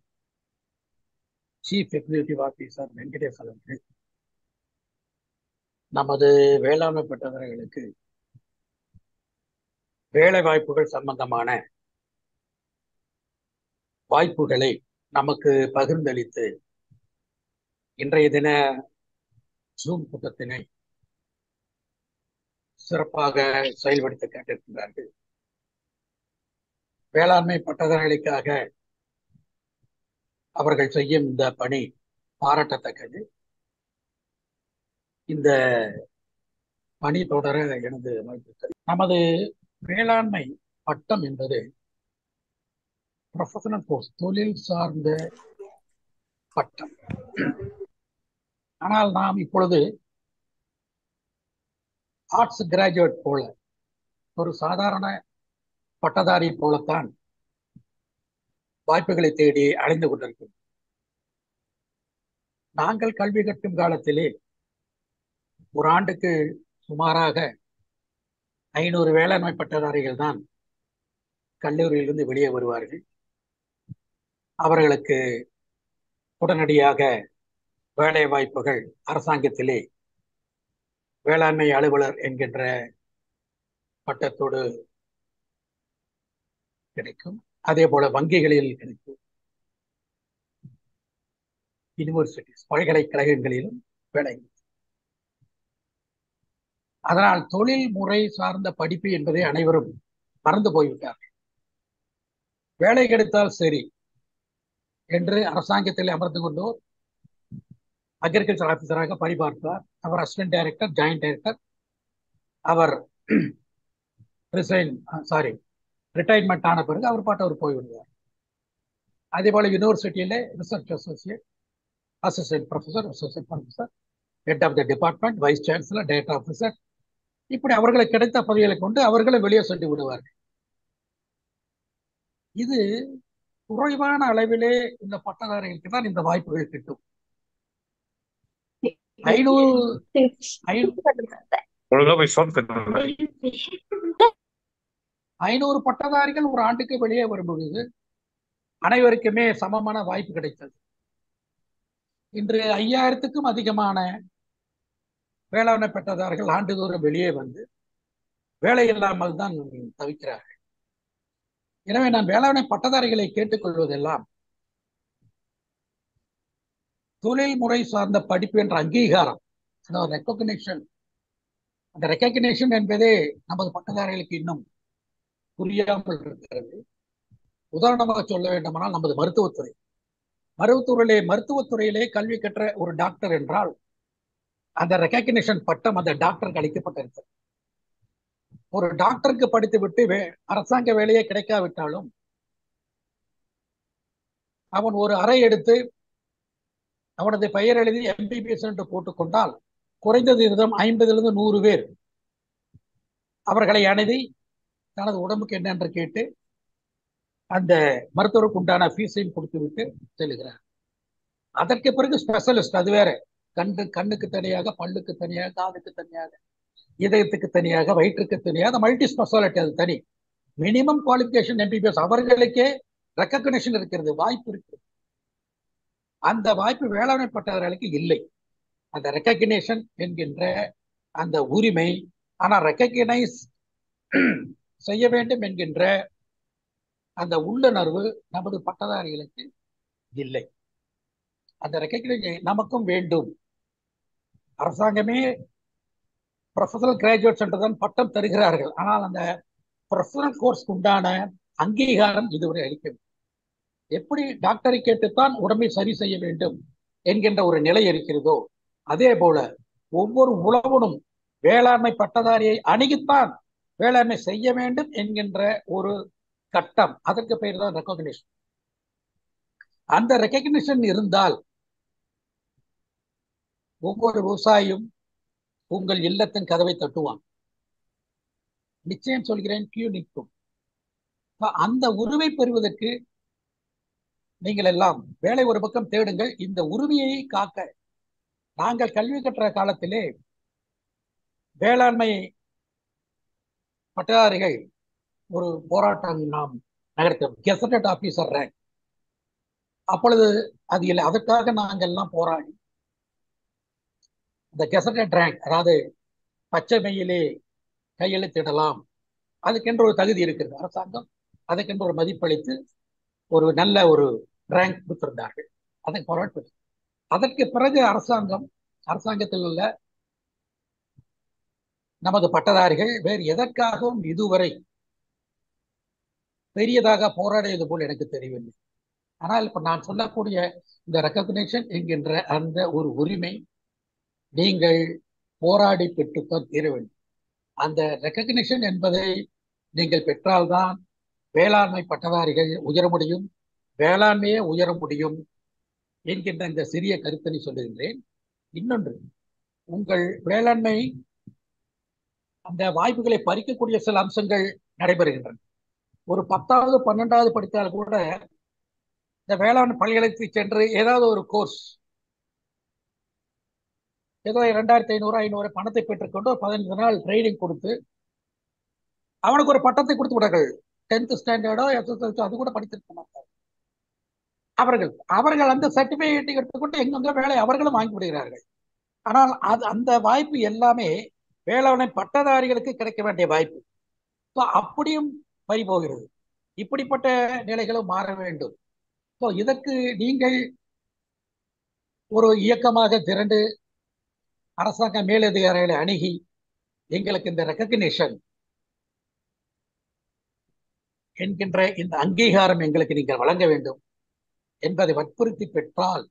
சீஃப் எக்ஸிகியூட்டிவ் ஆபீசர் வெங்கடேஷ் அவர்கள் நமது வேளாண்மை பட்டதாரிகளுக்கு வேலை வாய்ப்புகள் சம்பந்தமான வாய்ப்புகளை நமக்கு பகிர்ந்தளித்து இன்றைய தின ஜூம் கூட்டத்தினை சிறப்பாக செயல்படுத்த கேட்டிருக்கிறார்கள். வேளாண்மை பட்டதாரிகளுக்காக அவர்கள் செய்யும் இந்த பணி பாராட்டத்தக்கது. இந்த பணி தொடர எனது வாழ்த்துக்கள். நமது வேளாண்மை பட்டம் என்பது ப்ரொஃபஷனல் கோர்ஸ், தொழில் சார்ந்த பட்டம். ஆனால் நாம் இப்பொழுது ஆர்ட்ஸ் கிராஜுவேட் போல, ஒரு சாதாரண பட்டதாரி போலத்தான் வாய்ப்புகளை தேடி அடைந்து கொண்டிருக்கிறோம். நாங்கள் கல்வி கற்கும் காலத்திலே ஒரு ஆண்டுக்கு சுமாராக ஐநூறு வேளாண்மை பட்டதாரிகள் தான் கல்லூரியிலிருந்து வெளியே வருவார்கள். அவர்களுக்கு உடனடியாக வேலை வாய்ப்புகள் அரசாங்கத்திலே வேளாண்மை அலுவலர் என்கின்ற பட்டத்தோடு கிடைக்கும். அதே போல வங்கிகளில் கிடைக்கும், யூனிவர்சிட்டிஸ் பல்கலைக்கழகங்களிலும் வேலை. அதனால் தொழில் முறை சார்ந்த படிப்பு என்பதை அனைவரும் மறந்து போய்விட்டார்கள். வேலை கிடைத்தால் சரி என்று அரசாங்கத்தில் அமர்ந்து கொண்டோர் அக்ரிகல்ச்சர் ஆபீசராக பணிபார்ப்பார். அவர் அசிஸ்டன்ட் டைரக்டர், ஜாயிண்ட் டைரக்டர். அவர் ரிசைன் சாரி ரிட்டைர்மெண்ட் ஆன பிறகு அவர் பாட்டு அவர் போய்விடுவார். அதே போல யூனிவர்சிட்டியில research associate, assistant professor, associate professor, head of the department, vice chancellor, data officer, இப்படி அவர்களுக்கு கிடைத்த பதவிகளை கொண்டு அவர்களை வெளியே சென்று விடுவார்கள். இது குறைவான அளவிலே இந்த பட்டதாரிகளுக்கு தான் இந்த வாய்ப்புகள் கிட்டும். ஐநூறு ஐநூறு பட்டதாரிகள் ஒரு ஆண்டுக்கு வெளியே வரும் பொழுது அனைவருக்குமே சமமான வாய்ப்பு கிடைத்தது. இன்று ஐயாயிரத்துக்கும் அதிகமான வேளாண்மை பட்டதாரிகள் ஆண்டுதோறும் வெளியே வந்து வேலை இல்லாமல் தான் தவிக்கிறார்கள். எனவே நான் வேளாண்மை பட்டதாரிகளை கேட்டுக்கொள்வதெல்லாம், தொழில்முறை சார்ந்த படிப்பு என்ற அங்கீகாரம், ரெக்கக்னிஷன். அந்த ரெக்கக்னிஷன் என்பதே நமது பட்டதாரிகளுக்கு இன்னும் புரியாமல் இருக்கிறது. உதாரணமாக சொல்ல வேண்டுமானால் நமது மருத்துவத்துறை மருத்துவத்துறையிலே மருத்துவத்துறையிலே கல்வி கற்ற ஒரு டாக்டர் என்றால் அந்த ரெக்கக்னிஷன் பட்டம் அந்த டாக்டருக்கு அளிக்கப்பட்டிருக்கிறது. ஒரு டாக்டருக்கு படித்து விட்டு வே அரசாங்க வேலையே கிடைக்காவிட்டாலும் அவன் ஒரு அறை எடுத்து அவனது பெயர் எழுதி எம்பிபிஎஸ் என்று போட்டுக்கொண்டால் குறைந்தது விதம் ஐம்பதிலிருந்து நூறு பேர் அவர்களை அணுகி தனது உடம்புக்கு என்ன என்று கேட்டு அந்த மருத்துவருக்கு உண்டான ஃபீஸையும் கொடுத்து விட்டு செல்கிறார். அதற்கு பிறகு ஸ்பெஷலிஸ்ட், அது வேற, கண்ணு கண்ணுக்கு தனியாக, பல்லுக்கு தனியாக, காதுக்கு தனியாக, இதயத்துக்கு தனியாக, வயிற்றுக்கு தனியாக, மல்டி ஸ்பெஷாலிட்டி, அது தனி. Minimum qualification MBBS. அவர்களுக்கே ரெக்கக்னிஷன் இருக்கிறது, வாய்ப்பு இருக்கிறது. அந்த வாய்ப்பு வேளாண்மை பட்டதாரிகளுக்கு இல்லை. அந்த ரெக்கக்னிஷன் என்கின்ற அந்த உரிமை, ஆனால் ரெக்கக்னைஸ் செய்ய வேண்டும் என்கின்ற அந்த உள்ளுணர்வு நமது பட்டதாரிகளுக்கு இல்லை. அந்த ரெக்கக்னைஸ் நமக்கும் வேண்டும். அரசாங்கமே ப்ரொஃபஷனல் கிராஜுவேட்ஸ் என்றுதான் பட்டம் தருகிறார்கள். ஆனால் அந்த ப்ரொஃபஷனல் கோர்ஸ்க்கு உண்டான அங்கீகாரம் இதுவரை அளிக்கவில்லை. எப்படி டாக்டரை கேட்டுத்தான் உடம்பை சரி செய்ய வேண்டும் என்கின்ற ஒரு நிலை இருக்கிறதோ, அதே போல ஒவ்வொரு உழவனும் வேளாண்மை பட்டதாரியை அணுகித்தான் வேளாண்மை செய்ய வேண்டும் என்கின்ற ஒரு கட்டம், அதற்கு பெயர் தான் ரெக்கக்னிஷன். அந்த ரெக்கக்னிஷன் இருந்தால் ஒவ்வொரு விவசாயியும் உங்கள் இல்லத்தின் கதவை தட்டுவான். நிச்சயம் சொல்கிறேன், கியூ நிற்கும். அந்த உரிமை பெறுவதற்கு நீங்கள் எல்லாம் வேலை ஒரு பக்கம் தேடுங்கள். இந்த உரிமையை காக்க நாங்கள் கல்வி கற்ற காலத்திலே வேளாண்மை பட்டதாரிகள் ஒரு போராட்டம் நாம் நகர்த்தோம், கெசட்டட் ஆபீசர் ரேங்க். அப்பொழுது அது இல்லை. அதற்காக நாங்கள் எல்லாம் போராடி இந்த கெசட்டட் ரேங்க், அதாவது பச்சை மையிலே கையெழுத்திடலாம், அதுக்கென்று ஒரு தகுதி இருக்கிறது. அரசாங்கம் அதுக்கென்று ஒரு மதிப்பளித்து ஒரு நல்ல ஒரு ரேங்க் கொடுத்திருந்தார்கள். அதை போராட்டு. அதற்கு பிறகு அரசாங்கம் அரசாங்கத்தில் உள்ள நமது பட்டதாரிகள் வேறு எதற்காகவும் இதுவரை பெரியதாக போராடியது போல் எனக்கு தெரியவில்லை. ஆனால் இப்ப நான் சொல்லக்கூடிய இந்த ரெக்கக்னிஷன் என்கின்ற அந்த ஒரு உரிமை நீங்கள் போராடி பெற்றுத்தான் தீர வேண்டும். அந்த ரெக்கக்னிஷன் என்பதை நீங்கள் பெற்றால்தான் வேளாண்மை பட்டதாரிகள் உயர முடியும், வேளாண்மையே உயர முடியும் என்கின்ற இந்த சிறிய கருத்தனை சொல்லுகின்றேன். இன்னொன்று, உங்கள் வேளாண்மை அந்த வாய்ப்புகளை பறிக்கக்கூடிய சில அம்சங்கள் நடைபெறுகின்றன. ஒரு பத்தாவது பன்னெண்டாவது படித்தால் கூட இந்த வேளாண் பல்கலைக்கழகத்துக்கு சென்று ஏதாவது ஒரு கோர்ஸ், ஏதோ இரண்டாயிரத்தி ஐநூறு ஐநூறு பணத்தை பெற்றுக்கொண்டு ஒரு பதினைந்து நாள் ட்ரைனிங் கொடுத்து அவனுக்கு ஒரு பட்டத்தை கொடுத்து விடார்கள். டென்த் ஸ்டாண்டர்டோ எஸ்எஸ்எல்சி அது கூட படித்திருக்க மாட்டார். அவர்கள் அவர்கள் அந்த சர்டிபிகேட்டை எடுத்துக்கொண்டு எங்கெங்க வேலை அவர்களும் வாங்கி விடுகிறார்கள். ஆனால் அது அந்த வாய்ப்பு எல்லாமே வேளாண்மை பட்டதாரிகளுக்கு கிடைக்க வேண்டிய வாய்ப்பு. ஸோ அப்படியும் பறிபோகிறது. இப்படிப்பட்ட நிலைகளும் மாற வேண்டும். ஸோ இதற்கு நீங்கள் ஒரு இயக்கமாக திரண்டு அரசாங்க மேலதிகாரிகளை அணுகி எங்களுக்கு இந்த ரெக்கக்னிஷன் என்கின்ற இந்த அங்கீகாரம் எங்களுக்கு நீங்கள் வழங்க வேண்டும் என்பதை வற்புறுத்தி பெற்றால்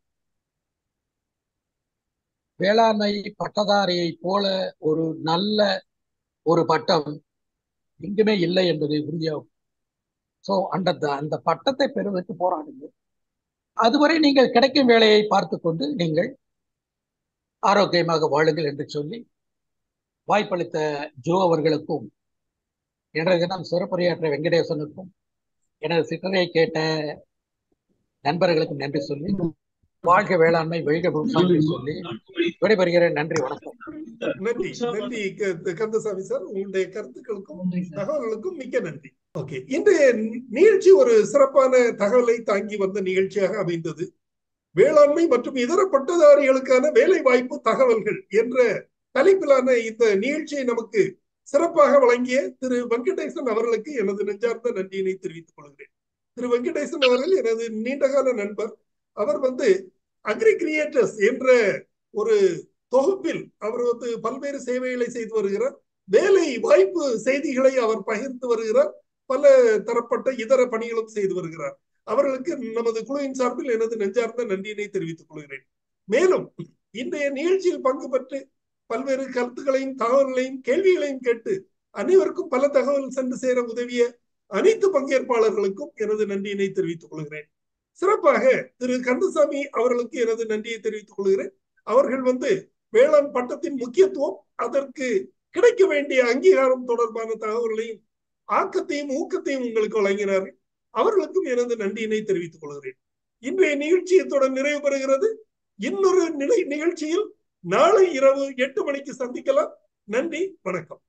வேளாண்மை பட்டதாரியை போல ஒரு நல்ல ஒரு பட்டம் எங்குமே இல்லை என்பது உறுதியாகும். ஸோ அந்த அந்த பட்டத்தை பெறுவதற்கு போராடுங்க. அதுவரை நீங்கள் கிடைக்கும் வேலையை பார்த்து கொண்டு நீங்கள் ஆரோக்கியமாக வாழுங்கள் என்று சொல்லி வாய்ப்பளித்த ஜோ அவர்களுக்கும் இன்றைய தினம் சிறப்புரையாற்ற வெங்கடேசனுக்கும் எனது சிற்றரையை கேட்ட நண்பர்களுக்கும் நன்றி சொல்லி வாழ்க வேளாண்மை வெல்க விவசாயம் சொல்லி விடைபெறுகிறேன். நன்றி, வணக்கம். நன்றி நன்றி கந்தசாமி சார், உங்களுடைய கருத்துக்களுக்கும் தகவல்களுக்கும் மிக்க நன்றி. ஓகே, இன்றைய நிகழ்ச்சி ஒரு சிறப்பான தகவலை தாங்கி வந்த நிகழ்ச்சியாக அமைந்தது. வேளாண்மை மற்றும் இதர பட்டதாரிகளுக்கான வேலை வாய்ப்பு தகவல்கள் என்ற தலைப்பிலான இந்த நிகழ்ச்சியை நமக்கு சிறப்பாக வழங்கிய திரு வெங்கடேசன் அவர்களுக்கு எனது நெஞ்சார்ந்த நன்றியினை தெரிவித்துக் கொள்கிறேன். திரு வெங்கடேசன் அவர்கள் எனது நீண்டகால நண்பர். அவர் வந்து அக்ரி கிரியேட்டர்ஸ் என்ற ஒரு தொகுப்பில் அவர் வந்து பல்வேறு சேவைகளை செய்து வருகிறார். வேலை வாய்ப்பு செய்திகளை அவர் பகிர்ந்து வருகிறார். பல தரப்பட்ட இதர பணிகளும் செய்து வருகிறார். அவர்களுக்கு நமது குழுவின் சார்பில் எனது நெஞ்சார்ந்த நன்றியினை தெரிவித்துக் கொள்கிறேன். மேலும் இன்றைய நிகழ்ச்சியில் பங்கு பெற்று பல்வேறு கருத்துக்களையும் தகவல்களையும் கேள்விகளையும் கேட்டு அனைவருக்கும் பல தகவல் சென்று சேர உதவிய அனைத்து பங்கேற்பாளர்களுக்கும் எனது நன்றியினை தெரிவித்துக் கொள்கிறேன். சிறப்பாக திரு கந்தசாமி அவர்களுக்கு எனது நன்றியை தெரிவித்துக் கொள்கிறேன். அவர்கள் வந்து வேளாண் பட்டத்தின் முக்கியத்துவம், அதற்கு கிடைக்க வேண்டிய அங்கீகாரம் தொடர்பான தகவல்களையும் ஆக்கத்தையும் ஊக்கத்தையும் உங்களுக்கு வழங்கினார்கள். அவர்களுக்கும் எனது நன்றியினை தெரிவித்துக் கொள்கிறேன். இன்றைய நிகழ்ச்சியத்துடன் நிறைவு பெறுகிறது. இன்னொரு நிலை நிகழ்ச்சியில் நாளை இரவு எட்டு மணிக்கு சந்திக்கலாம். நன்றி, வணக்கம்.